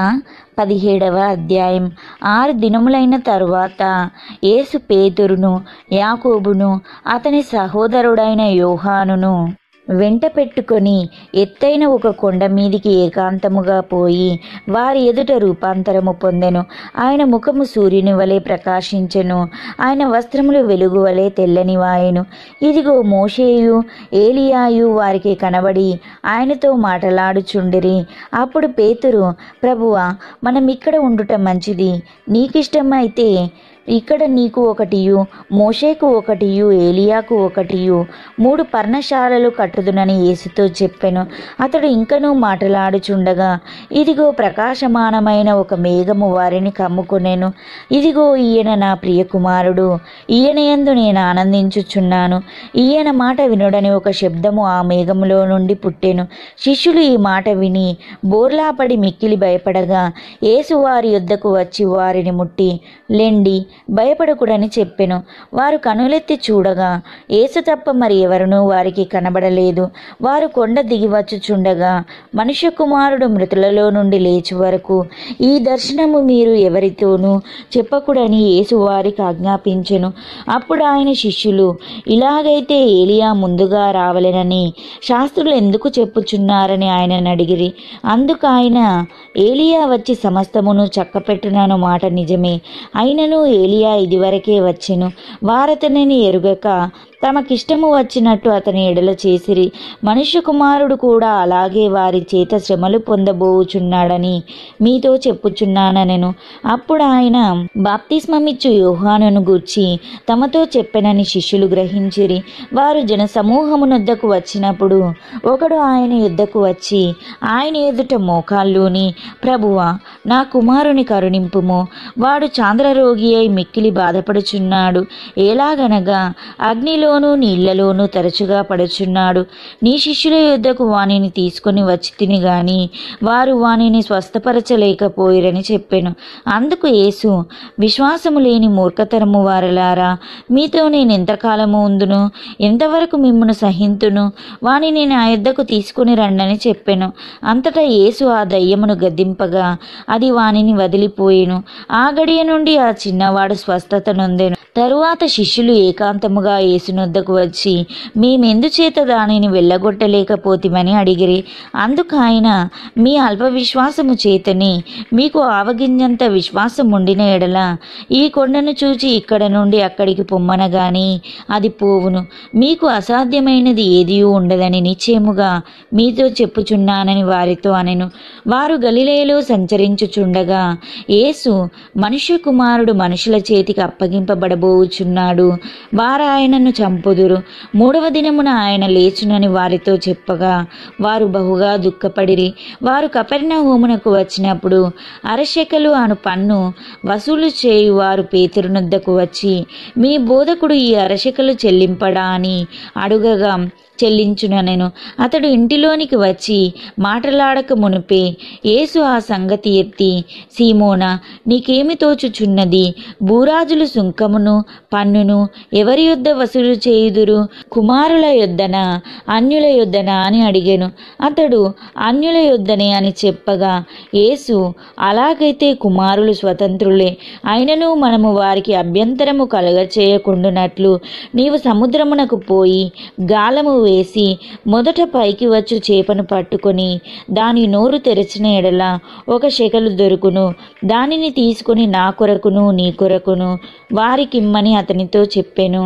17వ అధ్యాయం. 6 దినములైన తరువాత యేసు పేతురును యాకోబును అతని సహోదరుడైన యోహానును వెంట పెట్టుకొని ఎత్తైన ఒక కొండ మీదికి ఏకాంతముగా పోయి వారి ఎదుట రూపాంతరము పొందెను. ఆయన ముఖము సూర్యుని వలె ప్రకాశించెను. ఆయన వస్త్రములు వెలుగు వలె తెల్లనివాయెను. ఇదిగో మోషేయు ఏలియాయు వారికి కనబడి ఆయనతో మాటలాడుచుండిరి. అప్పుడు పేతురు, ప్రభువా, మనం ఇక్కడ ఉండుట మంచిది. నీకిష్టమైతే ఇక్కడ నీకు ఒకటియు, మోషేకు ఒకటియు, ఏలియాకు ఒకటియు 3 పర్ణశాలలు కట్టుదునని యేసుతో చెప్పెను. అతడు ఇంకనూ మాటలాడుచుండగా ఇదిగో ప్రకాశమానమైన ఒక మేఘము వారిని కమ్ముకొనెను. ఇదిగో ఈయన నా ప్రియ కుమారుడు, ఈయన యందు నేను ఆనందించుచున్నాను. ఈయన మాట వినుడని ఒక శబ్దము ఆ మేఘములో నుండి పుట్టెను. శిష్యులు ఈ మాట విని బోర్లాపడి మిక్కిలి భయపడగా యేసు వారి యొద్దకు వచ్చి వారిని ముట్టి, లెండి, భయపడకుడని చెప్పెను. వారు కనులెత్తి చూడగా యేసు తప్ప మరి ఎవరునూ వారికి కనబడలేదు. వారు కొండ దిగి వచ్చుచుండగా మనుష్య కుమారుడు మృతులలో నుండి లేచి వరకు ఈ దర్శనము మీరు ఎవరితోనూ చెప్పకూడని యేసు వారికి ఆజ్ఞాపించెను. అప్పుడు ఆయన శిష్యులు, ఇలాగైతే ఏలియా ముందుగా రావలెనని శాస్త్రులు ఎందుకు చెప్పుచున్నారని ఆయనను అడిగిరి. అందుకు ఆయన, ఏలియా వచ్చి సమస్తమును చక్కపెట్టునను మాట నిజమే. అయినను ఏలియా ఇదివరకే వచ్చెను, వారతనిని ఎరుగక తమకిష్టము వచ్చినట్టు అతని ఎడల చేసిరి. మనుష్య కుమారుడు కూడా అలాగే వారి చేత శ్రమలు పొందబోచున్నాడని మీతో చెప్పుచున్నానెను. అప్పుడు ఆయన బాప్తిస్మమిచ్చు యోహానును గూర్చి తమతో చెప్పెనని శిష్యులు గ్రహించిరి. వారు జన సమూహమునొద్దకు వచ్చినప్పుడు ఒకడు ఆయన యుద్ధకు వచ్చి ఆయన ఎదుట మోకాళ్ళూని, ప్రభువా, నా కుమారుని కరుణింపుము, వాడు చాంద్రరోగి అయి మిక్కిలి బాధపడుచున్నాడు. ఎలాగనగా అగ్నిలోను నీళ్లలోనూ తరచుగా పడుచున్నాడు. నీ శిష్యుల యొద్దకు వానిని తీసుకుని వచ్చి తిని గాని వారు వానిని స్వస్థపరచలేకపోయిరని చెప్పెను. అందుకు యేసు, విశ్వాసము లేని మూర్ఖతరము వారలారా, మీతో నేను ఎంతకాలము ఉందును? ఎంతవరకు మిమ్మును సహింతును? వానిని నా యొద్దకు తీసుకుని రండని చెప్పెను. అంతటా యేసు ఆ దయ్యమును గద్దింపగా అది వానిని వదిలిపోయెను. ఆ గడియ నుండి ఆ చిన్నవాడు స్వస్థత నొందెను. తరువాత శిష్యులు ఏకాంతముగా యేసునొద్దకు వచ్చి, మేమెందుచేత దానిని వెళ్ళగొట్టలేకపోతిమని అడిగిరి. అందుకు ఆయన, మీ అల్ప విశ్వాసము చేతని మీకు ఆవగింజంత విశ్వాసం ఉండిన ఎడల ఈ కొండను చూచి ఇక్కడ నుండి అక్కడికి పొమ్మనగాని అది పోవును. మీకు అసాధ్యమైనది ఏదీ ఉండదని నిశ్చయముగా మీతో చెప్పుచున్నానని వారితో అనెను. వారు గలిలయలో సంచరించు వచ్చుచుండగా యేసు, మనుష్య కుమారుడు మనుషుల చేతికి అప్పగింపబడబోచున్నాడు, వారు ఆయనను చంపుదురు, 3వ దినమున ఆయన లేచునని వారితో చెప్పగా వారు బహుగా దుఃఖపడిరి. వారు కపెర్నహూమునకు వచ్చినప్పుడు అరశెకలు అను పన్ను వసూలు చేయు వారు పేతురునొద్దకు వచ్చి, మీ బోధకుడు ఈ అరశెకలు చెల్లింపడా అని అడుగగా, చెల్లించుననెను. అతడు ఇంటిలోనికి వచ్చి మాటలాడక మునిపే యేసు ఆ సంగతి ఎత్తి, సీమోనా, నీకేమి తోచుచున్నది? భూరాజులు సుంకమును పన్నును ఎవరి యొద్ద వసూలు చేయుదురు, కుమారుల యొద్దనా అన్యుల యొద్దనా అని అడిగెను. అతడు అన్యుల యొద్దనే అని చెప్పగా యేసు, అలాగైతే కుమారులు స్వతంత్రులే, అయినను మనము వారికి అభ్యంతరము కలగచేయకుండునట్లు నీవు సముద్రమునకు పోయి గాలము వేసి మొదట పైకి వచ్చు చేపను పట్టుకొని దాని నోరు తెరిచిన ఎడల 1 షెకెలు దొరుకును. దానిని తీసుకొని నా కొరకును నీ కొరకును వారికిమ్మని అతనితో చెప్పెను.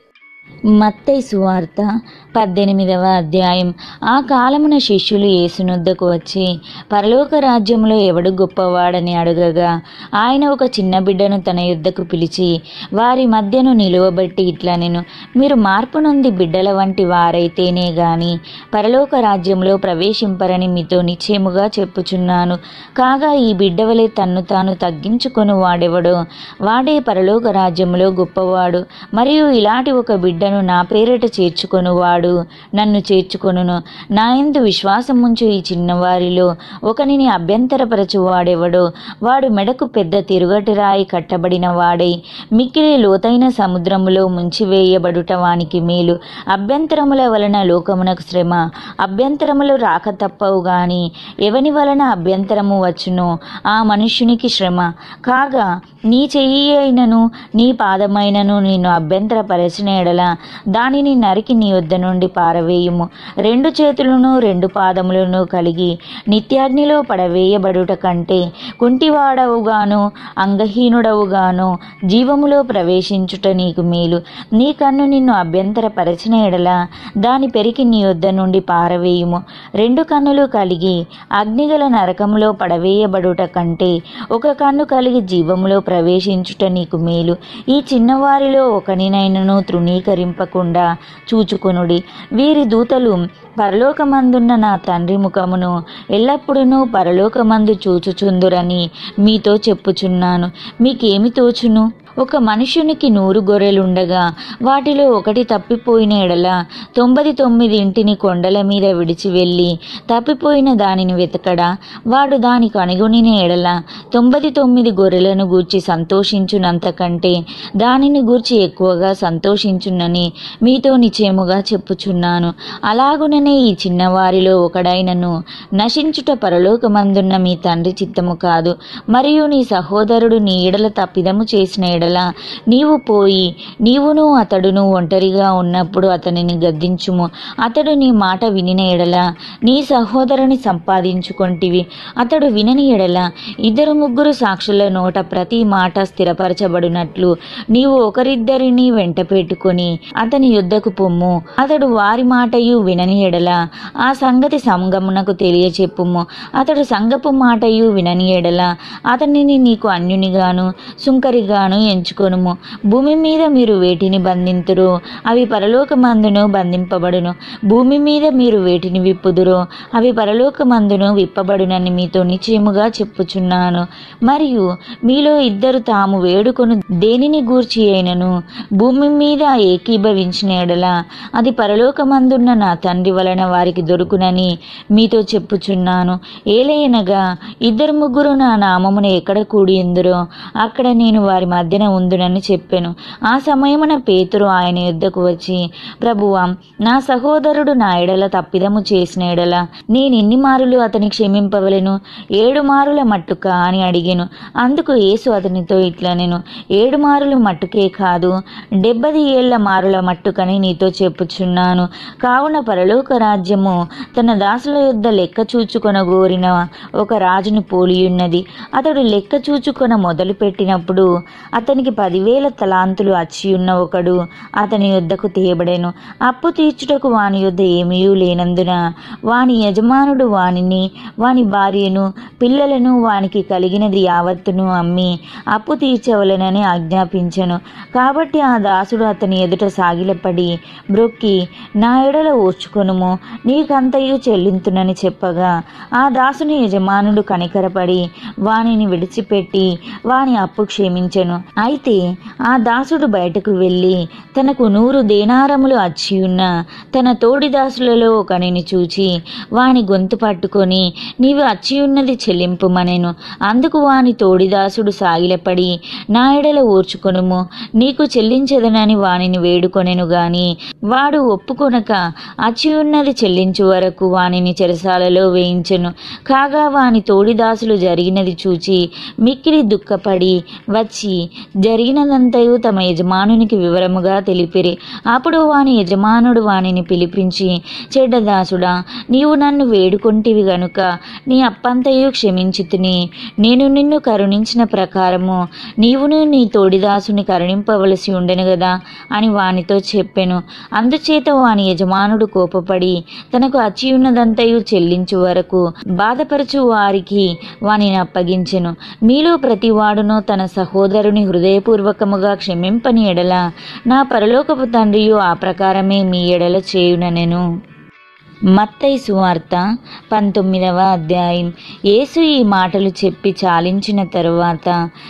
మత్తయి సువార్త 18వ అధ్యాయం. ఆ కాలమున శిష్యులు యేసునొద్దకు వచ్చి, పరలోక రాజ్యంలో ఎవడు గొప్పవాడని అడుగగా ఆయన ఒక చిన్న బిడ్డను తన యొద్దకు పిలిచి వారి మధ్యను నిలువబెట్టి ఇట్లనెను, మీరు మార్పు నొంది బిడ్డల వంటి వారైతేనే గాని పరలోక రాజ్యంలో ప్రవేశింపరని మీతో నిశ్చయముగా చెప్పుచున్నాను. కాగా ఈ బిడ్డ వలె తన్ను తాను తగ్గించుకొని వాడెవడో వాడే పరలోక రాజ్యంలో గొప్పవాడు. మరియు ఇలాంటి ఒక బిడ్డను నా పేరిట చేర్చుకొనువాడు నన్ను చేర్చుకొనును. నా యందు విశ్వాసముంచు ఈ చిన్నవారిలో ఒకనిని అభ్యంతరపరచు వాడెవడో వాడు మెడకు పెద్ద తిరుగటి రాయి కట్టబడిన వాడై మిక్కిలి లోతైన సముద్రములో ముంచివేయబడుట వానికి మేలు. అభ్యంతరముల వలన లోకమునకు శ్రమ, అభ్యంతరములు రాక తప్పవు గాని ఎవని వలన అభ్యంతరము వచ్చునో ఆ మనుష్యునికి శ్రమ. కాగా నీ చెయ్యి అయినను నీ పాదమైనను నిన్ను అభ్యంతరపరచిన ఎడల దానిని నరికి నీ యొద్ద నుండి పారవేయుము. 2 చేతులను 2 పాదములను కలిగి నిత్యాగ్నిలో పడవేయబడుట కంటే కుంటివాడవుగాను అంగహీనుడవుగాను జీవములో ప్రవేశించుట నీకు మేలు. నీ కన్ను నిన్ను అభ్యంతరపరచిన ఎడల దాని పెరికి నీ యొద్ద నుండి పారవేయుము. 2 కన్నులు కలిగి అగ్నిగల నరకములో పడవేయబడుట కంటే 1 కన్ను కలిగి జీవములో ప్రవేశించుట నీకు మేలు. ఈ చిన్నవారిలో ఒకనినైనను తృణీకరింపకుండా చూచుకొనుడి. వీరి దూతలు పరలోకమందున్న నా తండ్రి ముఖమును ఎల్లప్పుడూ పరలోకమందు చూచుచుందురని మీతో చెప్పుచున్నాను. మీకేమి తోచును? ఒక మనుషునికి 100 గొర్రెలుండగా వాటిలో ఒకటి తప్పిపోయిన ఎడల 99 కొండల మీద విడిచి వెళ్ళి తప్పిపోయిన దానిని వెతకడా? వాడు దాని కనుగొనిన ఎడల 99 గొర్రెలను గూర్చి సంతోషించునంతకంటే దానిని గూర్చి ఎక్కువగా సంతోషించునని మీతో నిశ్చయముగా చెప్పుచున్నాను. అలాగుననే ఈ చిన్నవారిలో ఒకడైనను నశించుట పరలోకమందున్న మీ తండ్రి చిత్తము కాదు. మరియు నీ సహోదరుడు నీ ఎడల తప్పిదము చేసిన ఎడల నీవు పోయి నీవును అతడును ఒంటరిగా ఉన్నప్పుడు అతనిని గద్దించుము. అతడు నీ మాట వినిన ఎడల నీ సహోదరుని సంపాదించుకొంటివి. అతడు వినని ఎడల 2-3 సాక్షుల నోట ప్రతి మాట స్థిరపరచబడినట్లు నీవు ఒకరిద్దరిని వెంట పెట్టుకొని అతని యుద్ధకు పొమ్ము. అతడు వారి మాటయు వినని ఎడల ఆ సంగతి సంఘమునకు తెలియచెప్పుము. అతడు సంఘపు మాటయు వినని ఎడల అతనిని నీకు అన్యునిగాను సుంకరిగాను ఎంచుకొనుము. భూమి మీద మీరు వేటిని బంధింతురో అవి పరలోకమందును బంధింపబడును, భూమి మీద మీరు వేటిని విప్పుదురో అవి పరలోకమందును విప్పబడునని మీతో నిశ్చయముగా చెప్పుచున్నాను. మరియు మీలో 2 తాము వేడుకొను దేనిని గూర్చి అయినను భూమి మీద ఏకీభవించిన ఎడల అది పరలోకమందున్న నా తండ్రి వలన వారికి దొరుకునని మీతో చెప్పుచున్నాను. ఏలయనగా 2-3 నా నామమున ఎక్కడ కూడి ఉందురో అక్కడ నేను వారి మధ్యన ఉందునని చెప్పెను. ఆ సమయమున పేతురు ఆయన యుద్ధకు వచ్చి, ప్రభువా, నా సహోదరుడు నా ఎడల తప్పిదము చేసిన ఎడల నేనెన్ని మారులు అతని క్షమింపవలెను? 7 మారుల మట్టుకా అని అడిగెను. అందుకు యేసు అతనితో ఇట్లనెను, 7 మారులు మట్టుకే కాదు, 70 ఏళ్ల మారుల మట్టుకని నీతో చెప్పుచున్నాను. కావున పరలోక రాజ్యము తన దాసుల యొద్ద లెక్క చూచుకొనగోరిన ఒక రాజును పోలియున్నది. అతడు లెక్క చూచుకొన మొదలు పెట్టినప్పుడు అతనికి 10,000 తలాంతులు అచ్చియున్న ఒకడు అతని యొద్దకు తేబడెను. అప్పు తీర్చుటకు వాని యొద్ద ఏమీ లేనందున వాని యజమానుడు వానిని వాని భార్యను పిల్లలను వానికి కలిగి కలిగినది యావత్తును అమ్మి అప్పు తీర్చవలెనని ఆజ్ఞాపించెను. కాబట్టి ఆ దాసుడు అతని ఎదుట సాగిలపడి బ్రొక్కి, నా ఎడల ఓర్చుకొనుము, నీకంతయు చెల్లింతునని చెప్పగా ఆ దాసుని యజమానుడు కనికరపడి వానిని విడిచిపెట్టి వాని అప్పు క్షమించెను. అయితే ఆ దాసుడు బయటకు వెళ్ళి తనకు 100 దేనారములు అచ్చియున్న తన తోడి దాసులలో ఒకనిని చూచి వాని గొంతు పట్టుకొని, నీవు అచ్చియున్నది చెల్లింపుమనెను. అందుకు వాని తోడిదాసుడు సాగిలపడి, నా ఎడల ఓర్చుకొనుము, నీకు చెల్లించదనని వానిని వేడుకొనెను గాని వాడు ఒప్పుకొనక అచ్చియున్నది చెల్లించు వరకు వానిని చెరసాలలో వేయించెను. కాగా వాని తోడిదాసులు జరిగినది చూచి మిక్కిలి దుఃఖపడి వచ్చి జరిగినదంతయు తమ యజమానునికి వివరముగా తెలిపిరి. అప్పుడు వాని యజమానుడు వానిని పిలిపించి, చెడ్డదాసుడా, నీవు నన్ను వేడుకొంటివి గనుక నీ అప్పంతయు క్షమించితిని. నేను నిన్ను కరుణించిన ప్రకారము నీవును నీ తోడిదాసుని కరుణింపవలసి ఉండెను గదా అని వానితో చెప్పెను. అందుచేత వాని యజమానుడు కోపపడి తనకు అచ్చియున్నదంతయు చెల్లించు వరకు బాధపరచు వారికి వానిని అప్పగించెను. మీలో ప్రతివాడును తన సహోదరుని హృదయపూర్వకముగా క్షమింపని ఎడల నా పరలోకపు తండ్రియు ఆ ప్రకారమే మీ ఎడల చేయుననెను. మత్తయి సువార్త 19వ అధ్యాయం. యేసు ఈ మాటలు చెప్పి చాలించిన తరువాత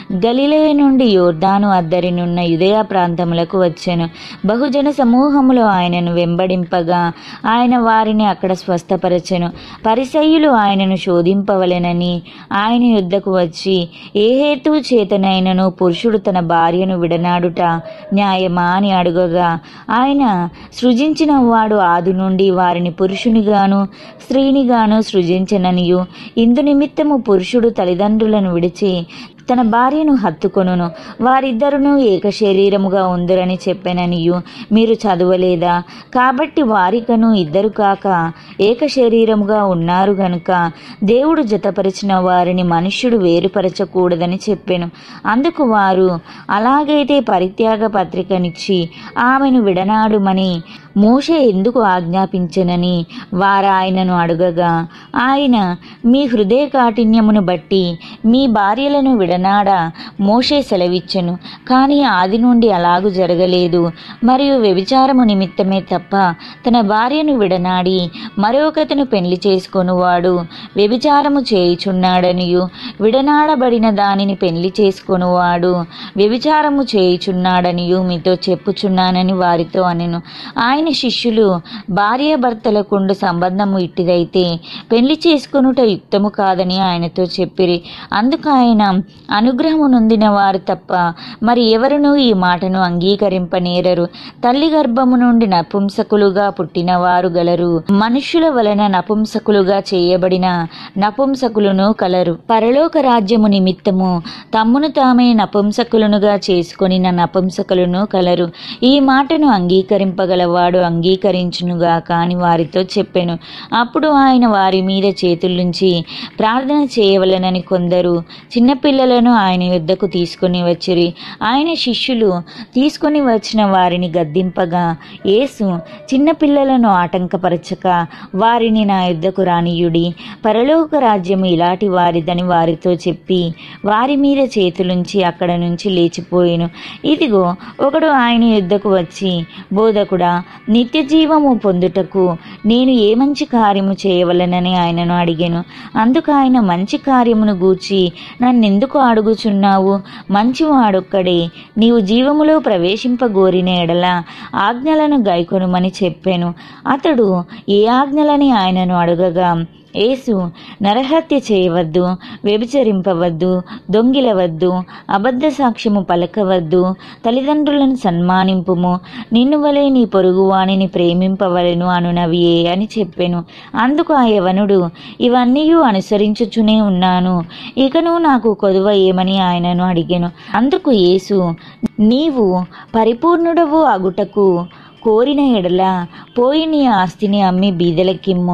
గలిలయ నుండి యోర్దాను అద్దరినున్న యూదయ ప్రాంతములకు వచ్చెను. బహుజన సమూహములు ఆయనను వెంబడింపగా ఆయన వారిని అక్కడ స్వస్థపరచెను. పరిసయ్యులు ఆయనను శోధింపవలెనని ఆయన యుద్ధకు వచ్చి, ఏ హేతువు చేతనైనను పురుషుడు తన భార్యను విడనాడుట న్యాయమా అని అడుగగా, ఆయన సృజించిన వాడు ఆది నుండి వారిని పురుషునిగాను స్త్రీనిగాను సృజించెననియు, ఇందు నిమిత్తము పురుషుడు తల్లిదండ్రులను విడిచి తన భార్యను హత్తుకొనును, వారిద్దరును ఏక శరీరముగా ఉందురని చెప్పెననియు మీరు చదవలేదా? కాబట్టి వారికను ఇద్దరు కాక ఏక శరీరముగా ఉన్నారు గనుక దేవుడు జతపరిచిన వారిని మనుష్యుడు వేరుపరచకూడదని చెప్పెను. అందుకు వారు, అలాగైతే పరిత్యాగ పత్రికనిచ్చి ఆమెను విడనాడుమని మోషే ఎందుకు ఆజ్ఞాపించెనని వారాయనను అడుగగా, ఆయన, మీ హృదయ కాఠిన్యమును బట్టి మీ భార్యలను విడనాడ మోషే సెలవిచ్చెను, కానీ ఆది నుండి అలాగు జరగలేదు. మరియు వ్యభిచారము నిమిత్తమే తప్ప తన భార్యను విడనాడి మరొకతను పెళ్లి చేసుకొనువాడు వ్యభిచారము చేయుచున్నాడనియు, విడనాడబడిన దానిని పెళ్లి చేసుకొనువాడు వ్యభిచారము చేయుచున్నాడనియు మీతో చెప్పుచున్నానని వారితో అనెను. ఆయన శిష్యులు, భార్యాభర్తలకుండు సంబంధము ఇట్టిదైతే పెళ్లి చేసుకొనుట యుక్తము కాదని ఆయనతో చెప్పిరి. అందుకు ఆయన, అనుగ్రహము నొందిన వారు తప్ప మరి ఎవరునూ ఈ మాటను అంగీకరింపనేరరు. తల్లి గర్భము నుండి నపుంసకులుగా పుట్టిన వారు గలరు, మనుష్యుల వలన నపుంసకులుగా చేయబడిన నపుంసకులను కలరు. పరలోక రాజ్యము నిమిత్తము తమ్మును తామే నపుంసకులనుగా చేసుకొనిన నపుంసకులను కలరు. ఈ మాటను అంగీకరింపగలవాడు అంగీకరించునుగాక అని వారితో చెప్పెను. అప్పుడు ఆయన వారి మీద చేతులుంచి ప్రార్థన చేయవలెనని కొందరు చిన్నపిల్లలను ఆయన యుద్ధకు తీసుకుని వచ్చిరి. ఆయన శిష్యులు తీసుకుని వచ్చిన వారిని గద్దింపగా యేసు, చిన్నపిల్లలను ఆటంకపరచక వారిని నా యుద్ధకు రానియుడి, పరలోక రాజ్యము ఇలాంటి వారిదని వారితో చెప్పి వారి మీద చేతులుంచి అక్కడ నుంచి లేచిపోయెను. ఇదిగో, ఒకడు ఆయన యుద్ధకు వచ్చి, బోధకుడా, నిత్య జీవము పొందుటకు నేను ఏ మంచి కార్యము చేయవలనని ఆయనను అడిగెను. అందుకు ఆయన, మంచి కార్యమును గూర్చి నన్నెందుకు అడుగుచున్నావు? మంచివాడొక్కడే. నీవు జీవములో ప్రవేశింపగోరిన ఎడల ఆజ్ఞలను గైకొనుమని చెప్పెను. అతడు ఏ ఆజ్ఞలని ఆయనను అడగగా యేసు, నరహత్య చేయవద్దు, వ్యభిచరింపవద్దు, దొంగిలవద్దు, అబద్ధ సాక్ష్యము పలకవద్దు, తల్లిదండ్రులను సన్మానింపుము, నిన్ను వలె నీ పొరుగువానిని ప్రేమింపవలెను అనునవియే అని చెప్పెను. అందుకు ఆ యవనుడు, ఇవన్నీ అనుసరించుచునే ఉన్నాను, ఇకను నాకు కొదువ ఏమని ఆయనను అడిగెను. అందుకు యేసు, నీవు పరిపూర్ణుడవు అగుటకు కోరిన ఎడల పోయి నీ ఆస్తిని అమ్మి బీదలకిమ్ము,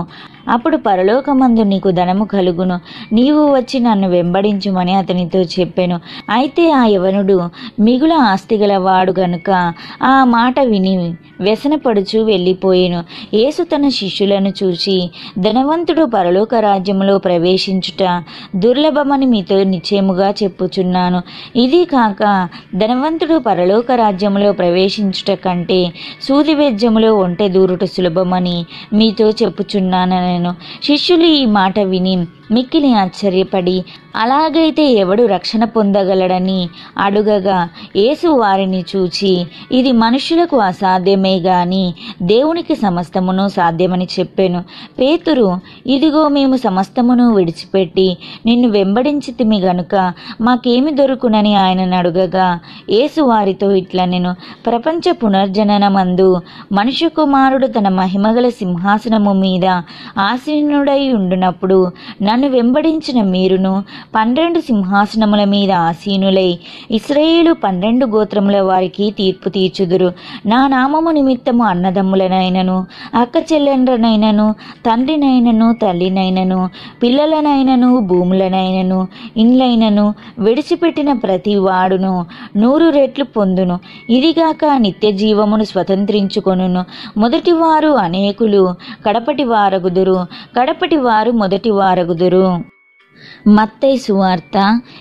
అప్పుడు పరలోకమందు నీకు ధనము కలుగును, నీవు వచ్చి నన్ను వెంబడించుమని అతనితో చెప్పెను. అయితే ఆ యవనుడు మిగుల ఆస్తిగలవాడు గనుక ఆ మాట విని వ్యసనపడుచు వెళ్ళిపోయెను. యేసు తన శిష్యులను చూచి, ధనవంతుడు పరలోక రాజ్యములో ప్రవేశించుట దుర్లభమని మీతో నిశ్చయముగా చెప్పుచున్నాను. ఇది కాక ధనవంతుడు పరలోక రాజ్యములో ప్రవేశించుట కంటే సూదివెజ్జములో ఒంటె దూరుట సులభమని మీతో చెప్పుచున్నానెను. శిష్యులు ఈ మాట విని మిక్కిలి ఆశ్చర్యపడి, అలాగైతే ఎవడు రక్షణ పొందగలడని అడుగగా, యేసు వారిని చూచి, ఇది మనుషులకు అసాధ్యమే గాని దేవునికి సమస్తమును సాధ్యమని చెప్పెను. పేతురు, ఇదిగో మేము సమస్తమును విడిచిపెట్టి నిన్ను వెంబడించితిమి గనుక మాకేమి దొరుకునని ఆయనను అడుగగా, యేసు వారితో ఇట్లనెను, ప్రపంచ పునర్జననమందు మనుష్య కుమారుడు తన మహిమగల సింహాసనము మీద ఆసీనుడై ఉండునప్పుడు నన్ను వెంబడించిన మీరును 12 సింహాసనముల మీద ఆసీనులై ఇశ్రాయేలు 12 గోత్రముల వారికి తీర్పు తీర్చుదురు. నా నామము నిమిత్తము అన్నదమ్ములనైనను, అక్క చెల్లెండ్రనైనను, తండ్రినైనను, తల్లినైనను, పిల్లలనైనను, భూములనైనను, ఇండ్లైనను విడిచిపెట్టిన ప్రతి వాడును 100 రెట్లు పొందును. ఇదిగాక నిత్య జీవమును స్వతంత్రించుకొనును. మొదటి వారు అనేకులు కడపటి వారగుదురు, కడపటి వారు మొదటి వారగుదురు. మత్తయి సువార్త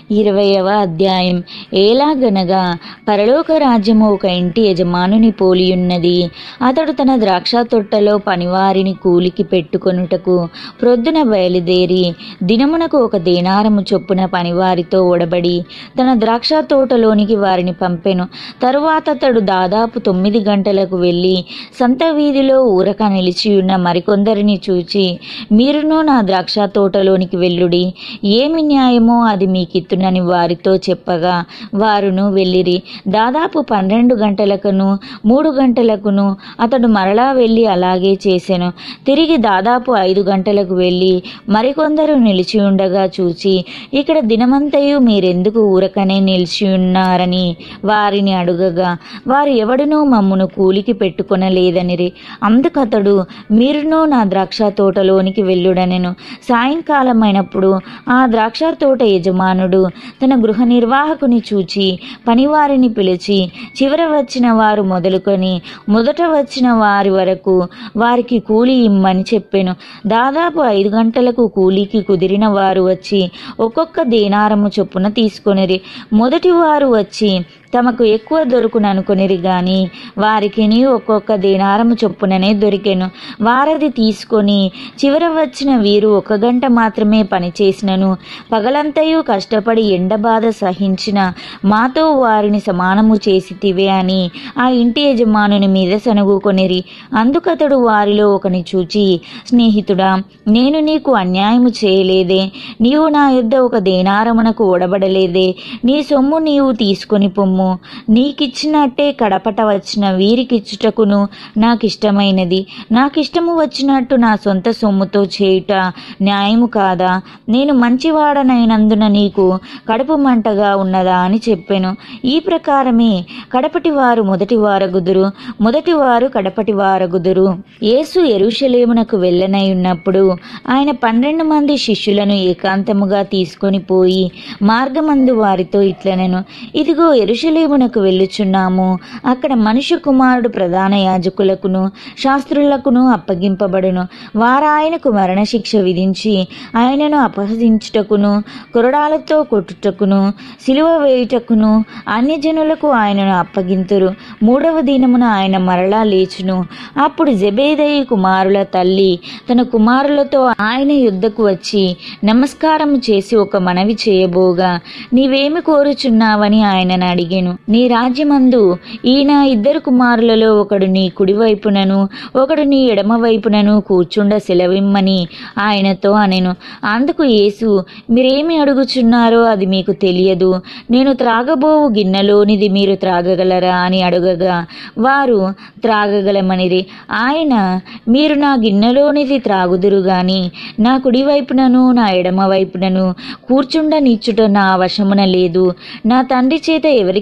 20వ అధ్యాయం. ఎలాగనగా పరలోక రాజ్యము ఒక ఇంటి యజమానుని పోలియున్నది. అతడు తన ద్రాక్ష తోటలో పనివారిని కూలికి పెట్టుకొనుటకు ప్రొద్దున బయలుదేరి దినమునకు 1 దేనారము చొప్పున పనివారితో ఒడబడి తన ద్రాక్ష తోటలోనికి వారిని పంపెను. తరువాత అతడు దాదాపు 9 గంటలకు వెళ్ళి సంత వీధిలో ఊరక నిలిచియున్న మరికొందరిని చూచి, మీరును నా ద్రాక్ష తోటలోనికి వెళ్ళుడి, ఏమి న్యాయమో అది మీకిత్తునని వారితో చెప్పగా వారును వెళ్ళిరి. దాదాపు 12 గంటలకును 3 గంటలకును అతడు మరలా వెళ్ళి అలాగే చేసెను. తిరిగి దాదాపు 5 గంటలకు వెళ్ళి మరికొందరు నిలిచి ఉండగా చూచి, ఇక్కడ దినమంతయు మీరెందుకు ఊరకనే నిలిచి ఉన్నారని వారిని అడుగగా వారు ఎవడునూ మమ్మును కూలికి పెట్టుకొనలేదనిరి. అందుకతడు, మీరును నా ద్రాక్ష తోటలోనికి వెళ్ళుడనెను. సాయంకాలమైనప్పుడు ఆ ద్రాక్ష తోట యజమానుడు తన గృహ నిర్వాహకుని చూచి పనివారిని పిలిచి, చివర వచ్చిన వారు మొదలుకొని మొదట వచ్చిన వారి వరకు వారికి కూలి ఇమ్మని చెప్పెను. దాదాపు 5 గంటలకు కూలీకి కుదిరిన వారు వచ్చి ఒక్కొక్క దేనారము చొప్పున తీసుకొనిరి. మొదటి వారు వచ్చి తమకు ఎక్కువ దొరుకుననుకొనిరి గాని వారికి ఒక్కొక్క దేనారము చొప్పుననే దొరికెను. వారది తీసుకొని చివర వచ్చిన వీరు 1 గంట మాత్రమే పని చేసినను పగలంతయు కష్టపడి ఎండబాధ సహించిన మాతో వారిని సమానము చేసితివే అని ఆ ఇంటి యజమానుని మీద సనుగుకొనిరి. అందుకతడు వారిలో ఒకని చూచి, స్నేహితుడా, నేను నీకు అన్యాయము చేయలేదే, నీవు నా యొద్ద 1 దేనారమునకు ఒడబడలేదే, నీ సొమ్ము నీవు తీసుకొని పొమ్ము, నీకిచ్చినట్టే కడపట వచ్చిన వీరికిచ్చుటకును నాకిష్టమైనది. నాకిష్టము వచ్చినట్టు నా సొంత సొమ్ముతో చేయుట న్యాయము కాదా? నేను మంచివాడనైనందున నీకు కడుపు మంటగా ఉన్నదా అని చెప్పెను. ఈ ప్రకారమే కడపటి వారు మొదటి వారగుదురు, మొదటి వారు కడపటి వారగుదురు. యేసు యెరూషలేమునకు వెళ్ళనై ఉన్నప్పుడు ఆయన 12 మంది శిష్యులను ఏకాంతముగా తీసుకొని పోయి మార్గమందు వారితో ఇట్లనెను, ఇదిగో యెరూషలేమునకు వెళ్ళుచున్నాము. అక్కడ మనుష్య కుమారుడు ప్రధాన యాజకులకును శాస్త్రులకును అప్పగింపబడును. వారాయనకు మరణశిక్ష విధించి ఆయనను అపహసించుటకును, కొరడాలతో కొట్టుటకును, సిలువ వేయుటకును అన్యజనులకు ఆయనను అప్పగింతురు. 3వ దినమున ఆయన మరలా లేచును. అప్పుడు జెబెదయి కుమారుల తల్లి తన కుమారులతో ఆయన యుద్ధకు వచ్చి నమస్కారము చేసి ఒక మనవి చేయబోగా, నీవేమి కోరుచున్నావని ఆయనను అడిగెను. నీ రాజ్యమందు ఈ నా 2 కుమారులలో ఒకడు నీ కుడివైపునను ఒకడు నీ ఎడమ వైపునను కూర్చుండ సెలవిమ్మని ఆయనతో అనెను. అందుకు యేసు, మీరేమి అడుగుచున్నారో అది మీకు తెలియదు. నేను త్రాగబోవు గిన్నెలోనిది మీరు త్రాగగలరా అని అడుగగా వారు త్రాగగలమనిరి. ఆయన, మీరు నా గిన్నెలోనిది త్రాగుదురు గాని నా కుడివైపునను నా ఎడమ వైపునను కూర్చుండ నిచ్చుట నా వశమున లేదు. నా తండ్రి చేత ఎవరికి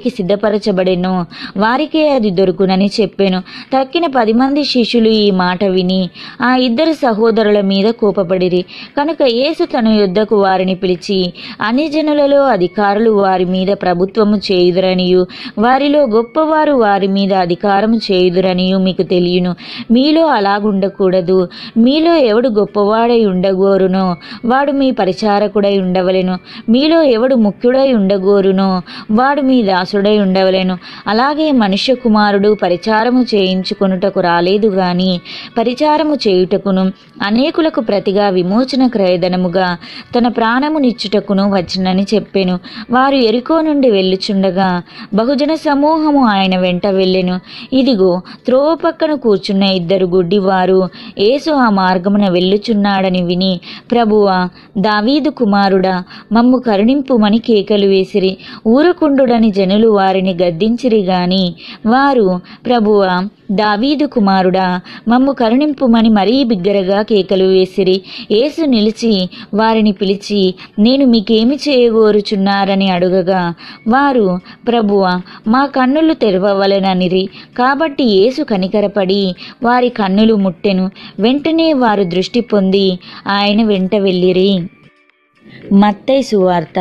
ఎవరికి సిద్ధపరచబడెనో వారికే అది దొరుకునని చెప్పెను. తక్కిన 10 మంది శిష్యులు ఈ మాట విని ఆ 2 సహోదరుల మీద కోపపడిరి. కనుక యేసు తన యొద్దకు వారిని పిలిచి, అన్యజనులలో అధికారులు వారి మీద ప్రభుత్వము చేయుదురనియు వారిలో గొప్పవారు వారి మీద అధికారము చేయుదురనియు మీకు తెలియను. మీలో అలాగుండకూడదు. మీలో ఎవడు గొప్పవాడై ఉండగోరునో వాడు మీ పరిచారకుడై ఉండవలెను. మీలో ఎవడు ముఖ్యుడై ఉండగోరునో వాడు మీ దాసుడై ఉండవలెను. అలాగే మనుష్య కుమారుడు పరిచారము చేయించుకొనుటకు రాలేదు గాని పరిచారము చేయుటకును అనేకులకు ప్రతిగా విమోచన క్రయధనముగా తన ప్రాణమునిచ్చుటకును వచ్చునని చెప్పెను. వారు యెరికో నుండి వెళ్ళుచుండగా బహుజన సమూహము ఆయన వెంట వెళ్ళెను. ఇదిగో, త్రోవ పక్కన కూర్చున్న 2 గుడ్డివారు యేసు ఆ మార్గమున వెళ్ళుచున్నాడని విని, ప్రభువా, దావీదు కుమారుడా, మమ్ము కరుణింపుమని కేకలు వేసిరి. ఊరకుండుడని జనులు వారిని గద్దించిరి గాని వారు, ప్రభువా, దావీదు కుమారుడా, మమ్ము కరుణింపుమని మరీ బిగ్గరగా కేకలు వేసిరి. యేసు నిలిచి వారిని పిలిచి, నేను మీకేమి చేయగోరుచున్నారని అడుగగా వారు, ప్రభువా, మా కన్నులు తెరవవలెననిరి. కాబట్టి యేసు కనికరపడి వారి కన్నులు ముట్టెను. వెంటనే వారు దృష్టి పొంది ఆయన వెంట వెళ్ళిరి. మత్తయి సువార్త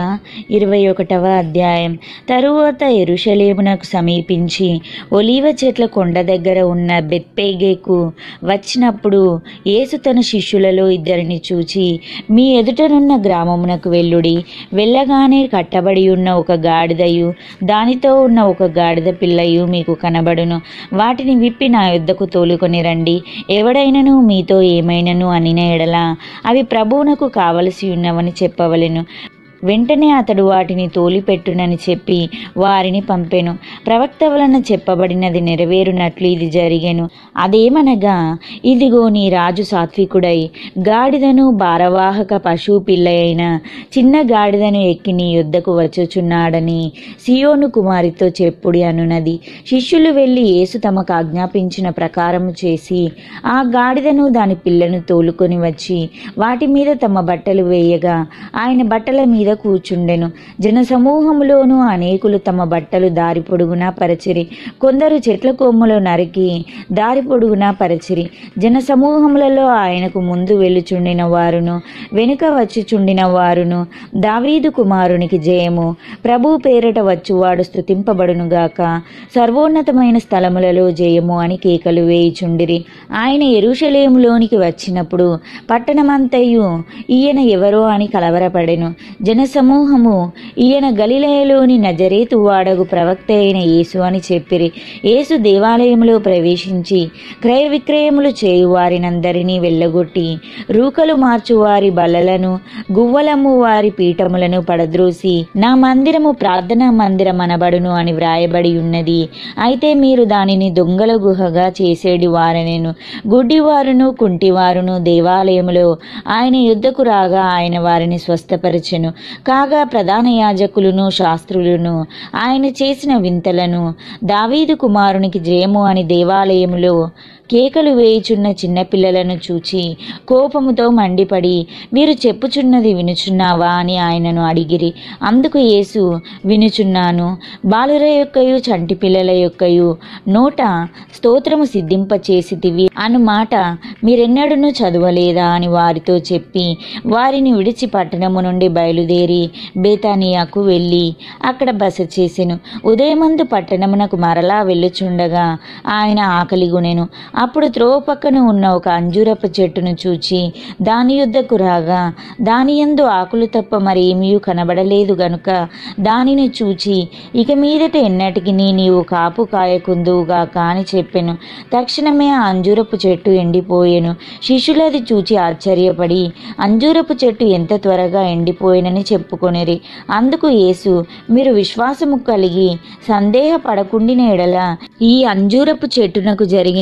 21వ అధ్యాయం. తరువాత యెరూషలేమునకు సమీపించి ఒలీవ చెట్ల కొండ దగ్గర ఉన్న బెత్పేగేకు వచ్చినప్పుడు యేసు తన శిష్యులలో 2 చూచి, మీ ఎదుటనున్న గ్రామమునకు వెళ్ళుడి. వెళ్ళగానే కట్టబడి ఉన్న ఒక గాడిదయు దానితో ఉన్న ఒక గాడిద పిల్లయు మీకు కనబడును. వాటిని విప్పి నా యొద్దకు తోలుకొని రండి. ఎవడైనను మీతో ఏమైనను అనిన ఎడల అవి ప్రభువునకు కావలసి ఉన్నవని చెప్పవలెను. వెంటనే అతడు వాటిని తోలిపెట్టునని చెప్పి వారిని పంపెను. ప్రవక్త వలన చెప్పబడినది నెరవేరునట్లు ఇది జరిగెను. అదేమనగా, ఇదిగో, నీ రాజు సాత్వికుడై గాడిదను భారవాహక పశువు పిల్ల అయిన చిన్న గాడిదను ఎక్కి నీ యొద్దకు వచ్చుచున్నాడని సియోను కుమారితో చెప్పుడి అనున్నది. శిష్యులు వెళ్ళి యేసు తమకు ఆజ్ఞాపించిన ప్రకారము చేసి ఆ గాడిదను దాని పిల్లను తోలుకొని వచ్చి వాటి మీద తమ బట్టలు వేయగా ఆయన బట్టల మీద కూర్చుండెను. జనసమూహములోను అనేకులు తమ బట్టలు దారి పొడుగునా పరిచిరి. కొందరు చెట్ల కొమ్మలు నరికి దారి పొడుగునా పరిచిరి. జనసమూహములలో ఆయనకు ముందు వెళ్ళుచుండిన వారును వెనుక వచ్చిచుండిన వారును, దావీదు కుమారునికి జయము, ప్రభు పేరట వచ్చువాడు స్తుతింపబడునుగాక, సర్వోన్నతమైన స్థలములలో జయము అని కేకలు వేయుచుండిరి. ఆయన యెరూషలేములోనికి వచ్చినప్పుడు పట్టణమంతయు ఈయన ఎవరో అని కలవరపడెను. జనసమూహము ఈయన గలిలయలోని నజరేతు వాడగు ప్రవక్త అయిన యేసు అని చెప్పిరి. యేసు దేవాలయంలో ప్రవేశించి క్రయ విక్రయములు చేయువారినందరినీ వెళ్ళగొట్టి రూకలు మార్చువారి బల్లలను గువ్వలము వారి పీఠములను పడద్రోసి నా మందిరము ప్రార్థనా మందిరం అనబడును అని వ్రాయబడి ఉన్నది. అయితే మీరు దానిని దొంగల గుహగా చేసేడి వారనేను. గుడ్డివారును కుంటివారును దేవాలయములో ఆయన యుద్ధకు రాగా ఆయన వారిని స్వస్థపరచెను. కాగా ప్రధాన యాజకులను శాస్త్రులను ఆయన చేసిన వింతలను, దావీదు కుమారునికి జయము అని దేవాలయములో కేకలు వేయుచున్న చిన్నపిల్లలను చూచి కోపముతో మండిపడి, వీరు చెప్పుచున్నది వినుచున్నావా అని ఆయనను అడిగిరి. అందుకు యేసు, వినుచున్నాను. బాలుర యొక్కయు చంటి పిల్లల యొక్కయు నోట స్తోత్రము సిద్ధింపచేసితివి అను మాట మీరెన్నడూనూ చదవలేదా అని వారితో చెప్పి వారిని విడిచి పట్టణము నుండి బయలుదేరి బేతానియాకు వెళ్ళి అక్కడ బస చేసెను. ఉదయమందు పట్టణమునకు మరలా వెళ్ళుచుండగా ఆయన ఆకలిగొనెను. అప్పుడు త్రోవ పక్కన ఉన్న ఒక అంజూరపు చెట్టును చూచి దాని యొద్దకు రాగా దాని యందు ఆకులు తప్ప మరేమీ కనబడలేదు గనుక దానిని చూచి, ఇక మీదట ఎన్నటికి నీవు కాపు కాయకుందువుగాక అని చెప్పెను. తక్షణమే ఆ అంజూరపు చెట్టు ఎండిపోయెను. శిష్యులది చూచి ఆశ్చర్యపడి అంజూరపు చెట్టు ఎంత త్వరగా ఎండిపోయినని చెప్పుకొనిరి. అందుకు యేసు, మీరు విశ్వాసము కలిగి సందేహపడకుండిన ఎడల ఈ అంజూరపు చెట్టునకు జరిగిన దాని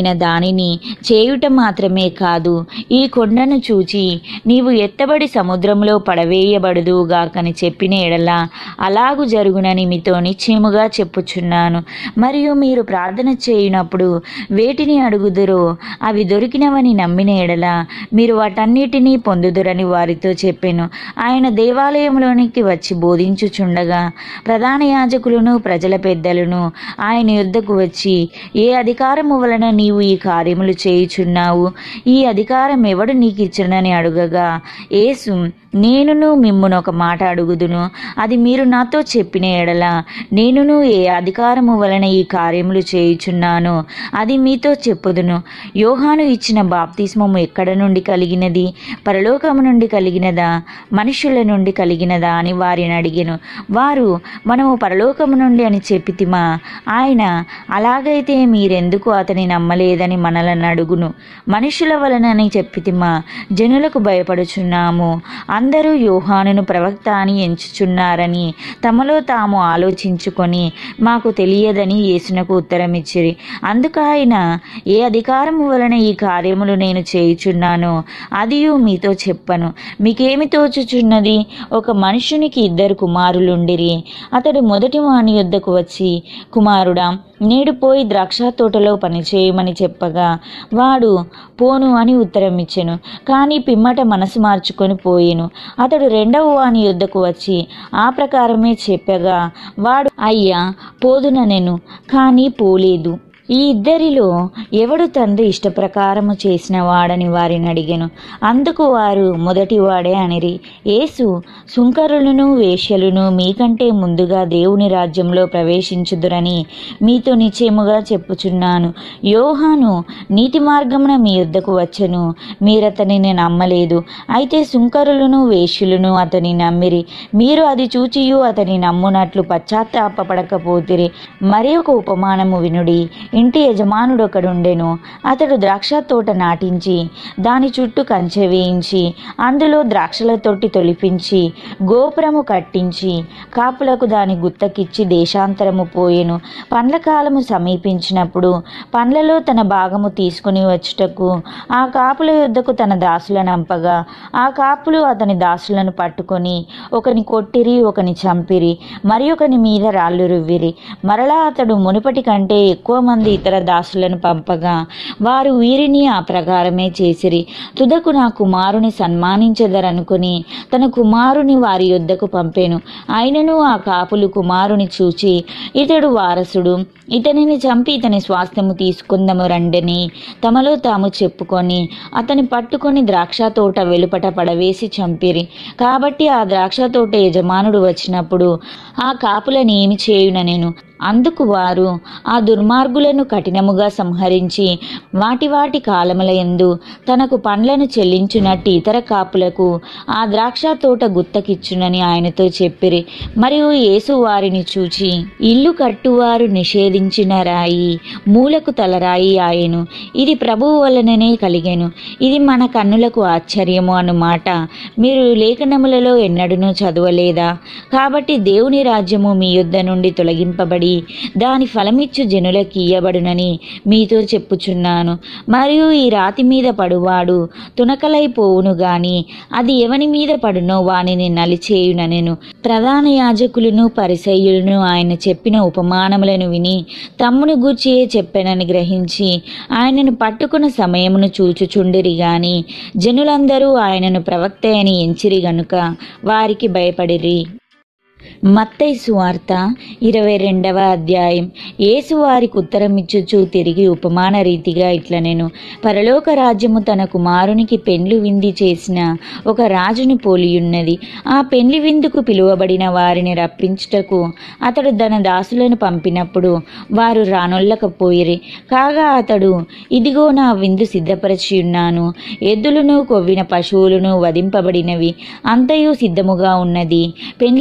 దానిని చేయుట మాత్రమే కాదు, ఈ కొండను చూచి నీవు ఎత్తబడి సముద్రంలో పడవేయబడుదువుగాకని చెప్పిన ఎడల అలాగు జరుగునని మీతో నిశ్చయముగా చెప్పుచున్నాను. మరియు మీరు ప్రార్థన చేయునప్పుడు వేటిని అడుగుదురో అవి దొరికినవని నమ్మిన ఎడల మీరు వాటన్నిటినీ పొందుదురని వారితో చెప్పెను. ఆయన దేవాలయంలోనికి వచ్చి బోధించుచుండగా ప్రధాన యాజకులను ప్రజల పెద్దలను ఆయన యుద్ధకు వచ్చి, ఏ అధికారము వలన నీవు ఈ కార్యములు చేయుచున్నావు? ఈ అధికారం ఎవడు నీకు ఇచ్చునని అడుగగా యేసు, నేనును మిమ్మును ఒక మాట అడుగుదును, అది మీరు నాతో చెప్పిన ఎడల నేనును ఏ అధికారము వలన ఈ కార్యములు చేయుచున్నానో అది మీతో చెప్పుదును. యోహాను ఇచ్చిన బాప్తిస్మము ఎక్కడ నుండి కలిగినది? పరలోకము నుండి కలిగినదా, మనుషుల నుండి కలిగినదా అని వారిని అడిగెను. వారు, మనము పరలోకము నుండి అని చెప్పితిమా. ఆయన, అలాగైతే మీరెందుకు అతని నమ్మలేదని మనలను అడుగును. మనుషుల వలనని చెప్పితిమా, జనులకు భయపడుచున్నాము. అందరూ యోహానును ప్రవక్త అని ఎంచుచున్నారని తమలో తాము ఆలోచించుకొని మాకు తెలియదని యేసునకు ఉత్తరమిచ్చిరి. అందుకు ఆయన, ఏ అధికారము వలన ఈ కార్యములు నేను చేయుచున్నానో అదియు మీతో చెప్పను. మీకేమి తోచుచున్నది? ఒక మనుషునికి 2 కుమారులుండిరి. అతడు మొదటి వాని యొద్దకు వచ్చి, కుమారుడా, నేడు పోయి ద్రాక్ష తోటలో పనిచేయమని చెప్పగా వాడు పోను అని ఉత్తరమిచ్చెను. కానీ పిమ్మట మనసు మార్చుకొని పోయెను. అతడు రెండవ వాని యొద్దకు వచ్చి ఆ ప్రకారమే చెప్పగా వాడు, అయ్యా, పోదుననెను, కానీ పోలేదు. ఈ ఇద్దరిలో ఎవడు తండ్రి ఇష్టప్రకారము చేసిన వాడని వారిని అడిగెను. అందుకు వారు, మొదటివాడే అనిరి. యేసు, సుంకరులను వేశ్యలను మీకంటే ముందుగా దేవుని రాజ్యంలో ప్రవేశించుదురని మీతో నిశ్చయముగా చెప్పుచున్నాను. యోహాను నీతి మార్గమున మీ యొద్దకు వచ్చెను, మీరతనిని నమ్మలేదు. అయితే సుంకరులను వేశ్యులను అతని నమ్మిరి. మీరు అది చూచియు అతని నమ్మునట్లు పశ్చాత్తాపపడకపోతిరి. మరి ఒక ఉపమానము వినుడి. ఇంటి యజమానుడొకడుండెను. అతడు ద్రాక్ష తోట నాటించి దాని చుట్టూ కంచె వేయించి అందులో ద్రాక్షల తొట్టి తొలిపించి గోపురము కట్టించి కాపులకు దాని గుత్తకిచ్చి దేశాంతరము పోయెను. పండ్ల కాలము సమీపించినప్పుడు పండ్లలో తన భాగము తీసుకుని వచ్చుటకు ఆ కాపుల యొద్దకు తన దాసులను అంపగా ఆ కాపులు అతని దాసులను పట్టుకొని ఒకని కొట్టిరి, ఒకని చంపిరి, మరి ఒకని మీద రాళ్ళు రువ్విరి. మరలా అతడు మునుపటి కంటే ఎక్కువ మంది ఇతర దాసులను పంపగా వారు వీరిని ఆ ప్రకారమే చేసిరి. తుదకు నా కుమారుని సన్మానించెదరనుకుని తన కుమారుని వారి యొద్దకు పంపెను. అయినను ఆ కాపులు కుమారుని చూచి, ఇతడు వారసుడు, ఇతనిని చంపి ఇతని స్వాస్థ్యము తీసుకుందము రండని తమలో తాము చెప్పుకొని అతని పట్టుకొని ద్రాక్ష తోట వెలుపట పడవేసి చంపిరి. కాబట్టి ఆ ద్రాక్ష తోట యజమానుడు వచ్చినప్పుడు ఆ కాపులను ఏమి చేయుననెను. అందుకు వారు, ఆ దుర్మార్గులను కఠినముగా సంహరించి వాటి వాటి కాలములయందు తనకు పండ్లను చెల్లించునట్టి ఇతర కాపులకు ఆ ద్రాక్ష తోట గుత్తకిచ్చునని ఆయనతో చెప్పిరి. మరియు యేసు వారిని చూచి, ఇల్లు కట్టువారు నిషేధించిన రాయి మూలకు తలరాయి ఆయెను. ఇది ప్రభువు వలననే కలిగెను. ఇది మన కన్నులకు ఆశ్చర్యము అన్నమాట మీరు లేఖనములలో ఎన్నడూనూ చదవలేదా? కాబట్టి దేవుని రాజ్యము మీ యొద్ద నుండి తొలగింపబడి దాని ఫలమిచ్చు జనులకు ఇయ్యబడునని మీతో చెప్పుచున్నాను. మరియు ఈ రాతి మీద పడువాడు తునకలైపోవును గాని అది ఎవని మీద పడునో వానిని నలిచేయుననెను. ప్రధాన యాజకులను పరిసయ్యులను ఆయన చెప్పిన ఉపమానములను విని తమ్ముని గూర్చియే చెప్పెనని గ్రహించి ఆయనను పట్టుకున్న సమయమును చూచుచుండిరి గాని జనులందరూ ఆయనను ప్రవక్త అని ఎంచిరి గనుక వారికి భయపడిరి. మత్తయి సువార్త 22వ అధ్యాయం. యేసు వారికి ఉత్తరమిచ్చుచు తిరిగి ఉపమాన రీతిగా ఇట్లనెను. పరలోక రాజ్యము తన కుమారునికి పెండ్లి విందు చేసిన ఒక రాజుని పోలియున్నది. ఆ పెండ్లి విందుకు పిలువబడిన వారిని రప్పించుటకు అతడు తన దాసులను పంపినప్పుడు వారు రానొల్లకపోయిరి. కాగా అతడు, ఇదిగో నా విందు సిద్ధపరచి ఉన్నాను, ఎద్దులను కొవ్విన పశువులను వధింపబడినవి అంతయు సిద్ధముగా ఉన్నది, పెండ్లి విందుకు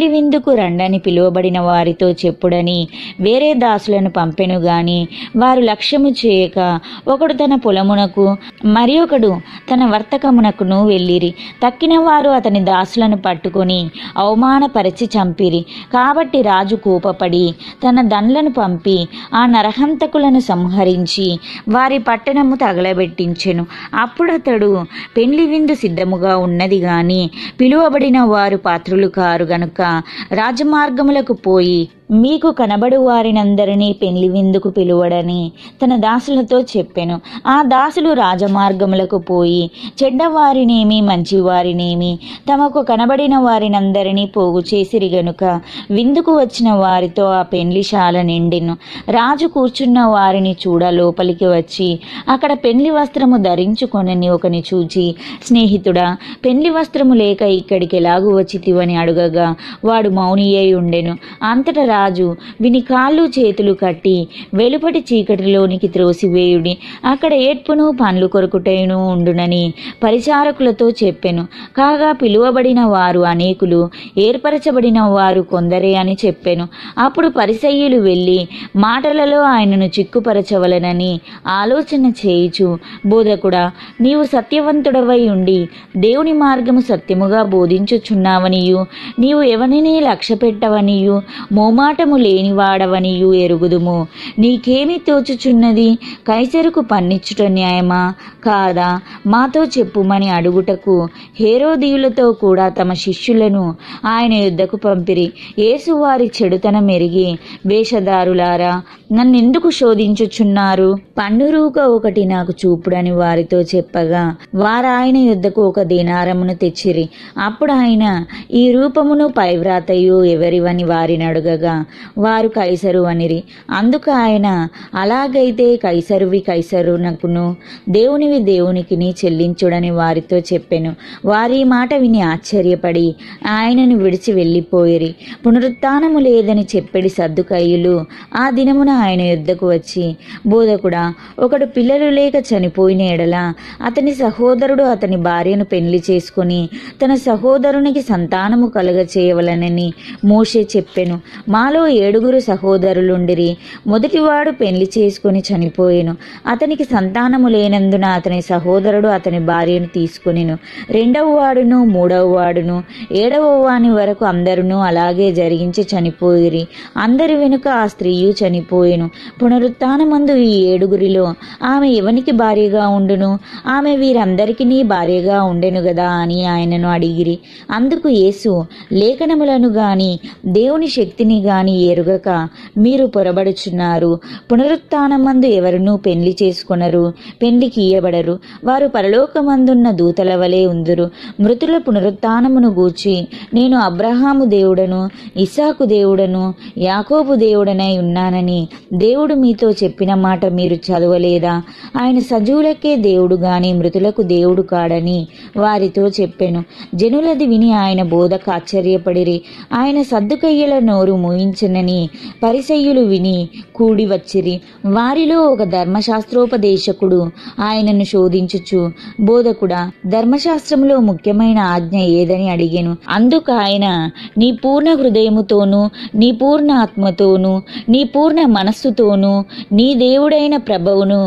విందుకు రండని పిలువబడిన వారితో చెప్పుడని వేరే దాసులను పంపెను గాని వారు లక్ష్యము చేయక ఒకడు తన పొలమునకు మరి ఒకడు తన వర్తకమునకును వెళ్ళిరి. తక్కిన వారు అతని దాసులను పట్టుకొని అవమానపరిచి చంపిరి. కాబట్టి రాజు కోపపడి తన దండ్లను పంపి ఆ నరహంతకులను సంహరించి వారి పట్టణము తగలబెట్టించెను. అప్పుడతడు పెండ్లి విందు సిద్ధముగా ఉన్నది గాని పిలువబడిన వారు పాత్రులు కారు గనుక రాజమార్గములకు పోయి మీకు కనబడు వారినందరినీ పెండ్లి విందుకు పిలువడని తన దాసులతో చెప్పెను. ఆ దాసులు రాజమార్గములకు పోయి చెడ్డవారినేమి మంచివారినేమి తమకు కనబడిన వారినందరినీ పోగు చేసిరి గనుక విందుకు వచ్చిన వారితో ఆ పెండ్లిశాల నిండెను. రాజు కూర్చున్న వారిని చూడ లోపలికి వచ్చి అక్కడ పెండ్లి వస్త్రము ధరించుకొనని ఒకని చూచి, స్నేహితుడా, పెండ్లి వస్త్రము లేక ఇక్కడికి ఎలాగు వచ్చితివని అడుగగా వాడు మౌనియై ఉండెను. అంతటా రాజు విని కాళ్ళు చేతులు కట్టి వెలుపటి చీకటిలోనికి త్రోసివేయుడి, అక్కడ ఏడ్పును పండ్లు కొరుకుటయును ఉండునని పరిచారకులతో చెప్పెను. కాగా పిలువబడిన వారు అనేకులు, ఏర్పరచబడిన వారు కొందరే అని చెప్పెను. అప్పుడు పరిసయ్యులు వెళ్ళి మాటలలో ఆయనను చిక్కుపరచవలనని ఆలోచన చేయుచు, బోధకుడా, నీవు సత్యవంతుడవై ఉండి దేవుని మార్గము సత్యముగా బోధించుచున్నావనియు నీవు ఎవరిని లక్ష్యపెట్టవనియు మోమాటము లేనివాడవనియు ఎరుగుదుము. నీకేమి తోచుచున్నది? కైసరుకు పన్నిచ్చుట న్యాయమా కాదా? మాతో చెప్పుమని అడుగుటకు హేరోదీయులతో కూడా తమ శిష్యులను ఆయన యుద్ధకు పంపిరి. యేసు వారి చెడుతనం ఎరిగి, వేషధారులారా, నన్నెందుకు శోధించుచున్నారు? పన్నురూక ఒకటి నాకు చూపుడని వారితో చెప్పగా వారాయన యుద్ధకు ఒక దీనారమును తెచ్చిరి. అప్పుడు ఆయన, ఈ రూపమును పైవ్రాతయు ఎవరివని వారిని అడుగగా వారు కైసరు అనిరి. అందుకు ఆయన, అలాగైతే కైసరువి కైసరునకును దేవునివి దేవునికిని చెల్లించుడని వారితో చెప్పెను. వారి మాట విని ఆశ్చర్యపడి ఆయనను విడిచి వెళ్ళిపోయిరి. పునరుత్థానము లేదని చెప్పెడి సద్దుకయ్యులు ఆ దినమున ఆయన యుద్ధకు వచ్చి, బోధకుడా, ఒకడు పిల్లలు లేక చనిపోయిన ఎడల అతని సహోదరుడు అతని భార్యను పెళ్లి చేసుకొని తన సహోదరునికి సంతానము కలుగ చేయవలనని మోషే చెప్పెను. మాలో 7 సహోదరులుండిరి. మొదటివాడు పెళ్లి చేసుకుని చనిపోయెను. అతనికి సంతానము లేనందున అతని సహోదరుడు అతని భార్యను తీసుకొనెను. 2వ వాడును 3వ వాడును 7వ వాని వరకు అందరూ అలాగే జరిగించి చనిపోయిరి. అందరి వెనుక ఆ స్త్రీయు చనిపోయెను. పునరుత్థానమందు ఈ 7 ఆమె ఎవనికి భార్యగా ఉండును? ఆమె వీరందరికీ భార్యగా ఉండెను గదా అని ఆయనను అడిగిరి. అందుకు యేసు, లేఖనములను గాని దేవుని శక్తిని గాని ఎరుగక మీరు పొరబడుచున్నారు. పునరుత్థానమందు ఎవరునూ పెండ్లి చేసుకొనరు, పెండ్లికి ఇయ్యబడరు. వారు పరలోకమందున్న దూతల వలె ఉందురు. మృతుల పునరుత్థానమును గూర్చి నేను అబ్రహాము దేవుడను, ఇస్సాకు దేవుడను, యాకోబు దేవుడనై ఉన్నానని దేవుడు మీతో చెప్పిన మాట మీరు చదవలేదా? ఆయన సజీవులకే దేవుడు గాని మృతులకు దేవుడు కాడని వారితో చెప్పెను. జనులది విని ఆయన బోధకు ఆశ్చర్యపడిరి. ఆయన సద్దుకయ్యుల నోరు మూయించనని పరిసయ్యులు విని కూడి వచ్చిరి. వారిలో ఒక ధర్మశాస్త్రోపదేశకుడు ఆయనను శోధించుచు, బోధకుడా, ధర్మశాస్త్రములో ముఖ్యమైన ఆజ్ఞ ఏదని అడిగెను. అందుకు ఆయన, నీ పూర్ణ హృదయముతోనూ నీ పూర్ణ ఆత్మతోనూ నీ పూర్ణ మనస్సుతోనూ నీ దేవుడైన ప్రభువును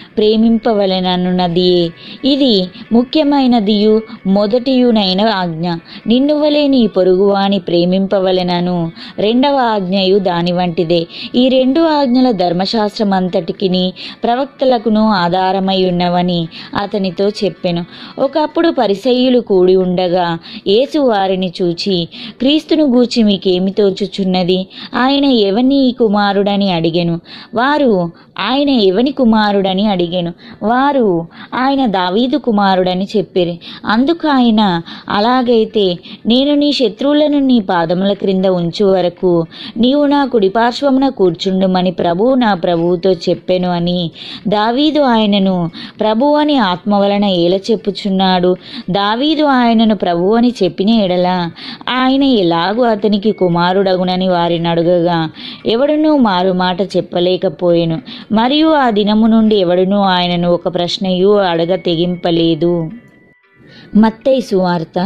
ప్రేమింపవలెనన్నదియే ఇది ముఖ్యమైనదియు మొదటియునైన ఆజ్ఞ. నిన్ను వలె నీ పొరుగువాని ప్రేమింపవలెనను 2వ ఆజ్ఞయు దాని వంటిదే. ఈ 2 ఆజ్ఞల ధర్మశాస్త్రమంతటికిని ప్రవక్తలకును ఆధారమై ఉన్నవని అతనితో చెప్పెను. ఒకప్పుడు పరిసయ్యులు కూడి ఉండగా యేసు వారిని చూచి, క్రీస్తును గూర్చి మీకేమి తోచుచున్నది? ఆయన ఎవని కుమారుడని అడిగెను. వారు, ఆయన ఎవని కుమారుడని అడిగెను. వారు, ఆయన దావీదు కుమారుడని చెప్పిరి. అందుకు ఆయన, అలాగైతే నేను నీ శత్రువులను నీ పాదముల క్రింద ఉంచు వరకు నీవు నా కుడిపార్శ్వమున కూర్చుండుమని ప్రభువు నా ప్రభువుతో చెప్పెను అని దావీదు ఆయనను ప్రభువు అని ఆత్మ వలన ఏల చెప్పుచున్నాడు. దావీదు ఆయనను ప్రభువు అని చెప్పిన ఎడల ఆయన ఎలాగూ అతనికి కుమారుడగునని వారిని అడుగగా ఎవడునూ మారు మాట చెప్పలేకపోయెను. మరియు ఆ దినము నుండి ఎవడునూ ఆయనను ఒక ప్రశ్నయు అడగ తెగింపలేదు. మత్తయి సువార్త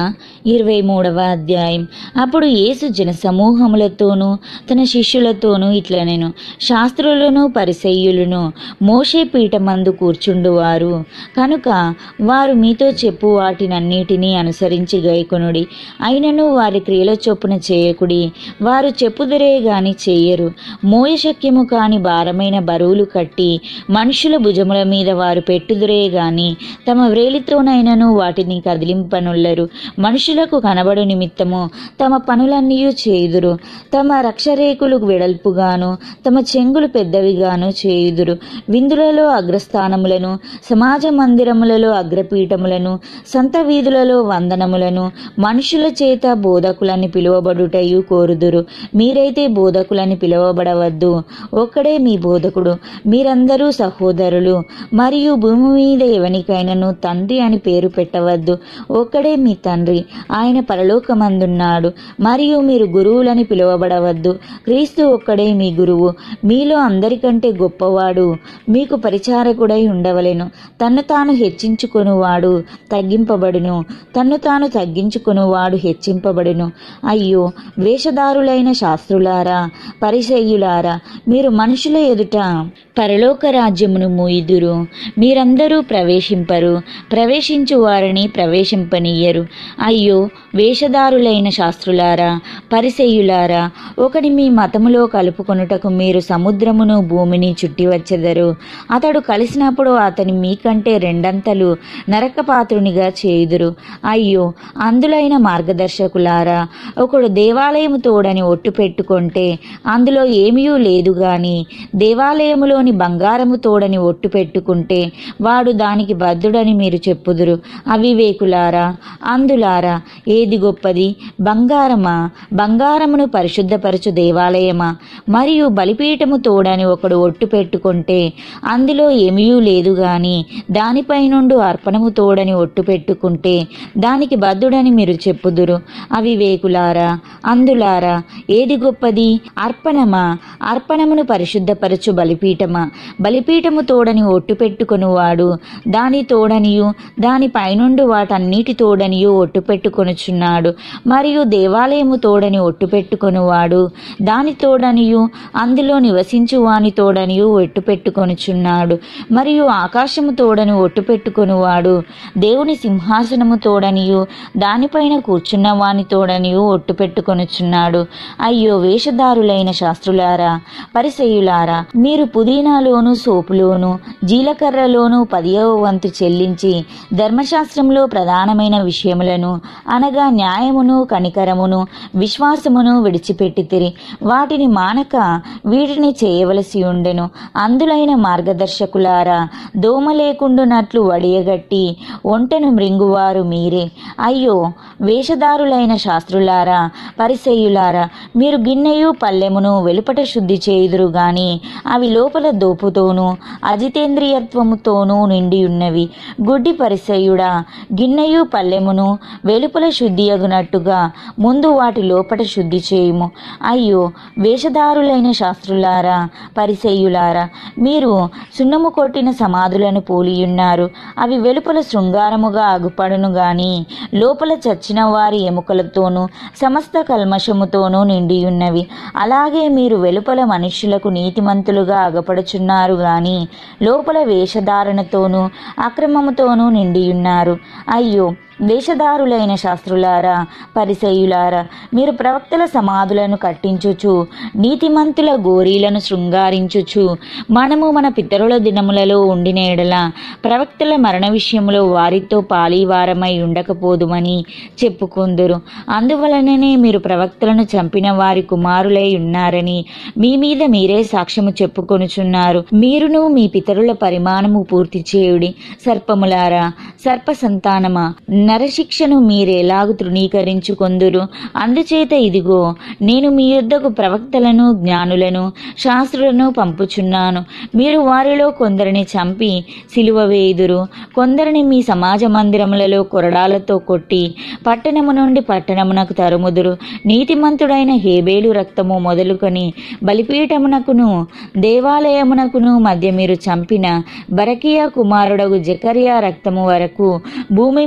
23వ అధ్యాయం. అప్పుడు యేసు జన సమూహములతోనూ తన శిష్యులతోనూ ఇట్లనెను, శాస్త్రులను పరిసయ్యులను మోషే పీఠమందు కూర్చుండువారు కనుక వారు మీతో చెప్పు వాటినన్నిటినీ అనుసరించి గైకొనుడి. అయినను వారి క్రియల చొప్పున చేయకుడి. వారు చెప్పుదురే గాని చెయ్యరు. మోయశక్యము కాని భారమైన బరువులు కట్టి మనుషుల భుజముల మీద వారు పెట్టుదురే గాని తమ వ్రేలితోనైనను వాటిని కదిలింపనుల్లరు. మనుషులకు కనబడు నిమిత్తము తమ పనులన్నీ చేయుదురు. తమ రక్షరేకులు వెడల్పుగాను తమ చెంగులు పెద్దవిగాను చేయుదురు. విందులలో అగ్రస్థానములను, సమాజ మందిరములలో అగ్రపీఠములను, సంత వీధులలో వందనములను, మనుషుల చేత బోధకులని పిలువబడుటయు కోరుదురు. మీరైతే బోధకులని పిలువబడవద్దు, ఒక్కడే మీ బోధకుడు. మీరందరూ సహోదరులు. మరియు భూమి మీద ఎవనికైనను తండ్రి అని పేరు పెట్టవద్దు, ఒక్కడే మీ తండ్రి, ఆయన పరలోకమందున్నాడు. మరియు మీరు గురువులని పిలువబడవద్దు, క్రీస్తు ఒక్కడే మీ గురువు. మీలో అందరికంటే గొప్పవాడు మీకు పరిచారకుడై ఉండవలెను. తన్ను తాను హెచ్చించుకొనువాడు తగ్గింపబడును, తన్ను తాను తగ్గించుకొనువాడు హెచ్చింపబడును. అయ్యో, వేషధారులైన శాస్త్రులారా, పరిసయ్యులారా, మీరు మనుషుల ఎదుట పరలోక రాజ్యమును మూయుదురు. మీరందరూ ప్రవేశింపరు, ప్రవేశించు వారిని ప్రవేశింపనీయరు. అయ్యో, వేషధారులైన శాస్త్రులారా, పరిసయ్యులారా, ఒకని మీ మతములో కలుపుకొనుటకు మీరు సముద్రమును భూమిని చుట్టి వచ్చెదరు. అతడు కలిసినప్పుడు అతని మీకంటే రెండంతలు నరకపాత్రునిగా చేయుదురు. అయ్యో, అందులైన మార్గదర్శకులారా, ఒకడు దేవాలయము తోడని ఒట్టు పెట్టుకొంటే అందులో ఏమీ లేదు గాని దేవాలయములోని బంగారము తోడని ఒట్టు పెట్టుకుంటే వాడు దానికి బద్ధుడని మీరు చెప్పుదురు. అవివేకులారా, అందులారా, ఏది గొప్పది? బంగారమా? బంగారమును పరిశుద్ధపరచు దేవాలయమా? మరియు బలిపీఠము తోడని ఒకడు ఒట్టు పెట్టుకుంటే అందులో ఏమీ లేదు గాని దానిపై నుండి అర్పణము తోడని ఒట్టు పెట్టుకుంటే దానికి బద్ధుడని మీరు చెప్పుదురు. అవివేకులారా, అందులారా, ఏది గొప్పది? అర్పణమా? అర్పణమును పరిశుద్ధపరచు బలిపీఠమా? బలిపీఠము తోడని ఒట్టు పెట్టుకొనువాడు దాని తోడనియు దాని పైనుండి వాటన్నిటి తోడనియు ఒట్టు పెట్టుకొనుచున్నాడు. మరియు దేవాలయము తోడని ఒట్టు పెట్టుకొనువాడు దాని తోడనియు అందులో నివసించు వాని తోడనియు ఒట్టు పెట్టుకొనుచున్నాడు. మరియు ఆకాశము తోడని ఒట్టు పెట్టుకొనువాడు దేవుని సింహాసనము తోడనియు దానిపైన కూర్చున్న వాని తోడనియు ఒట్టు పెట్టుకొనుచున్నాడు. అయ్యో, వేషధారులైన శాస్త్రులారా, పరిసయ్యులారా, మీరు పుదీనాలోను సోపులోను జీలకర్రలోను 10వ వంతు చెల్లించి ధర్మశాస్త్రంలో ప్రధానమైన విషయములను అనగా న్యాయమును, కనికరమును, విశ్వాసమును విడిచిపెట్టితిరి. వాటిని మానక వీటిని చేయవలసి ఉండెను. అందులైన మార్గదర్శకులారా, దోమ లేకుండునట్లు వడియగట్టి ఒంటెను మృంగువారు మీరే. అయ్యో, వేషధారులైన శాస్త్రులారా, పరిసయ్యులారా, మీరు గిన్నెయు పల్లెమును వెలుపట శుద్ధి చేయుదురు గాని అవి లోపల దోపుతోనూ అజితేంద్రియత్వముతోనూ నిండి ఉన్నవి. గుడ్డి పరిసయ్యుడా, గిన్నెయు పల్లెమును వెలుపల శుద్ధియగునట్టుగా ముందు వాటి లోపట శుద్ధి చేయుము. అయ్యో, వేషధారులైన శాస్త్రులారా, పరిసయ్యులారా, మీరు సున్నము కొట్టిన సమాధులను పోలియున్నారు. అవి వెలుపల శృంగారముగా అగుపడును గాని లోపల చచ్చిన వారి ఎముకలతోనూ సమస్త కల్మషముతోనూ నిండియున్నవి. అలాగే మీరు వెలుపల మనుష్యులకు నీతిమంతులుగా అగపడుచున్నారు గాని లోపల వేషధారణతోనూ అక్రమముతోనూ నిండియున్నారు. అయ్యో, వేషధారులైన శాస్త్రులారా, పరిసయ్యులారా, మీరు ప్రవక్తల సమాధులను కట్టించుచు నీతిమంతుల గోరీలను శృంగారించుచు మనము మన పితరుల దినములలో ఉండిన ఎడల ప్రవక్తల మరణ విషయంలో వారితో పాలీవారమై ఉండకపోదుమని చెప్పుకొందురు. అందువలననే మీరు ప్రవక్తలను చంపిన వారి కుమారులై ఉన్నారని మీ మీద మీరే సాక్ష్యము చెప్పుకొనుచున్నారు. మీరును మీ పితరుల పరిమాణము పూర్తి చేయుడి. సర్పములారా, సర్ప సంతానమా, నరశిక్షను మీరెలాగు తృణీకరించుకొందురు? అందుచేత ఇదిగో, నేను మీ యొద్దకు ప్రవక్తలను, జ్ఞానులను, శాస్త్రులను పంపుచున్నాను. మీరు వారిలో కొందరిని చంపి సిలువ వేయుదురు, కొందరిని మీ సమాజ మందిరములలో కొరడాలతో కొట్టి పట్టణము నుండి పట్టణమునకు తరుముదురు. నీతిమంతుడైన హేబేలు రక్తము మొదలుకొని బలిపీఠమునకును దేవాలయమునకును మధ్య మీరు చంపిన బరకియా కుమారుడగు జకర్యా రక్తము వరకు భూమి మీద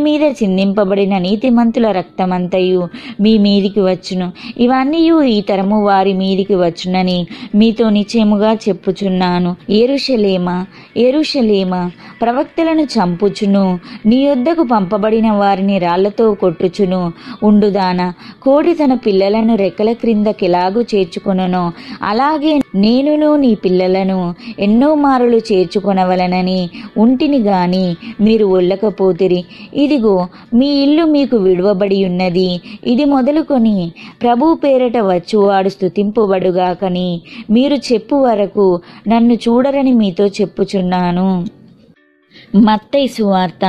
చిందింపబడిన నీతిమంతుల రక్తమంతయు మీ మీదికి వచ్చును. ఇవన్నీ ఈ తరము వారి మీదికి వచ్చునని మీతో నిశ్చయముగా చెప్పుచున్నాను. యెరూషలేమా, యెరూషలేమా, ప్రవక్తలను చంపుచును, నీ యొద్దకు పంపబడిన వారిని రాళ్లతో కొట్టుచును ఉండుదానా, కోడి తన పిల్లలను రెక్కల క్రిందకెలాగూ చేర్చుకొనునో అలాగే నేనును నీ పిల్లలను ఎన్నో మారులు చేర్చుకొనవలనని ఉంటిని గాని మీరు ఒల్లకపోతిరి. ఇదిగో మీ ఇల్లు మీకు విడువబడి ఉన్నది. ఇది మొదలుకొని ప్రభు పేరట వచ్చువాడు స్తుతింపబడుగాకని మీరు చెప్పు వరకు నన్ను చూడరని మీతో చెప్పుచున్నాను. మత్తయి సువార్త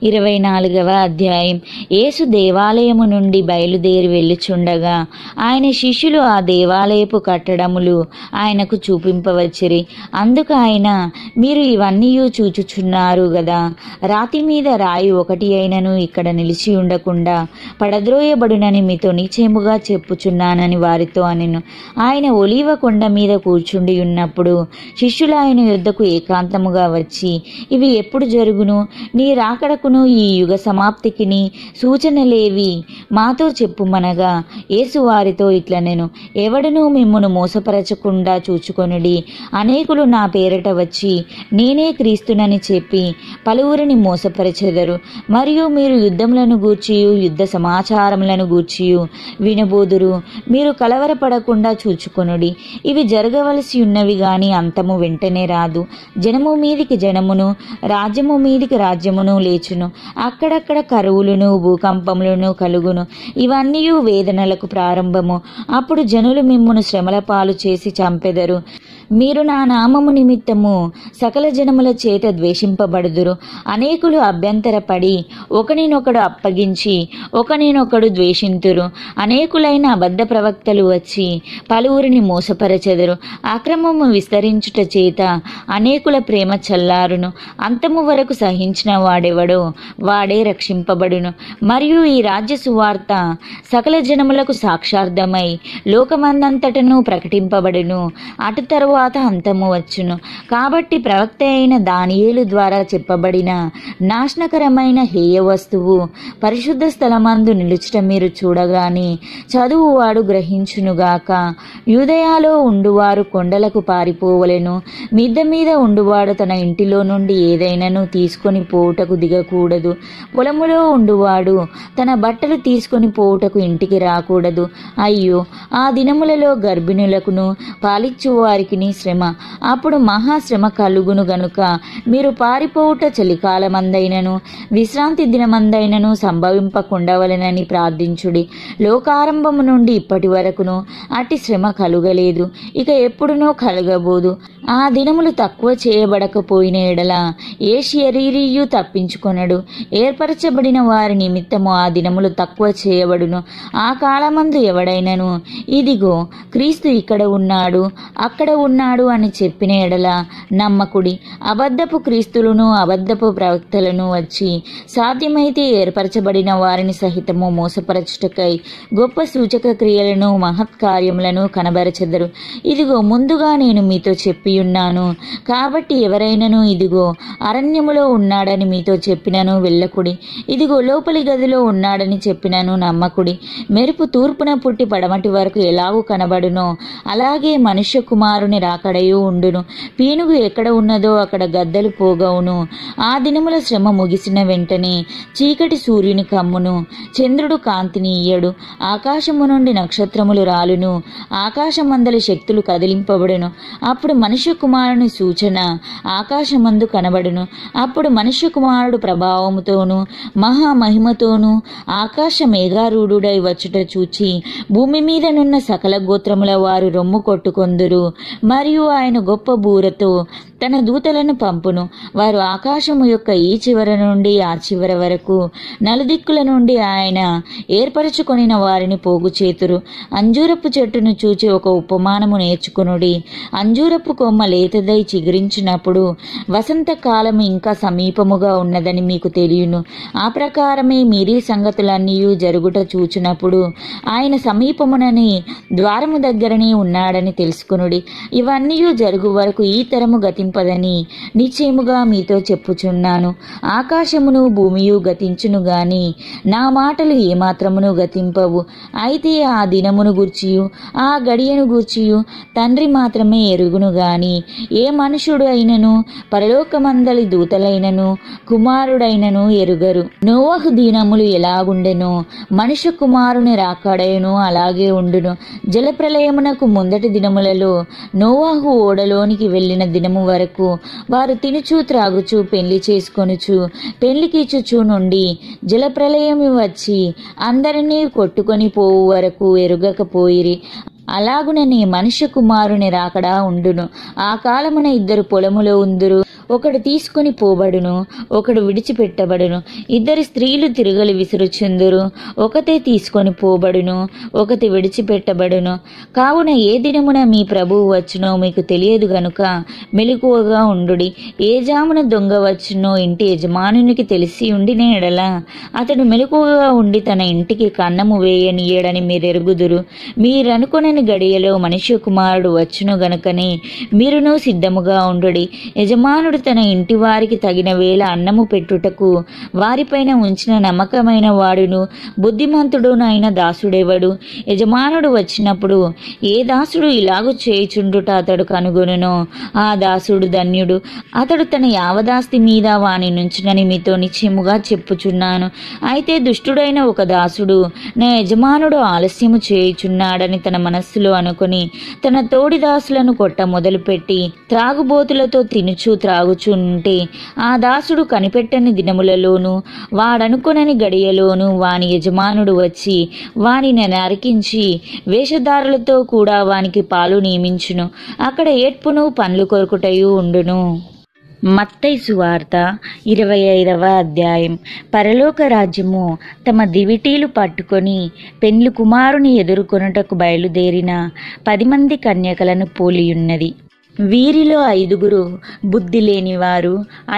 24వ అధ్యాయం. యేసు దేవాలయము నుండి బయలుదేరి వెళ్ళుచుండగా ఆయన శిష్యులు ఆ దేవాలయపు కట్టడములు ఆయనకు చూపింపవచ్చిరి. అందుకు ఆయన, మీరు ఇవన్నీ చూచుచున్నారు గదా, రాతి మీద రాయి ఒకటి అయినను ఇక్కడ నిలిచి ఉండకుండా పడద్రోయబడునని మీతో నిశ్చయముగా చెప్పుచున్నానని వారితో అనెను. ఆయన ఒలీవ కొండ మీద కూర్చుండి ఉన్నప్పుడు శిష్యులు ఆయన యొద్దకు ఏకాంతముగా వచ్చి, ఇవి ఎప్పుడు జరుగును? నీ రాకడకును ఈ యుగ సమాప్తికిని సూచనలేవి మాతో చెప్పుమనగా యేసు వారితో ఇట్లనెను, ఎవడునూ మిమ్మును మోసపరచకుండా చూచుకొనుడి. అనేకులు నా పేరట వచ్చి నేనే క్రీస్తునని చెప్పి పలువురిని మోసపరచెదరు. మరియు మీరు యుద్ధములను గూర్చియు యుద్ధ సమాచారములను గూర్చియు వినబోదురు. మీరు కలవరపడకుండా చూచుకొనుడి. ఇవి జరగవలసి ఉన్నవి గాని అంతము వెంటనే రాదు. జనము మీదికి జనమును, రాజ్యము మీదికి రాజ్యమును లేచును. అక్కడక్కడ కరువులను భూకంపములను కలుగును. ఇవన్నీ వేదనలకు ప్రారంభము. అప్పుడు జనులు మిమ్మును శ్రమల పాలు చేసి చంపెదరు. మీరు నా నామము నిమిత్తము సకల జనముల చేత ద్వేషింపబడుదురు. అనేకులు అభ్యంతరపడి ఒకనినొకడు అప్పగించి ఒకనినొకడు ద్వేషింతురు. అనేకులైన అబద్ధ ప్రవక్తలు వచ్చి పలువురిని మోసపరచెదరు. అక్రమము విస్తరించుట చేత అనేకుల ప్రేమ చల్లారును. అంతము వరకు సహించిన వాడెవడో వాడే రక్షింపబడును. మరియు ఈ రాజ్య సువార్త సకల జనములకు సాక్షార్థమై లోకమందంతటను ప్రకటింపబడును. అటు తరువాత అంతము వచ్చును. కాబట్టి ప్రవక్త అయిన దానియేలు ద్వారా చెప్పబడిన నాశనకరమైన హేయ వస్తువు పరిశుద్ధ స్థలమందు నిలుచుట మీరు చూడగాని చదువువాడు గ్రహించునుగాక. యూదయాలో ఉండువారు కొండలకు పారిపోవలెను. మిద్దె మీద ఉండువాడు తన ఇంటిలో నుండి ఏదైనాను తీసుకొని పోవుటకు దిగకూడదు. పొలములో ఉండువాడు తన బట్టలు తీసుకొని పోవుటకు ఇంటికి రాకూడదు. అయ్యో, ఆ దినములలో గర్భిణులకును పాలిచ్చు వారికి శ్రమ. అప్పుడు మహాశ్రమ కలుగును గనుక మీరు పారిపోవుట చలికాలమందైనను విశ్రాంతి దినమందైనను సంభవింపకుండవలెనని ప్రార్థించుడి. లోకారంభము నుండి ఇప్పటి వరకును అట్టి శ్రమ కలుగలేదు, ఇక ఎప్పుడునో కలగబోదు. ఆ దినములు తక్కువ చేయబడకపోయిన ఎడల ఏ శరీరియు తప్పించుకొనడు. ఏర్పరచబడిన వారి నిమిత్తము ఆ దినములు తక్కువ చేయబడును. ఆ కాలమందు ఎవడైనను ఇదిగో క్రీస్తు ఇక్కడ ఉన్నాడు, అక్కడ ఉన్నాడు అని చెప్పిన ఎడల నమ్మకుడి. అబద్ధపు క్రీస్తులను అబద్ధపు ప్రవక్తలను వచ్చి సాధ్యమైతే ఏర్పరచబడిన వారిని సహితము మోసపరచుటకై గొప్ప సూచక క్రియలను మహత్కార్యములను కనబరచెదరు. ఇదిగో ముందుగా నేను మీతో చెప్పియున్నాను. కాబట్టి ఎవరైనను ఇదిగో అరణ్యములో ఉన్నాడని మీతో చెప్పినను వెళ్ళకుడి, ఇదిగో లోపలి గదిలో ఉన్నాడని చెప్పినను నమ్మకుడి. మెరుపు తూర్పున పుట్టి పడమటి వరకు ఎలాగూ కనబడునో అలాగే మనుష్య కుమారుని రాకడయు ఉండును. పీనుగు ఎక్కడ ఉన్నదో అక్కడ గద్దలు పోగవును. ఆ దినముల శ్రమ ముగిసిన వెంటనే చీకటి సూర్యుని కమ్మును, చంద్రుడు కాంతిని ఇయ్యడు, ఆకాశము నుండి నక్షత్రములు రాలును, ఆకాశమందలి శక్తులు కదిలింపబడును. అప్పుడు మనుష్య కుమారుని సూచన ఆకాశమందు కనబడును. అప్పుడు మనుష్య కుమారుడు ప్రభావముతోనూ మహామహిమతోనూ ఆకాశ మేఘారూఢుడై వచ్చుట చూచి భూమి మీదనున్న సకల గోత్రముల వారు రొమ్ము కొట్టుకొందురు. మరియు ఆయన గొప్ప బూరతో తన దూతలను పంపును. వారు ఆకాశము యొక్క ఈ చివర నుండి ఆ చివర వరకు నలుదిక్కుల నుండి ఆయన ఏర్పరచుకొనిన వారిని పోగు చేతురు. అంజూరపు చెట్టును చూచి ఒక ఉపమానము నేర్చుకునుడి. అంజూరపు కొమ్మ లేతదై చిగురించినప్పుడు వసంతకాలము ఇంకా సమీపముగా ఉన్నదని మీకు తెలియను. ఆ ప్రకారమే మీరీ సంగతులన్నీ జరుగుట చూచినప్పుడు ఆయన సమీపమునని ద్వారము దగ్గరనే ఉన్నాడని తెలుసుకునుడి. ఇవన్నీ జరుగు వరకు ఈ తరము గతింపదని నిశ్చయముగా మీతో చెప్పుచున్నాను. ఆకాశమును భూమియు గతించును గాని నా మాటలు ఏమాత్రమును గతింపవు. అయితే ఆ దినమును గూర్చియు ఆ గడియను గూర్చియు తండ్రి మాత్రమే ఎరుగును గాని ఏ మనుషుడు అయినను పరలోకమందలి దూతలైనను కుమారుడైనను ఎరుగరు. నోవహు దినములు ఎలాగుండెనో మనుష్య కుమారుని రాకడయును అలాగే ఉండును. జలప్రలయమునకు ముందటి దినములలో నోవహు ఓడలోనికి వెళ్ళిన దినము వరకు వారు తినుచు త్రాగుచు పెళ్లి చేసుకొనుచు పెళ్లికిచ్చుచు నుండి జలప్రలయము వచ్చి అందరినీ కొట్టుకొని పోవు వరకు ఎరుగకపోయిరి. అలాగుననే మనుష్య కుమారుని రాకడా ఉండును. ఆ కాలమున ఇద్దరు పొలములో ఉందురు, ఒకడు తీసుకుని పోబడును, ఒకడు విడిచిపెట్టబడును. ఇద్దరు స్త్రీలు తిరుగలి విసురుచుందురు, ఒకతే తీసుకొని పోబడును, ఒకటి విడిచిపెట్టబడును. కావున ఏ దినమున మీ ప్రభువు వచ్చునో మీకు తెలియదు గనుక మెలకువగా ఉండుడి. ఏ జామున దొంగ వచ్చునో ఇంటి యజమానునికి తెలిసి ఉండిన ఎడల అతడు మెలకువగా ఉండి తన ఇంటికి కన్నము వేయనీయడని మీరెరుగుదురు. మీరనుకొనని గడియలో మనుష్య కుమారుడు వచ్చును గనుకనే మీరును సిద్ధముగా ఉండుడి. యజమానుడు తన ఇంటి వారికి తగిన వేళ అన్నము పెట్టుటకు వారిపైన ఉంచిన నమ్మకమైన వాడును బుద్ధిమంతుడునైన దాసుడెవడు? యజమానుడు వచ్చినప్పుడు ఏ దాసుడు ఇలాగు చేయుచుండుట అతడు కనుగొనునో ఆ దాసుడు ధన్యుడు. అతడు తన యావదాస్తి మీద వాని నుంచునని మీతో నిశ్చయముగా చెప్పుచున్నాను. అయితే దుష్టుడైన ఒక దాసుడు నా యజమానుడు ఆలస్యము చేయుచున్నాడని తన మనస్సులో అనుకుని తన తోడి దాసులను కొట్ట మొదలుపెట్టి త్రాగుబోతులతో తినుచు త్రాగుచుంటే ఆ దాసుడు కనిపెట్టని దినములలోను వాడనుకొనని గడియలోను వాని యజమానుడు వచ్చి వానిని నరికించి వేషధారులతో కూడా వానికి పాలు నియమించును. అక్కడ ఏడ్పును పండ్లు కొరుకుటయు ఉండును. మత్తయి సువార్త 25వ అధ్యాయం. పరలోక రాజ్యము తమ దివిటీలు పట్టుకొని పెండ్లి కుమారుని ఎదుర్కొనుటకు బయలుదేరిన 10 మంది కన్యకలను పోలియున్నది. వీరిలో 5 బుద్ధి లేనివారు,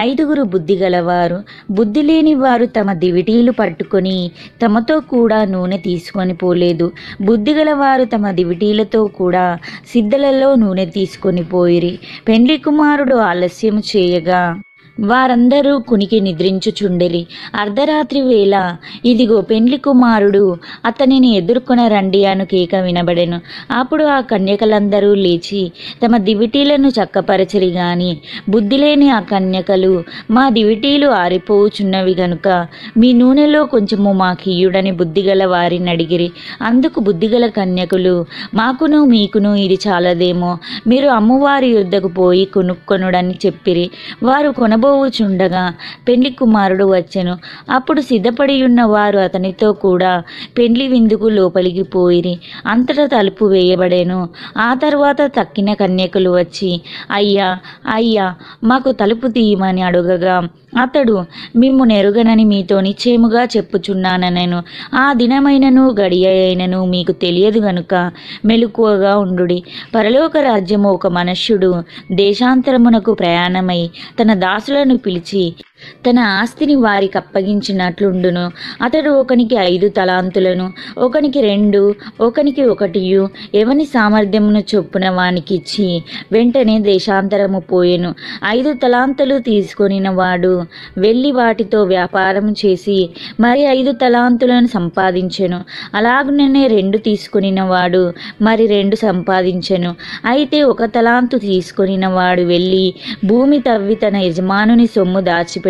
5 బుద్ధి గలవారు. బుద్ధి లేనివారు తమ దివిటీలు పట్టుకొని తమతో కూడా నూనె తీసుకొని పోలేదు. బుద్ధి గలవారు తమ దివిటీలతో కూడా సిద్ధలలో నూనె తీసుకొని పోయిరి. పెండ్లి కుమారుడు ఆలస్యము చేయగా వారందరూ కునికి నిద్రించుచుండిరి. అర్ధరాత్రి వేళ ఇదిగో పెండ్లి కుమారుడు, అతనిని ఎదుర్కొన రండి అను కేక వినబడెను. అప్పుడు ఆ కన్యకలందరూ లేచి తమ దివిటీలను చక్కపరచిరి గాని బుద్ధిలేని ఆ కన్యకలు మా దివిటీలు ఆరిపోవుచున్నవి గనుక మీ నూనెలో కొంచెము మాకియ్యుడని బుద్ధిగల వారిని అడిగిరి. అందుకు బుద్ధిగల కన్యకులు మాకును మీకును ఇది చాలదేమో, మీరు అమ్మువారి యుద్ధకు పోయి కొనుక్కొనుడని చెప్పిరి. వారు కొనబోవుచుండగా పెండ్లి కుమారుడు వచ్చెను. అప్పుడు సిద్ధపడి ఉన్న వారు అతనితో కూడా పెండ్లి విందుకు లోపలికి పోయిరి. అంతటా తలుపు వేయబడెను. ఆ తర్వాత తక్కిన కన్యకులు వచ్చి అయ్యా అయ్యా మాకు తలుపు తీయమని అడుగగా అతడు మిమ్ము నెరుగనని మీతో నిశ్చయముగా చెప్పుచున్నానెను. ఆ దినమైనను గడియ అయినను మీకు తెలియదు గనుక మెలకువగా ఉండుడి. పరలోక రాజ్యము ఒక మనుష్యుడు దేశాంతరమునకు ప్రయాణమై తన దాసులను పిలిచి తన ఆస్తిని వారికి అప్పగించినట్లుండును. అతడు ఒకనికి 5 తలాంతులను, ఒకనికి 2, ఒకనికి 1 ఎవని సామర్థ్యమును చొప్పున వానికి ఇచ్చి వెంటనే దేశాంతరము పోయెను. 5 తలాంతులు తీసుకొనిన వాడు వెళ్ళి వాటితో వ్యాపారం చేసి మరి 5 తలాంతులను సంపాదించెను. అలాగుననే 2 తీసుకొనిన వాడు మరి 2 సంపాదించెను. అయితే 1 తలాంతు తీసుకొనిన వాడు వెళ్ళి భూమి తవ్వి తన యజమానుని సొమ్ము దాచిపెట్టెను.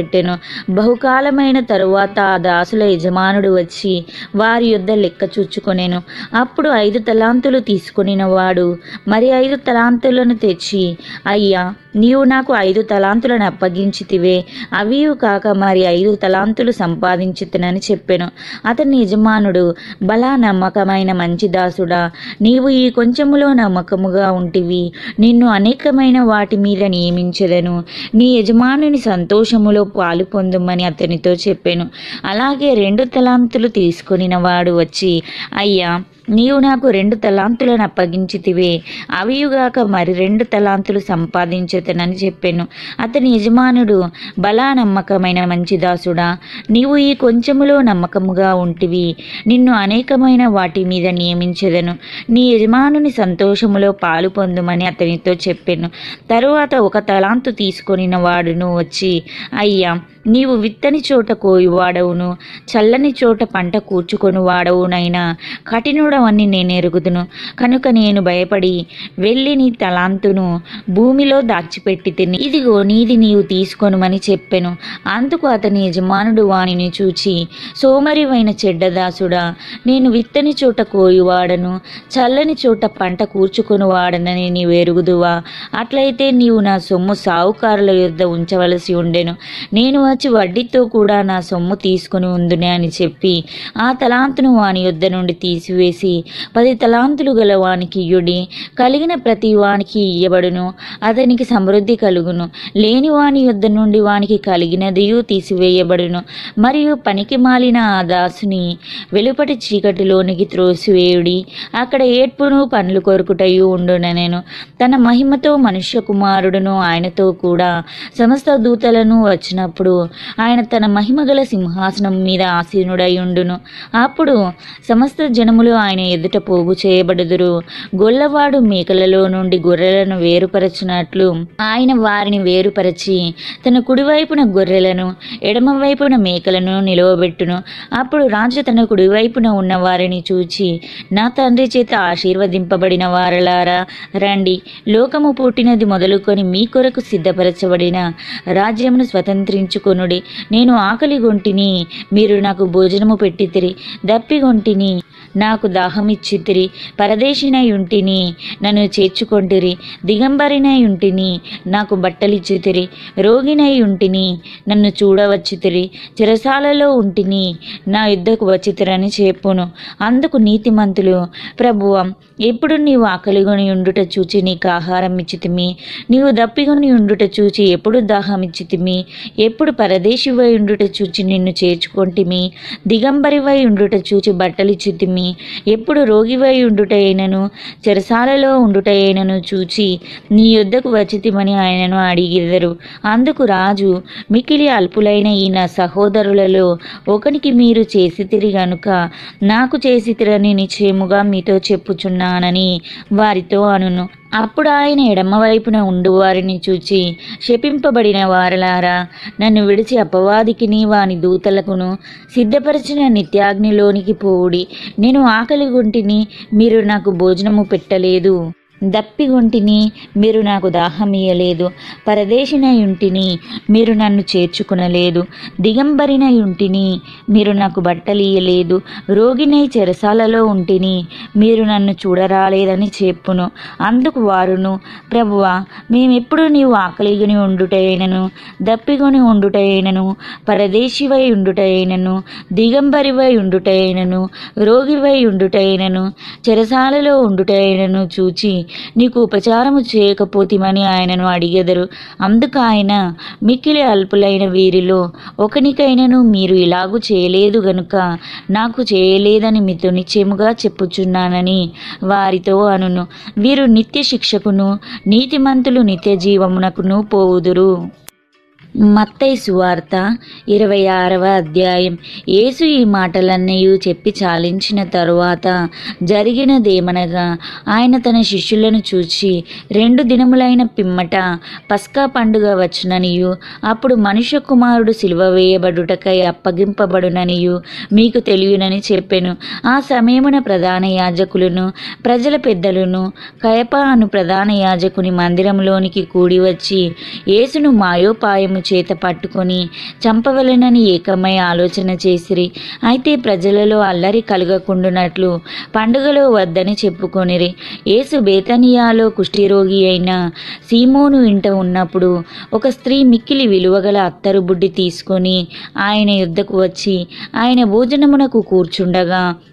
బహుకాలమైన తరువాత ఆ దాసుల యజమానుడు వచ్చి వారి యొద్ద లెక్క చూచుకొనెను. అప్పుడు 5 తలాంతులు తీసుకొనిన వాడు మరి 5 తలాంతులను తెచ్చి అయ్యా నీవు నాకు 5 తలాంతులను అప్పగించితివే, అవియు కాక మరి 5 తలాంతులు సంపాదించితినని చెప్పెను. అతని యజమానుడు బలా నమ్మకమైన మంచి దాసుడా, నీవు ఈ కొంచెములో నమ్మకముగా ఉంటివి, నిన్ను అనేకమైన వాటి మీద నియమించెదను, నీ యజమానుని సంతోషములో పాలు పొందుమని అతనితో చెప్పెను. అలాగే 2 తలాంతులు తీసుకొనిన వాడు వచ్చి అయ్యా నీవు నాకు 2 తలాంతులను అప్పగించితివే, అవియుగాక మరి 2 తలాంతులు సంపాదించెదనని చెప్పెను. అతని యజమానుడు, బలా నమ్మకమైన మంచి దాసుడా, నీవు ఈ కొంచెములో నమ్మకముగా ఉంటివి, నిన్ను అనేకమైన వాటి మీద నియమించెదను, నీ యజమానుని సంతోషములో పాలు పొందుమని అతనితో చెప్పెను. తరువాత 1 తలాంతు తీసుకొనిన వాడును వచ్చి, అయ్యా, నీవు విత్తని చోట కోయువాడవును, చల్లని చోట పంట కూర్చుకొని వాడవునైనా కఠినుడవని నేను ఎరుగుదును. కనుక నేను భయపడి వెళ్ళి నీ తలాంతును భూమిలో దాచిపెట్టి తిని, ఇదిగో నీది నీవు తీసుకొనుమని చెప్పెను. అందుకు అతని యజమానుడు వానిని చూచి, సోమరివైన చెడ్డదాసుడా, నేను విత్తని చోట కోయువాడను, చల్లని చోట పంట కూర్చుకొని వాడనని నీవు ఎరుగుదువా? అట్లయితే నీవు నా సొమ్ము సావుకారుల యొద్ద ఉంచవలసి ఉండెను, నేను వచ్చి వడ్డీతో కూడా నా సొమ్ము తీసుకుని ఉందునే అని చెప్పి ఆ తలాంతును వాని యొద్ద నుండి తీసివేసి 10 తలాంతులు గల వానికి ఇయ్యుడి, కలిగిన ప్రతి వానికి ఇయ్యబడును, అతనికి సమృద్ధి కలుగును, లేని వాని యొద్ద నుండి వానికి కలిగినదియు తీసివేయబడును. మరియు పనికి మాలిన ఆ దాసుని వెలుపటి చీకటిలోనికి త్రోసివేయుడి, అక్కడ ఏడ్పును పండ్లు కొరుకుటయు ఉండునెను. తన మహిమతో మనుష్య కుమారుడును ఆయనతో కూడా సమస్త దూతలను వచ్చినప్పుడు ఆయన తన మహిమగల సింహాసనం మీద ఆసీనుడై ఉండును. అప్పుడు సమస్త జనములు ఆయన ఎదుట పోగు చేయబడుదురు. గొల్లవాడు మేకలలో నుండి గొర్రెలను వేరుపరచినట్లు ఆయన వారిని వేరుపరచి తన కుడివైపున గొర్రెలను ఎడమవైపున మేకలను నిలవబెట్టును. అప్పుడు రాజు తన కుడివైపున ఉన్న వారిని చూచి, నా తండ్రి చేత ఆశీర్వదింపబడిన వారలారా రండి, లోకము పుట్టినది మొదలుకొని మీ కొరకు సిద్ధపరచబడిన రాజ్యమును స్వతంత్రించుకొనుడి. నేను ఆకలిగొంటిని, మీరు నాకు భోజనము పెట్టితిరి, దప్పిగొంటిని, నాకు దాహమిచ్చితిరి, పరదేశినై ఉంటిని, నన్ను చేర్చుకొంటిరి, దిగంబరినై ఉంటిని, నాకు బట్టలిచ్చితిరి, రోగినై ఉంటిని, నన్ను చూడవచ్చితిరి, చెరసాలలో ఉంటిని, నా యుద్ధకు వచ్చితిరని చెప్పును. అందుకు నీతిమంతులు, ప్రభువా, ఎప్పుడు నీవు ఆకలిగొని ఉండుట చూచి నీకు ఆహారం ఇచ్చితిమి, నీవు దప్పిగొని ఉండుట చూచి ఎప్పుడు దాహం ఇచ్చితిమి, ఎప్పుడు పరదేశివై ఉండుట చూచి నిన్ను చేర్చుకొంటిమి, దిగంబరివై ఉండుట చూచి బట్టలిచ్చితిమి, ఎప్పుడు రోగివై ఉండుటైనను చెరసాలలో ఉండుటైనను చూచి నీ యొద్దకు వచ్చితిమని ఆయనను అడిగెదరు. అందుకు రాజు, మికిలి అల్పులైన ఈ నా సహోదరులలో ఒకనికి మీరు చేసితిరి గనుక నాకు చేసితిరని నిశ్చయముగా మీతో చెప్పుచున్నానని వారితో అనును. అప్పుడు ఆయన ఎడమవైపున ఉండు వారిని చూచి, శపింపబడిన వారలారా, నన్ను విడిచి అపవాదికిని వాని దూతలకును సిద్ధపరిచిన నిత్యాగ్నిలోనికి పోవుడి. నేను ఆకలిగొంటిని, మీరు నాకు భోజనము పెట్టలేదు, దప్పిగొంటిని, మీరు నాకు దాహమియ్యలేదు, పరదేశినై ఉంటిని, మీరు నన్ను చేర్చుకునలేదు, దిగంబరినై ఉంటిని, మీరు నాకు బట్టలియ్యలేదు, రోగినై చెరసాలలో ఉంటిని, మీరు నన్ను చూడరాలేదని చెప్పును. అందుకు వారును, ప్రభువా, మేమెప్పుడు నీవు ఆకలిగొని ఉండుటైనను, దప్పిగొని ఉండుటైనను, పరదేశివై ఉండుటైనను, దిగంబరివై ఉండుటైనను, రోగివై ఉండుటైనను, చెరసాలలో ఉండుటైనను చూచి నీకు ఉపచారము చేయకపోతిమని ఆయనను అడిగెదరు. అందుకు ఆయన, మిక్కిలి అల్పులైన వీరిలో ఒకనికైనను మీరు ఇలాగు చేయలేదు గనుక నాకు చేయలేదని మీతో నిశ్చయముగా చెప్పుచున్నానని వారితో అనును. వీరు నిత్య శిక్షకును, నీతిమంతులు నిత్య జీవమునకును పోవుదురు. మత్తయి సువార్త 26వ అధ్యాయం. యేసు ఈ మాటలన్నీ చెప్పి చాలించిన తరువాత జరిగినదేమనగా, ఆయన తన శిష్యులను చూచి, 2 దినములైన పిమ్మట పస్కా పండుగ వచ్చుననియు, అప్పుడు మనుష్య కుమారుడు సిలువ వేయబడుటకై అప్పగింపబడుననియు మీకు తెలియనని చెప్పెను. ఆ సమయమున ప్రధాన యాజకులను ప్రజల పెద్దలను కయప అను ప్రధాన యాజకుని మందిరంలోనికి కూడి వచ్చి యేసును మాయోపాయము చేత పట్టుకొని చంపవలెనని ఏకమై ఆలోచన చేసిరి. అయితే ప్రజలలో అల్లరి కలుగకుండునట్లు పండుగలో వద్దని చెప్పుకొనిరి. యేసు బేతనియాలో కుష్ఠిరోగి అయిన సీమోను ఇంట ఉన్నప్పుడు ఒక స్త్రీ మిక్కిలి విలువగల అత్తరు బుడ్డి తీసుకొని ఆయన యుద్ధకు వచ్చి ఆయన భోజనమునకు కూర్చుండగా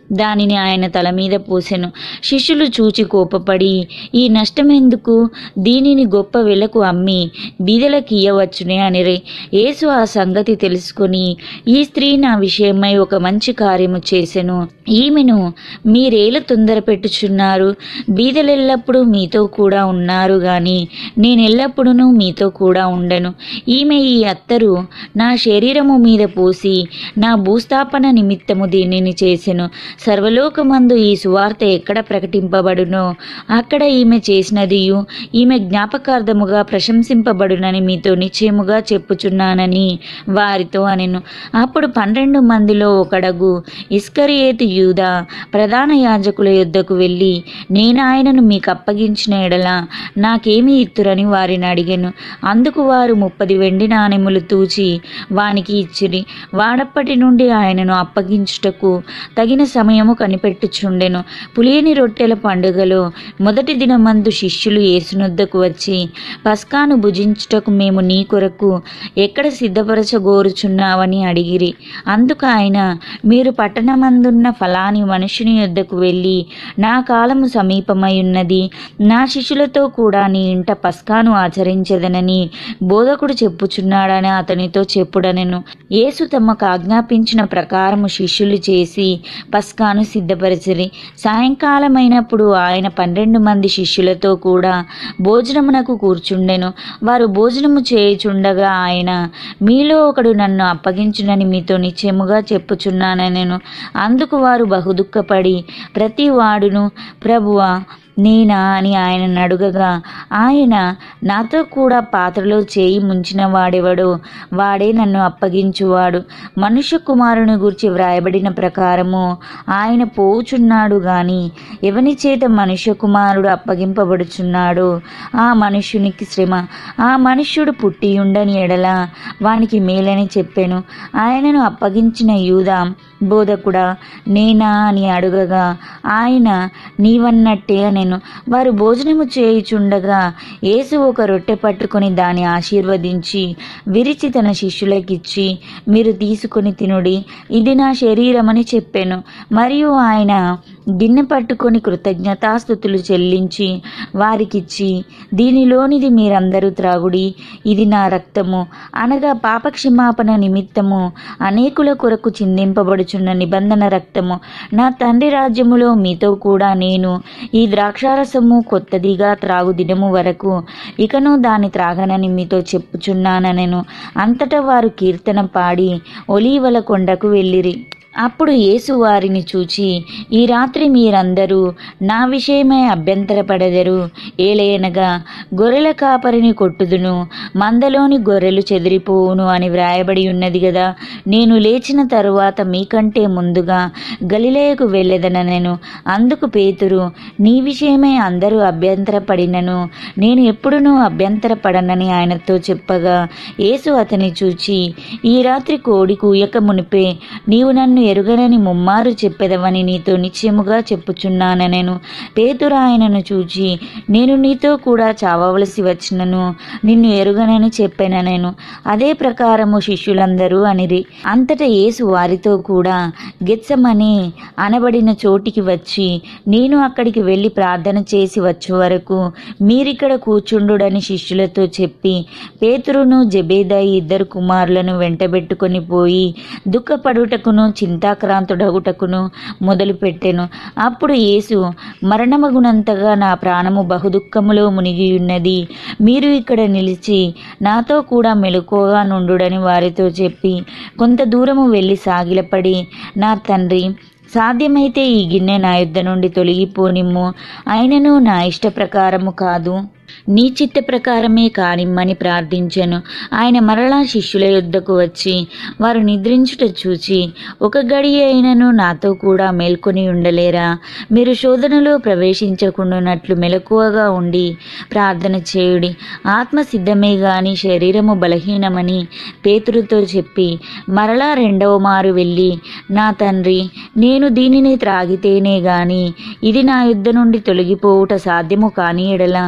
దానిని ఆయన తల మీద పోసెను. శిష్యులు చూచి కోపపడి, ఈ నష్టమెందుకు? దీనిని గొప్ప వెలకు అమ్మి బీదలకు ఇయ్యవచ్చునే అనిరి. యేసు ఆ సంగతి తెలుసుకొని, ఈ స్త్రీ నా విషయమై ఒక మంచి కార్యము చేసెను. ఈమెను మీరేల తొందర పెట్టుచున్నారు? బీదలెల్లప్పుడూ మీతో కూడా ఉన్నారు గాని నేనెల్లప్పుడూ మీతో కూడా ఉండను. ఈమె ఈ అత్తరు నా శరీరము మీద పోసి నా భూస్థాపన నిమిత్తము దీనిని చేసెను. సర్వలోకమందు ఈ సువార్త ఎక్కడ ప్రకటింపబడునో అక్కడ ఈమె చేసినదియు ఈమె జ్ఞాపకార్థముగా ప్రశంసింపబడునని మీతో నిశ్చయముగా చెప్పుచున్నానని వారితో అనెను. అప్పుడు 12 మందిలో ఒకడగు ఇస్కరియోతు యూదా ప్రధాన యాజకుల యొద్దకు వెళ్ళి, నేను ఆయనను మీకు అప్పగించిన ఎడల నాకేమి ఇత్తురని వారిని అడిగెను. అందుకు వారు 30 వెండి నాణెములు తూచి వానికి ఇచ్చిరి. వాడప్పటి నుండి ఆయనను అప్పగించుటకు తగిన సమయము కనిపెట్టుచుండెను. పులియని రొట్టెల పండుగలో మొదటి దినమందు శిష్యులు యేసునొద్దకు వచ్చి, పస్కాను భుజించుటకు మేము నీ కొరకు ఎక్కడ సిద్ధపరచగోరుచున్నావని అడిగిరి. అందుకు ఆయన, మీరు పట్టణమందున్న ఫలాని మనుషుని యొద్దకు వెళ్ళి, నా కాలము సమీపమై ఉన్నది, నా శిష్యులతో కూడా నీ ఇంట పస్కాను ఆచరించదనని బోధకుడు చెప్పుచున్నాడని అతనితో చెప్పుడనెను. యేసు తమకు ఆజ్ఞాపించిన ప్రకారము శిష్యులు చేసి పస్కాను సిద్ధపరిచిరి. సాయంకాలమైనప్పుడు ఆయన 12 మంది శిష్యులతో కూడా భోజనమునకు కూర్చుండెను. వారు భోజనము చేయుచుండగా ఆయన, మీలో ఒకడు నన్ను అప్పగించునని మీతో నిశ్చయముగా చెప్పుచున్నానెను. అందుకు వారు బహుదుఃఖపడి ప్రతి వాడును, ప్రభువా నేనా అని ఆయనను అడుగగా, ఆయన, నాతో కూడా పాత్రలో చేయి ముంచిన వాడెవడో వాడే నన్ను అప్పగించువాడు. మనుష్య కుమారుని గురించి వ్రాయబడిన ప్రకారము ఆయన పోవుచున్నాడు గాని ఎవని చేత మనుష్య కుమారుడు అప్పగింపబడుచున్నాడో ఆ మనుష్యునికి శ్రమ. ఆ మనుష్యుడు పుట్టి ఉండని ఎడల వానికి మేలని చెప్పెను. ఆయనను అప్పగించిన యూదా, బోధకుడా నేనా అని అడుగగా ఆయన, నీవన్నట్టే అనెను. వారు భోజనము చేయుచుండగా యేసు ఒక రొట్టె పట్టుకొని దాన్ని ఆశీర్వదించి విరిచి తన శిష్యులకిచ్చి, మీరు తీసుకొని తినుడి, ఇది నా శరీరమని చెప్పెను. మరియు ఆయన గిన్నె పట్టుకొని కృతజ్ఞతాస్తుతులు చెల్లించి వారికిచ్చి, దీనిలోనిది మీరందరూ త్రాగుడి, ఇది నా రక్తము, అనగా పాపక్షమాపణ నిమిత్తము అనేకుల కొరకు చిందింపబడుచున్న నిబంధన రక్తము. నా తండ్రి రాజ్యములో మీతో కూడా నేను ఈ ద్రాక్షారసము కొత్తదిగా త్రాగు దినము వరకు ఇకను దాన్ని త్రాగనని మీతో చెప్పుచున్నానెను. అంతటా వారు కీర్తన పాడి ఒలీవల కొండకు వెళ్ళిరి. అప్పుడు యేసు వారిని చూచి, ఈ రాత్రి మీరందరూ నా విషయమై అభ్యంతరపడెదరు. ఏలయనగా గొర్రెల కాపరిని కొట్టుదును, మందలోని గొర్రెలు చెదిరిపోవును అని వ్రాయబడి ఉన్నది గదా. నేను లేచిన తరువాత మీకంటే ముందుగా గలిలయకు వెళ్ళెదనెను. అందుకు పేతురు, నీ విషయమై అందరూ అభ్యంతరపడినను నేను ఎప్పుడునూ అభ్యంతరపడనని ఆయనతో చెప్పగా, యేసు అతని చూచి, ఈ రాత్రి కోడి కూయక మునిపే నీవు నన్ను ఎరుగనని ముమ్మారు చెప్పెదవని నీతో నిశ్చయముగా చెప్పుచున్నానెను. పేతురు ఆయనను చూచి, నేను నీతో కూడా చావవలసి వచ్చినను నిన్ను ఎరుగనని చెప్పెననెను. అదే ప్రకారము శిష్యులందరూ అనిరి. అంతటా యేసు వారితో కూడా గెత్సెమనే అనబడిన చోటికి వచ్చి, నేను అక్కడికి వెళ్ళి ప్రార్థన చేసి వచ్చే వరకు మీరిక్కడ కూర్చుండుడని శిష్యులతో చెప్పి, పేతురును జెబెదాయి 2 కుమారులను వెంటబెట్టుకొని పోయి దుఃఖపడుటకును చింతాక్రాంతుడగుటకును మొదలుపెట్టెను. అప్పుడు యేసు, మరణమగునంతగా నా ప్రాణము బహుదుఃఖములో మునిగియున్నది, మీరు ఇక్కడ నిలిచి నాతో కూడా మెలకువగా నుండుడని వారితో చెప్పి కొంత దూరము వెళ్ళి సాగిలపడి, నా తండ్రి, సాధ్యమైతే ఈ గిన్నె నా యొద్ద నుండి తొలగిపోనిమ్ము, అయినను నా ఇష్ట ప్రకారము కాదు నీ చిత్త ప్రకారమే కానిమ్మని ప్రార్థించెను. ఆయన మరలా శిష్యుల యొద్దకు వచ్చి వారు నిద్రించుట చూచి, ఒక గడియ అయినను నాతో కూడా మేల్కొని ఉండలేరా? మీరు శోధనలో ప్రవేశించకుండానట్లు మెలకువగా ఉండి ప్రార్థన చేయుడి. ఆత్మ సిద్ధమే గాని శరీరము బలహీనమని పేతురుతో చెప్పి మరలా 2వ మారు వెళ్ళి, నా తండ్రి, నేను దీనిని త్రాగితేనే గాని ఇది నా యుద్ధ నుండి తొలగిపోవుట సాధ్యము కాని ఎడల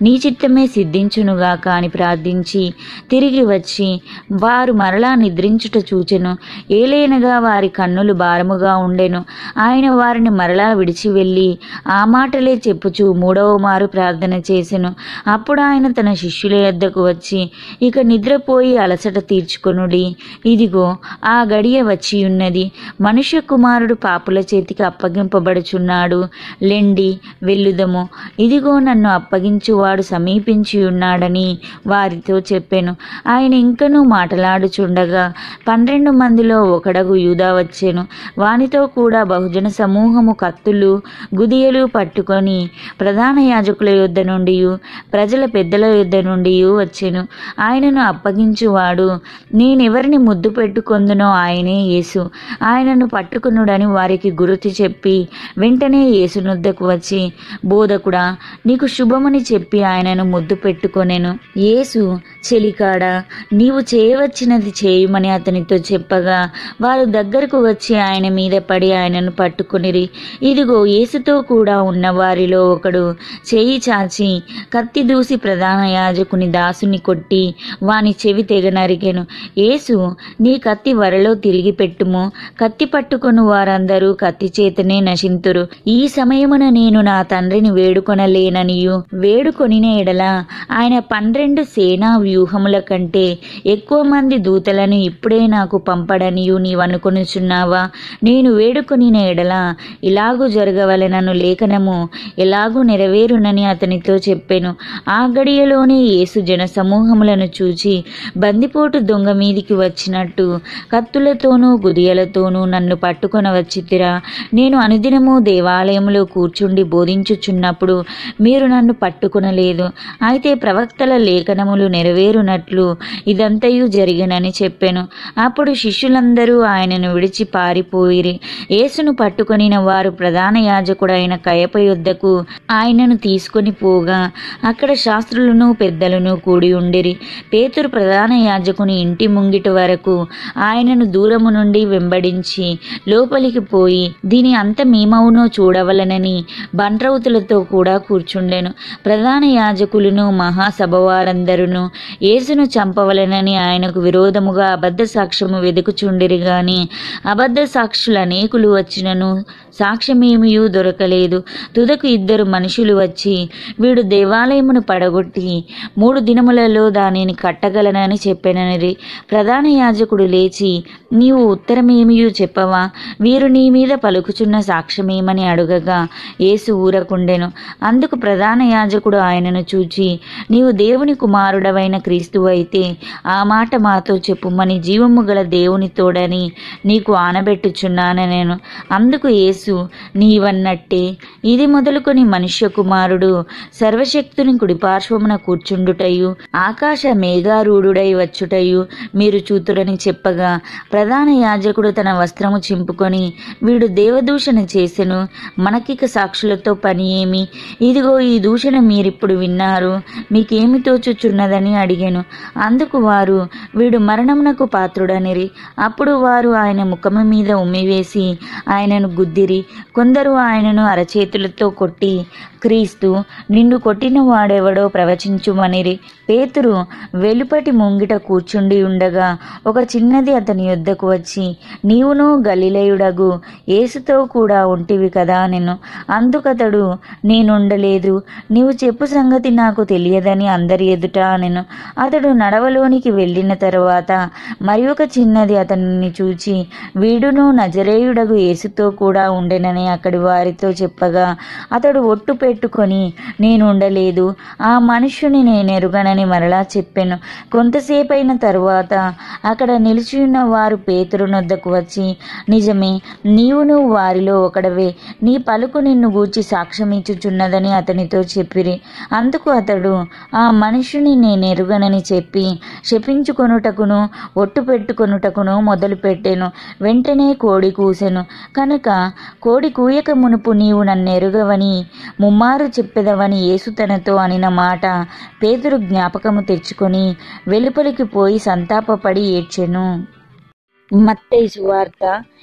నీ చిత్తమే సిద్ధించునుగాక అని ప్రార్థించి తిరిగి వచ్చి వారు మరలా నిద్రించుట చూచెను. ఏలైనగా వారి కన్నులు భారముగా ఉండెను. ఆయన వారిని మరలా విడిచి వెళ్ళి ఆ మాటలే చెప్పుచూ మూడవ మారు ప్రార్థన చేసెను. అప్పుడు ఆయన తన శిష్యుల యొద్దకు వచ్చి, ఇక నిద్రపోయి అలసట తీర్చుకొనుడి, ఇదిగో ఆ గడియ వచ్చియున్నది, మనుష్య కుమారుడు పాపుల చేతికి అప్పగింపబడుచున్నాడు, లెండి వెళ్ళుదము, ఇదిగో నన్ను అప్పగించువాడు సమీపించి ఉన్నాడని వారితో చెప్పెను. ఆయన ఇంకనూ మాటలాడుచుండగా 12 మందిలో ఒకడగు యూదా వచ్చెను. వానితో కూడా బహుజన సమూహము కత్తులు గుదియలు పట్టుకొని ప్రధాన యాజకుల యొద్ద నుండి ప్రజల పెద్దల యొద్ద నుండి వచ్చెను. ఆయనను అప్పగించువాడు నేనెవరిని ముద్దు పెట్టుకొందునో ఆయనే యేసు, ఆయనను పట్టుకునుడని వారికి గుర్తు చెప్పి వెంటనే యేసునొద్దకు వచ్చి, బోధకుడా, నీకు శుభమని చెప్పి ఆయనను ముద్దు పెట్టుకొనెను. యేసు, చెలికాడా, నీవు చేయవచ్చినది చేయుమని అతనితో చెప్పగా వారు దగ్గరకు వచ్చి ఆయన మీద పడి ఆయనను పట్టుకొనిరి. ఇదిగో యేసుతో కూడా ఉన్న వారిలో ఒకడు చేయి చాచి కత్తి దూసి ప్రధాన యాజకుని దాసుని కొట్టి వాని చెవి తెగ నరికెను. యేసు, నీ కత్తి వరలో తిరిగి పెట్టుము, కత్తి పట్టుకొను వారందరూ కత్తి చేతనే నశింతురు. ఈ సమయమున నేను నా తండ్రిని వేడుకొనలేననియు వేడుకొనిన ఎడల ఆయన 12 సేనా వ్యూహముల కంటే ఎక్కువ మంది దూతలను ఇప్పుడే నాకు పంపడనియు నీవనుకొనుచున్నావా? నేను వేడుకొనిన ఎడల ఇలాగూ జరగవలెనను లేఖనము ఎలాగూ నెరవేరునని అతనితో చెప్పెను. ఆ గడియలోనే యేసు జన సమూహములను చూచి బందిపోటు దొంగ మీదికి వచ్చినట్టు కత్తులతోనూ గుదియలతోనూ నన్ను పట్టుకొన వచ్చితిరా. నేను అనుదినము దేవాలయంలో కూర్చుండి బోధించుచున్నప్పుడు మీరు నన్ను పట్టుకొనలేదు. అయితే ప్రవక్తల లేఖనములు నెరవేరునట్లు ఇదంతయు జరిగినని చెప్పెను. అప్పుడు శిష్యులందరూ ఆయనను విడిచి పారిపోయిరి. యేసును పట్టుకొనిన వారు ప్రధాన యాజకుడైన కయప యొద్దకు ఆయనను తీసుకొని పోగా అక్కడ శాస్త్రులను పెద్దలను కూడి ఉండిరి. పేతురు ప్రధాన యాజకుని ఇంటి ముంగిటి వరకు ఆయనను దూరము నుండి వెంబడించి లోపలికి పోయి దీని అంతమేమవునో చూడవలనని బంట్రౌతులతో కూడా కూర్చుండెను. ప్రధాన యాజకులను మహాసభవారందరూ యేసును చంపవలనని ఆయనకు విరోధముగా అబద్ధ సాక్ష్యము వెదుకుచుండిరి గాని అబద్ధ సాక్షులు అనేకులు వచ్చినను సాక్ష్యమేమియూ దొరకలేదు. తుదకు 2 మనుషులు వచ్చి, వీడు దేవాలయమును పడగొట్టి 3 దినములలో దానిని కట్టగలనని చెప్పెననిరి. ప్రధాన యాజకుడు లేచి, నీవు ఉత్తరమేమియూ చెప్పవా? వీరు నీ మీద పలుకుచున్న సాక్ష్యమేమని అడుగగా యేసు ఊరకుండెను. అందుకు ప్రధాన యాజకుడు ఆయనను చూచి, నీవు దేవుని కుమారుడవైన క్రీస్తువు అయితే ఆ మాట మాతో చెప్పుమని జీవము గల దేవుని తోడని నీకు ఆనబెట్టుచున్నానెను. అందుకు యేసు, నీవన్నట్టే, ఇది మొదలుకొని మనుష్య కుమారుడు సర్వశక్తుని కుడిపార్శ్వమున కూర్చుండుటయు ఆకాశ మేఘారూఢుడై వచ్చుటయు మీరు చూతురని చెప్పగా ప్రధాన యాజకుడు తన వస్త్రము చింపుకొని, వీడు దేవదూషణ చేసెను, మనకిక సాక్షులతో పని ఏమి? ఇదిగో ఈ దూషణ మీరిప్పుడు విన్నారు, మీకేమి తోచుచున్నదని అడిగెను. అందుకు వారు, వీడు మరణమునకు పాత్రుడనిరి. అప్పుడు వారు ఆయన ముఖము మీద ఉమ్మివేసి ఆయనను గుద్దిరి. కొందరు ఆయనను అరచేతులతో కొట్టి, క్రీస్తు, నిన్ను కొట్టిన వాడెవడో ప్రవచించుమనిరి. పేతురు వెలుపటి ముంగిట కూర్చుండి ఉండగా ఒక చిన్నది అతని యొద్దకు వచ్చి, నీవును గలిలయుడగు యేసుతో కూడా ఉంటివి కదా నేను. అందుకతడు, నేనుండలేదు, నీవు చెప్పు సంగతి నాకు తెలియదని అందరి ఎదుట అనెను. అతడు నడవలోనికి వెళ్ళిన తరువాత మరి ఒక చిన్నది అతనిని చూచి, వీడును నజరేయుడగు యేసుతో కూడా ఉండెనని అక్కడి వారితో చెప్పగా అతడు ఒట్టు పెట్టుకొని, నేనుండలేదు, ఆ మనుష్యుని నేనెరుగనని మరలా చెప్పెను. కొంతసేపైన తరువాత అక్కడ నిలిచియున్న వారు పేతురునొద్దకు వచ్చి, నిజమే, నీవును వారిలో ఒకడవే, నీ పలుకు నిన్ను గూర్చి సాక్ష్యమిచ్చుచున్నదని అతనితో చెప్పిరి. అందుకు అతడు ఆ మనుష్యుని నేనెరుగనని చెప్పి శపించుకొనుటకును ఒట్టు పెట్టుకొనుటకును మొదలుపెట్టెను. వెంటనే కోడి కూసెను. కనుక కోడి కూయక మునుపు నీవు నన్నెరుగవని ముమ్మారు చెప్పెదవని యేసు తనతో అనిన మాట పేతురు జ్ఞాపకము తెచ్చుకొని వెలుపలికి పోయి సంతాపపడి ఏడ్చెను. మత్తయి సువార్త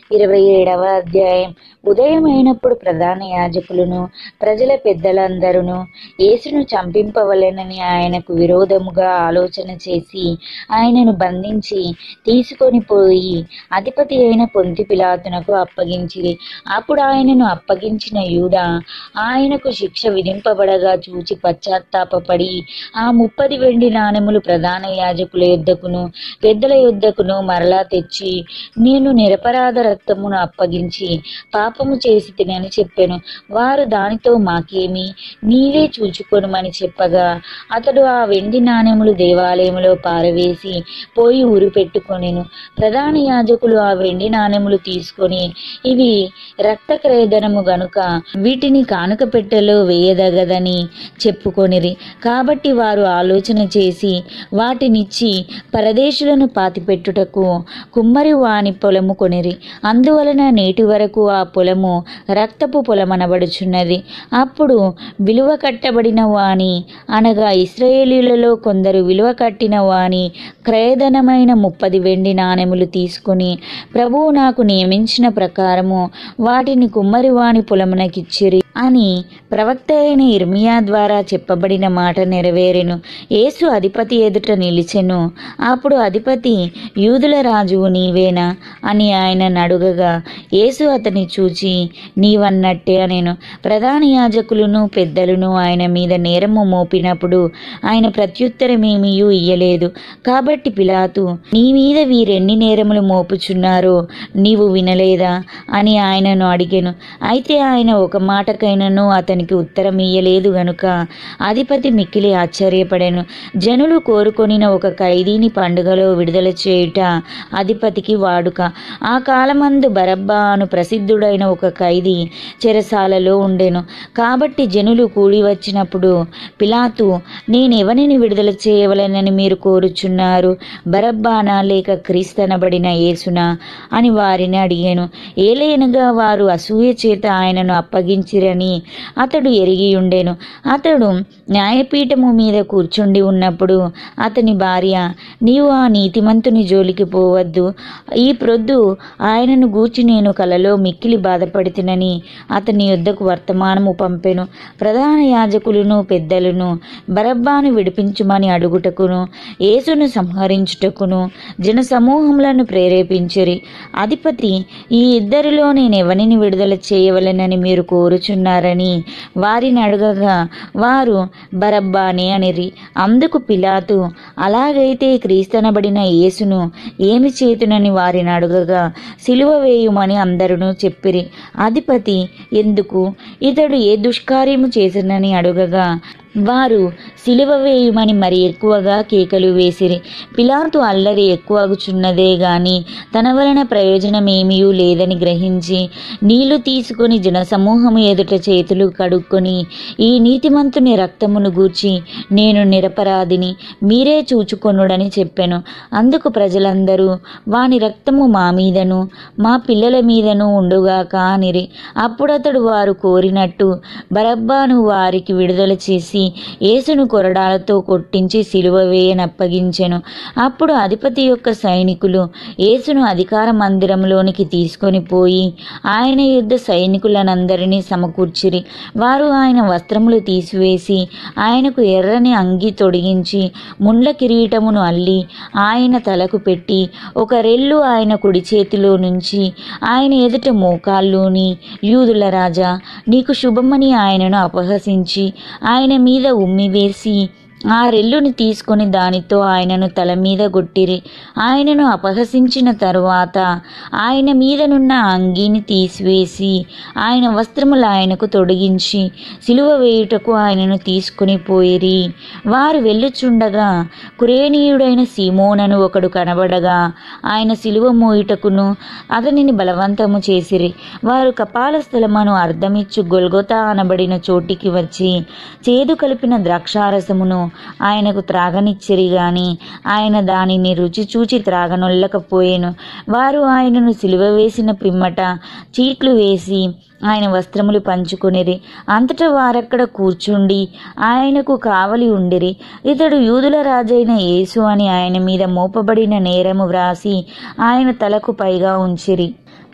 27వ అధ్యాయం. ఉదయమైనప్పుడు ప్రధాన యాజకులను ప్రజల పెద్దలందరూ యేసును చంపింపవలెనని ఆయనకు విరోధముగా ఆలోచన చేసి ఆయనను బంధించి తీసుకొని పోయి అధిపతి అయిన పొంతి పిలాతునకు అప్పగించిరి. అప్పుడు ఆయనను అప్పగించిన యూదా ఆయనకు శిక్ష విధింపబడగా చూచి పశ్చాత్తాపపడి ఆ 30 వెండి నాణెములు ప్రధాన యాజకుల యొద్దకును పెద్దల యొద్దకును మరలా తెచ్చి, నేను నిరపరాధ రక్తమును అప్పగించి పాపము చేసి తినని చెప్పెను. వారు దానితో మాకేమి, నీవే చూచుకొనుమని చెప్పగా అతడు ఆ వెండి నాణెములు దేవాలయములో పారవేసి పోయి ఉరి పెట్టుకొనెను. ప్రధాన యాజకులు ఆ వెండి నాణెములు తీసుకొని, ఇవి రక్త క్రయధనము గనుక వీటిని కానుక పెట్టెలో వేయదగదని చెప్పుకొనిరి. కాబట్టి వారు ఆలోచన చేసి వాటినిచ్చి పరదేశులను పాతిపెట్టుటకు కుమ్మరి వాని పొలము కొనిరి. అందువలన నేటి వరకు ఆ పొలము రక్తపు పొలమనబడుచున్నది. అప్పుడు విలువ కట్టబడిన వాని, అనగా ఇశ్రాయేలీయులలో కొందరు విలువ కట్టిన వాని క్రయధనమైన 30 వెండి నాణెములు తీసుకుని, ప్రభువు నాకు నియమించిన ప్రకారము వాటిని కుమ్మరి వాని పొలమునకిచ్చిరి అని ప్రవక్త అయిన ఇర్మియా ద్వారా చెప్పబడిన మాట నెరవేరెను. యేసు అధిపతి ఎదుట నిలిచెను. అప్పుడు అధిపతి, యూదుల రాజువు నీవేనా అని ఆయన అడుగగా యేసు అతని చూచి, నీవన్నట్టే అనెను. ప్రధాన యాజకులను పెద్దలను ఆయన మీద నేరము మోపినప్పుడు ఆయన ప్రత్యుత్తరమేమీయూ ఇయ్యలేదు. కాబట్టి పిలాతు, నీ మీద వీరెన్ని నేరములు మోపుచున్నారో నీవు వినలేదా అని ఆయనను అడిగెను. అయితే ఆయన ఒక మాటకైనను అతనికి ఉత్తరం ఇయ్యలేదు గనుక అధిపతి మిక్కిలి ఆశ్చర్యపడెను. జనులు కోరుకొనిన ఒక ఖైదీని పండుగలో విడుదల చేయుట అధిపతికి వాడుక. ఆ కాలమందు బరబ్బా అను ప్రసిద్ధుడైన ఒక ఖైదీ చెరసాలలో ఉండెను. కాబట్టి జనులు కూడి వచ్చినప్పుడు పిలాతు, నేనెవనిని విడుదల చేయవలెనని మీరు కోరుచున్నారు, బరబ్బానా లేక క్రీస్తనబడిన యేసునా అని వారిని అడిగాను. ఏలయనగా వారు అసూయ చేత ఆయనను అప్పగించిరని అతడు ఎరిగి ఉండెను. అతడు న్యాయపీఠము మీద కూర్చుండి ఉన్నప్పుడు అతని భార్య, నీవు ఆ నీతిమంతుని జోలికి పోవద్దు, ఈ ప్రొద్దు ఆయనను గూర్చి నేను కలలో మిక్కిలి బాధపడితినని అతని యొద్దకు వర్తమానము పంపెను. ప్రధాన యాజకులను పెద్దలను బరబ్బాను విడిపించుమని అడుగుటకును యేసును సంహరించుటకును జన సమూహములను ప్రేరేపించిరి. అధిపతి, ఈ ఇద్దరిలో నేనెవనిని విడుదల చేయవలెనని మీరు కోరుచున్నారని వారిని అడగగా వారు బరబ్బానే అనిరి. అందుకు పిలాతు, అలాగైతే క్రీస్తనబడిన యేసును ఏమి చేతునని వారిని అడగగా సిలువ వేయుమని అందరూ చెప్పిరి. అధిపతి, ఎందుకు, ఇతడు ఏ దుష్కార్యము చేసినని అడగగా వారు సిలువ వేయుమని మరి ఎక్కువగా కేకలు వేసిరి. పిలాతు అల్లరి ఎక్కువగుచున్నదే గాని తన వలన ప్రయోజనమేమీ లేదని గ్రహించి నీళ్లు తీసుకుని జనసమూహము ఎదుట చేతులు కడుక్కొని, ఈ నీతిమంతుని రక్తమును గూర్చి నేను నిరపరాధిని, మీరే చూచుకొనుడని చెప్పెను. అందుకు ప్రజలందరూ, వాని రక్తము మా మీదను మా పిల్లల మీదను ఉండుగాక అనిరి. అప్పుడతడు వారు కోరినట్టు బరబ్బాను వారికి విడుదల చేసి యేసును కొరడాలతో కొట్టించి సిలువ వేయనప్పగించెను. అప్పుడు అధిపతి యొక్క సైనికులు యేసును అధికార మందిరంలోనికి తీసుకొని పోయి ఆయన యుద్ధ సైనికులనందరినీ సమకూర్చిరి. వారు ఆయన వస్త్రములు తీసివేసి ఆయనకు ఎర్రని అంగి తొడిగించి ముండ్ల కిరీటమును అల్లి ఆయన తలకు పెట్టి ఒక రెల్లు ఆయన కుడి చేతిలో నుంచి ఆయన ఎదుట మోకాళ్ళూని, యూదుల రాజా, నీకు శుభమని ఆయనను అపహసించి ఆయన మీద ఉమ్మివేసి ఆ రెల్లుని తీసుకొని దానితో ఆయనను తల మీద కొట్టిరి. ఆయనను అపహసించిన తరువాత ఆయన మీదనున్న అంగీని తీసివేసి ఆయన వస్త్రములు ఆయనకు తొడిగించి సిలువ వేయుటకు ఆయనను తీసుకుని పోయిరి. వారు వెళ్ళుచుండగా కురేనీయుడైన సీమోనను ఒకడు కనబడగా ఆయన సిలువ మోయుటకును అతనిని బలవంతము చేసిరి. వారు కపాల స్థలమును అర్ధమిచ్చు గొల్గొతా అనబడిన చోటికి వచ్చి చేదు కలిపిన ద్రాక్షారసమును ఆయనకు త్రాగనిచ్చిరి గాని ఆయన దానిని రుచి చూచి త్రాగనొల్లకపోయెను. వారు ఆయనను సిలువ వేసిన పిమ్మట చీట్లు వేసి ఆయన వస్త్రములు పంచుకొనిరి. అంతటా వారక్కడ కూర్చుండి ఆయనకు కావలి ఉండిరి. ఇతడు యూదుల రాజైన యేసు అని ఆయన మీద మోపబడిన నేరము వ్రాసి ఆయన తలకు పైగా ఉంచిరి.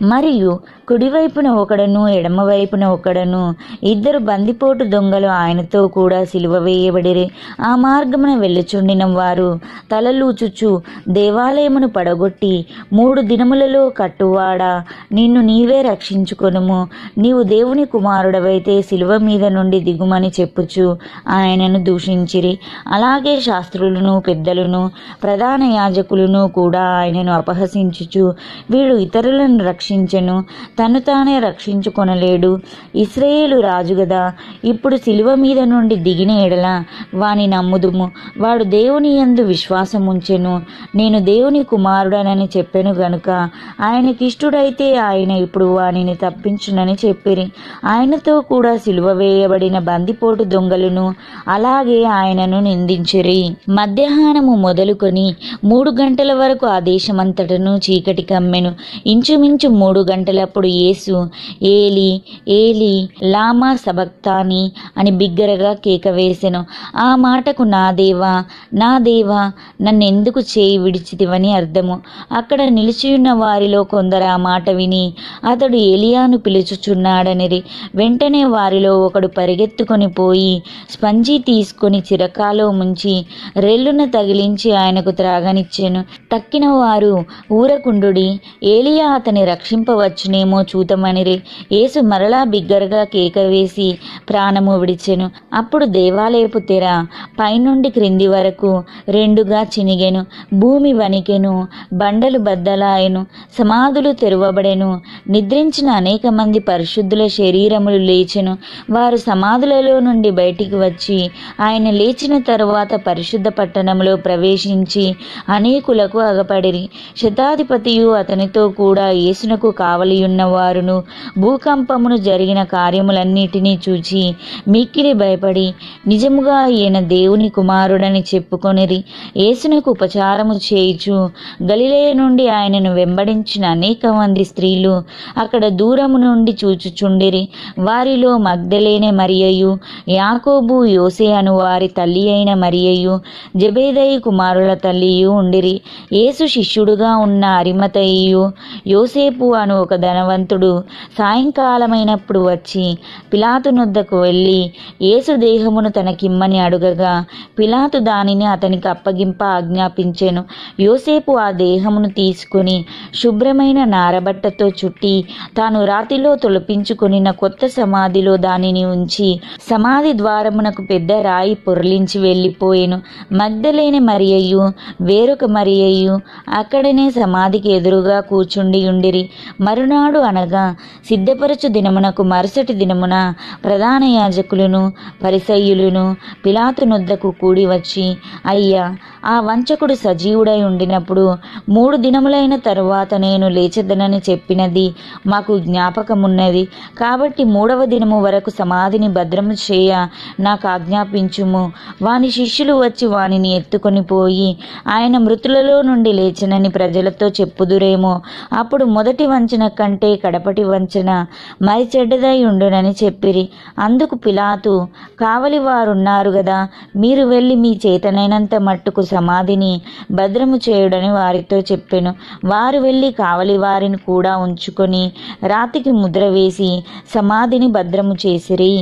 మరియు కుడివైపున ఒకడను ఎడమవైపున ఒకడను ఇద్దరు బందిపోటు దొంగలు ఆయనతో కూడా సిలువ వేయబడిరి. ఆ మార్గమున వెళ్ళుచుండిన వారు తలలూచుచు దేవాలయమును పడగొట్టి, 3 దినములలో కట్టువాడా, నిన్ను నీవే రక్షించుకొనుము, నీవు దేవుని కుమారుడవైతే సిలువ మీద నుండి దిగుమని చెప్పుచు ఆయనను దూషించిరి. అలాగే శాస్త్రులను, పెద్దలను, ప్రధాన యాజకులను కూడా ఆయనను అపహసించుచు, వీడు ఇతరులను రక్షించెను, తను తానే రక్షించుకొనలేడు, ఇశ్రాయేలు రాజు గదా, ఇప్పుడు సిలువ మీద నుండి దిగిన ఎడల వాని నమ్ముదుము, వాడు దేవుని యందు విశ్వాసముంచెను, నేను దేవుని కుమారుడనని చెప్పెను గనుక ఆయనకిష్టుడైతే ఆయన ఇప్పుడు వానిని తప్పించునని చెప్పిరి. ఆయనతో కూడా సిలువ వేయబడిన బందిపోటు దొంగలను అలాగే ఆయనను నిందించిరి. మధ్యాహ్నము మొదలుకొని 3 గంటల వరకు ఆ దేశమంతటను చీకటి కమ్మెను. ఇంచుమించు 3 గంటలప్పుడు యేసు, ఏలి ఏలి లామా సబక్తాని అని బిగ్గరగా కేక వేసెను. ఆ మాటకు నా దేవా నా దేవా నన్నెందుకు చేయి విడిచితివని అర్థము. అక్కడ నిలిచియున్న వారిలో కొందరు ఆ మాట విని అతడు ఏలియాను పిలుచుచున్నాడనిరి. వెంటనే వారిలో ఒకడు పరిగెత్తుకొని పోయి స్పంజి తీసుకొని చిరకాలో ముంచి రెల్లున తగిలించి ఆయనకు త్రాగనిచ్చెను. తక్కిన వారు ఊరకుండుడి, ఏలియా అతని రక్షింపవచ్చునేమో చూతమనిరి. యేసు మరలా బిగ్గరగా కేక వేసి ప్రాణము విడిచెను. అప్పుడు దేవాలయపు తెర పైనుండి క్రింది వరకు 2గా చినిగెను. భూమి వణికెను, బండలు బద్దలాయెను, సమాధులు తెరవబడెను. నిద్రించిన అనేక మంది పరిశుద్ధుల శరీరములు లేచెను. వారు సమాధులలో నుండి బయటికి వచ్చి ఆయన లేచిన తరువాత పరిశుద్ధ పట్టణంలో ప్రవేశించి అనేకులకు అగపడిరి. శతాధిపతియు అతనితో కూడా యేసునకు కావలియున్న వారును భూకంపమును జరిగిన కార్యములన్నిటినీ చూచి మిక్కిలి భయపడి నిజముగా ఈయన దేవుని కుమారుడని చెప్పుకొనిరి. యేసునకు ఉపచారము చేయుచు గలిలయ నుండి ఆయనను వెంబడించిన అనేక మంది స్త్రీలు అక్కడ దూరము నుండి చూచుచుండిరి. వారిలో మగ్దలేనే మరియయు, యాకోబు, యోసే అను వారి తల్లి అయిన మరియయు, జెబెదయి కుమారుల తల్లియు ఉండిరి. యేసు శిష్యుడుగా ఉన్న అరిమతయియు, యోసేపు అను ఒక ధనవంతుడు సాయంకాలమైనప్పుడు వచ్చి పిలాతు నొద్దకు వెళ్ళి యేసు దేహమును తనకిమ్మని అడుగగా పిలాతు దానిని అతనికి అప్పగింప ఆజ్ఞాపించెను. యోసేపు ఆ దేహమును తీసుకుని శుభ్రమైన నారబట్టతో చుట్టి తాను రాతిలో తొలపించుకొనిన కొత్త సమాధిలో దానిని ఉంచి సమాధి ద్వారమునకు పెద్ద రాయి పొర్లించి వెళ్ళిపోయెను. మగ్దలేని మరియయు వేరొక మరియయు అక్కడనే సమాధికి ఎదురుగా కూర్చుండి ఉండిరి. మరునాడు అనగా సిద్ధపరచు దినమునకు మరుసటి దినమున ప్రధాన యాజకులను పరిసయ్యులను పిలాతు నొద్దకు కూడి వచ్చి, అయ్యా, ఆ వంచకుడు సజీవుడై ఉండినప్పుడు 3 దినములైన తరువాత నేను లేచెదనని చెప్పినది మాకు జ్ఞాపకమున్నది. కాబట్టి 3వ దినము వరకు సమాధిని భద్రము చేయ నాకు ఆజ్ఞాపించుము. వాని శిష్యులు వచ్చి వానిని ఎత్తుకొని పోయి ఆయన మృతులలో నుండి లేచెనని ప్రజలతో చెప్పుదురేమో. అప్పుడు మొదటి వంచన కంటే కడపటి వంచన మరి చెడ్డదై ఉండునని చెప్పిరి. అందుకు పిలాతు, కావలి వారున్నారు గదా, మీరు వెళ్ళి మీ చేతనైనంత మట్టుకు సమాధిని భద్రము చేయుడని వారితో చెప్పెను. వారు వెళ్ళి కావలి వారిని కూడా ఉంచుకొని రాతికి ముద్ర వేసి సమాధిని భద్రము చేసిరి.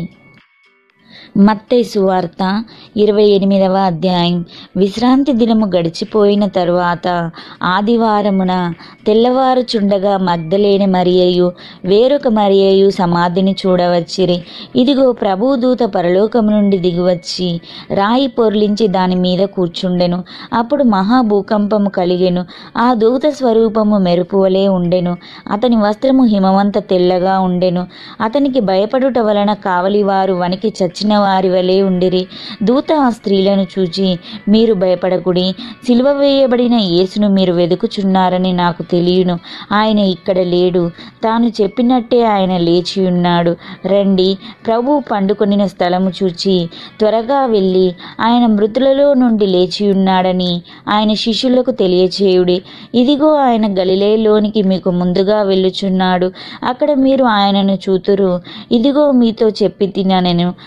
మత్తయి సువార్త 28వ అధ్యాయం. విశ్రాంతి దినము గడిచిపోయిన తరువాత ఆదివారమున తెల్లవారుచుండగా మగ్దలేని మరియయు వేరొక మరియయు సమాధిని చూడవచ్చిరి. ఇదిగో, ప్రభువు దూత పరలోకము నుండి దిగివచ్చి రాయి పొర్లించి దాని మీద కూర్చుండెను. అప్పుడు మహాభూకంపము కలిగెను. ఆ దూత స్వరూపము మెరుపువలే ఉండెను. అతని వస్త్రము హిమవంత తెల్లగా ఉండెను. అతనికి భయపడుట వలన కావలివారు వణికి చచ్చిన వారి వలె ఉండిరి. దూత ఆ స్త్రీలను చూచి, మీరు భయపడకుడి, సిలువ వేయబడిన యేసును మీరు వెదుకుచున్నారని నాకు తెలియను. ఆయన ఇక్కడ లేడు, తాను చెప్పినట్టే ఆయన లేచి ఉన్నాడు. రండి, ప్రభువు పండుకొనిన స్థలము చూచి త్వరగా వెళ్ళి ఆయన మృతులలో నుండి లేచి ఉన్నాడని ఆయన శిష్యులకు తెలియచేయుడి. ఇదిగో, ఆయన గలిలయలోనికి మీకు ముందుగా వెళ్ళుచున్నాడు, అక్కడ మీరు ఆయనను చూతురు. ఇదిగో, మీతో చెప్పి తిననెను. వారు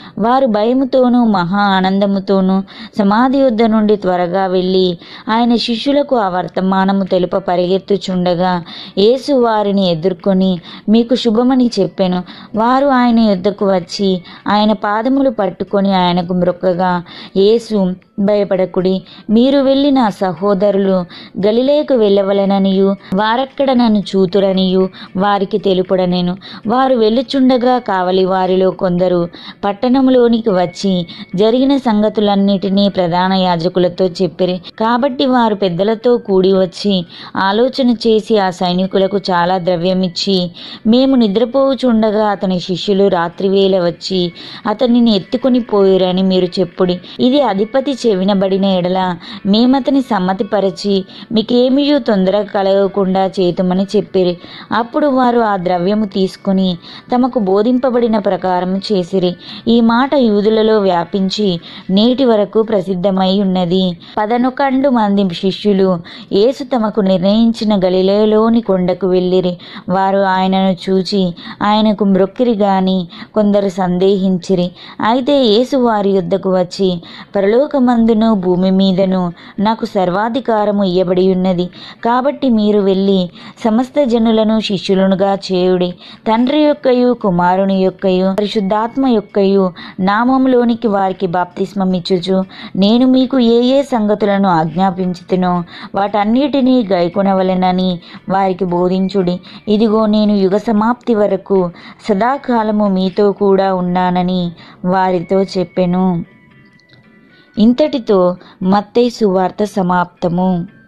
వారు భయముతోనూ మహా ఆనందముతోనూ సమాధి యొద్ద నుండి త్వరగా వెళ్ళి ఆయన శిష్యులకు ఆ వర్తమానము తెలుప పరిగెత్తుచుండగా యేసు వారిని ఎదుర్కొని మీకు శుభమని చెప్పెను. వారు ఆయన యొద్దకు వచ్చి ఆయన పాదములు పట్టుకొని ఆయనకు మ్రొక్కగా యేసు, భయపడకుడి, మీరు వెళ్ళి నా సహోదరులు గలిలయకు వెళ్ళవలెననియు వారక్కడ నన్ను చూతురనియు వారికి తెలుపుడనెను. వారు వెళ్ళుచుండగా కావలి వారిలో కొందరు పట్టణంలోనికి వచ్చి జరిగిన సంగతులన్నిటినీ ప్రధాన యాజకులతో చెప్పిరి. కాబట్టి వారు పెద్దలతో కూడి వచ్చి ఆలోచన చేసి ఆ సైనికులకు చాలా ద్రవ్యమిచ్చి, మేము నిద్రపోవుచుండగా అతని శిష్యులు రాత్రివేళ వచ్చి అతనిని ఎత్తుకొని పోయిరని మీరు చెప్పుడి. ఇది అధిపతి వినబడిన ఎడల మేమతని సమ్మతిపరచి మీకేమియూ తొందర కలగకుండా చేతుమని చెప్పిరి. అప్పుడు వారు ఆ ద్రవ్యము తీసుకుని తమకు బోధింపబడిన ప్రకారం చేసిరి. ఈ మాట యూదులలో వ్యాపించి నేటి వరకు ప్రసిద్ధమై ఉన్నది. 11 మంది శిష్యులు యేసు తమకు నిర్ణయించిన గలిలయలోని కొండకు వెళ్ళిరి. వారు ఆయనను చూచి ఆయనకు మ్రొక్కిరి గాని కొందరు సందేహించిరి. అయితే యేసు వారి యొద్దకు వచ్చి, పరలోకమందును భూమి మీదను నాకు సర్వాధికారము ఇయ్యబడి ఉన్నది. కాబట్టి మీరు వెళ్ళి సమస్త జనులను శిష్యులుగా చేయుడి. తండ్రి యొక్కయు కుమారుని యొక్కయు పరిశుద్ధాత్మ యొక్కయు నామములోనికి వారికి బాప్తిస్మం ఇచ్చుచు నేను మీకు ఏ ఏ సంగతులను ఆజ్ఞాపించుతునో వాటన్నిటినీ గైకొనవలెనని వారికి బోధించుడి. ఇదిగో నేను యుగ సమాప్తి వరకు సదాకాలము మీతో కూడా ఉన్నానని వారితో చెప్పెను. ఇంతటితో మత్తయి సువార్త సమాప్తము.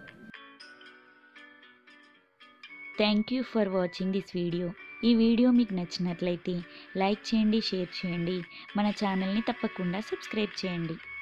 Thank you for watching this video. ఈ వీడియో మీకు నచ్చినట్లయితే లైక్ చేయండి, షేర్ చేయండి. మన ఛానల్ని తప్పకుండా సబ్స్క్రైబ్ చేయండి.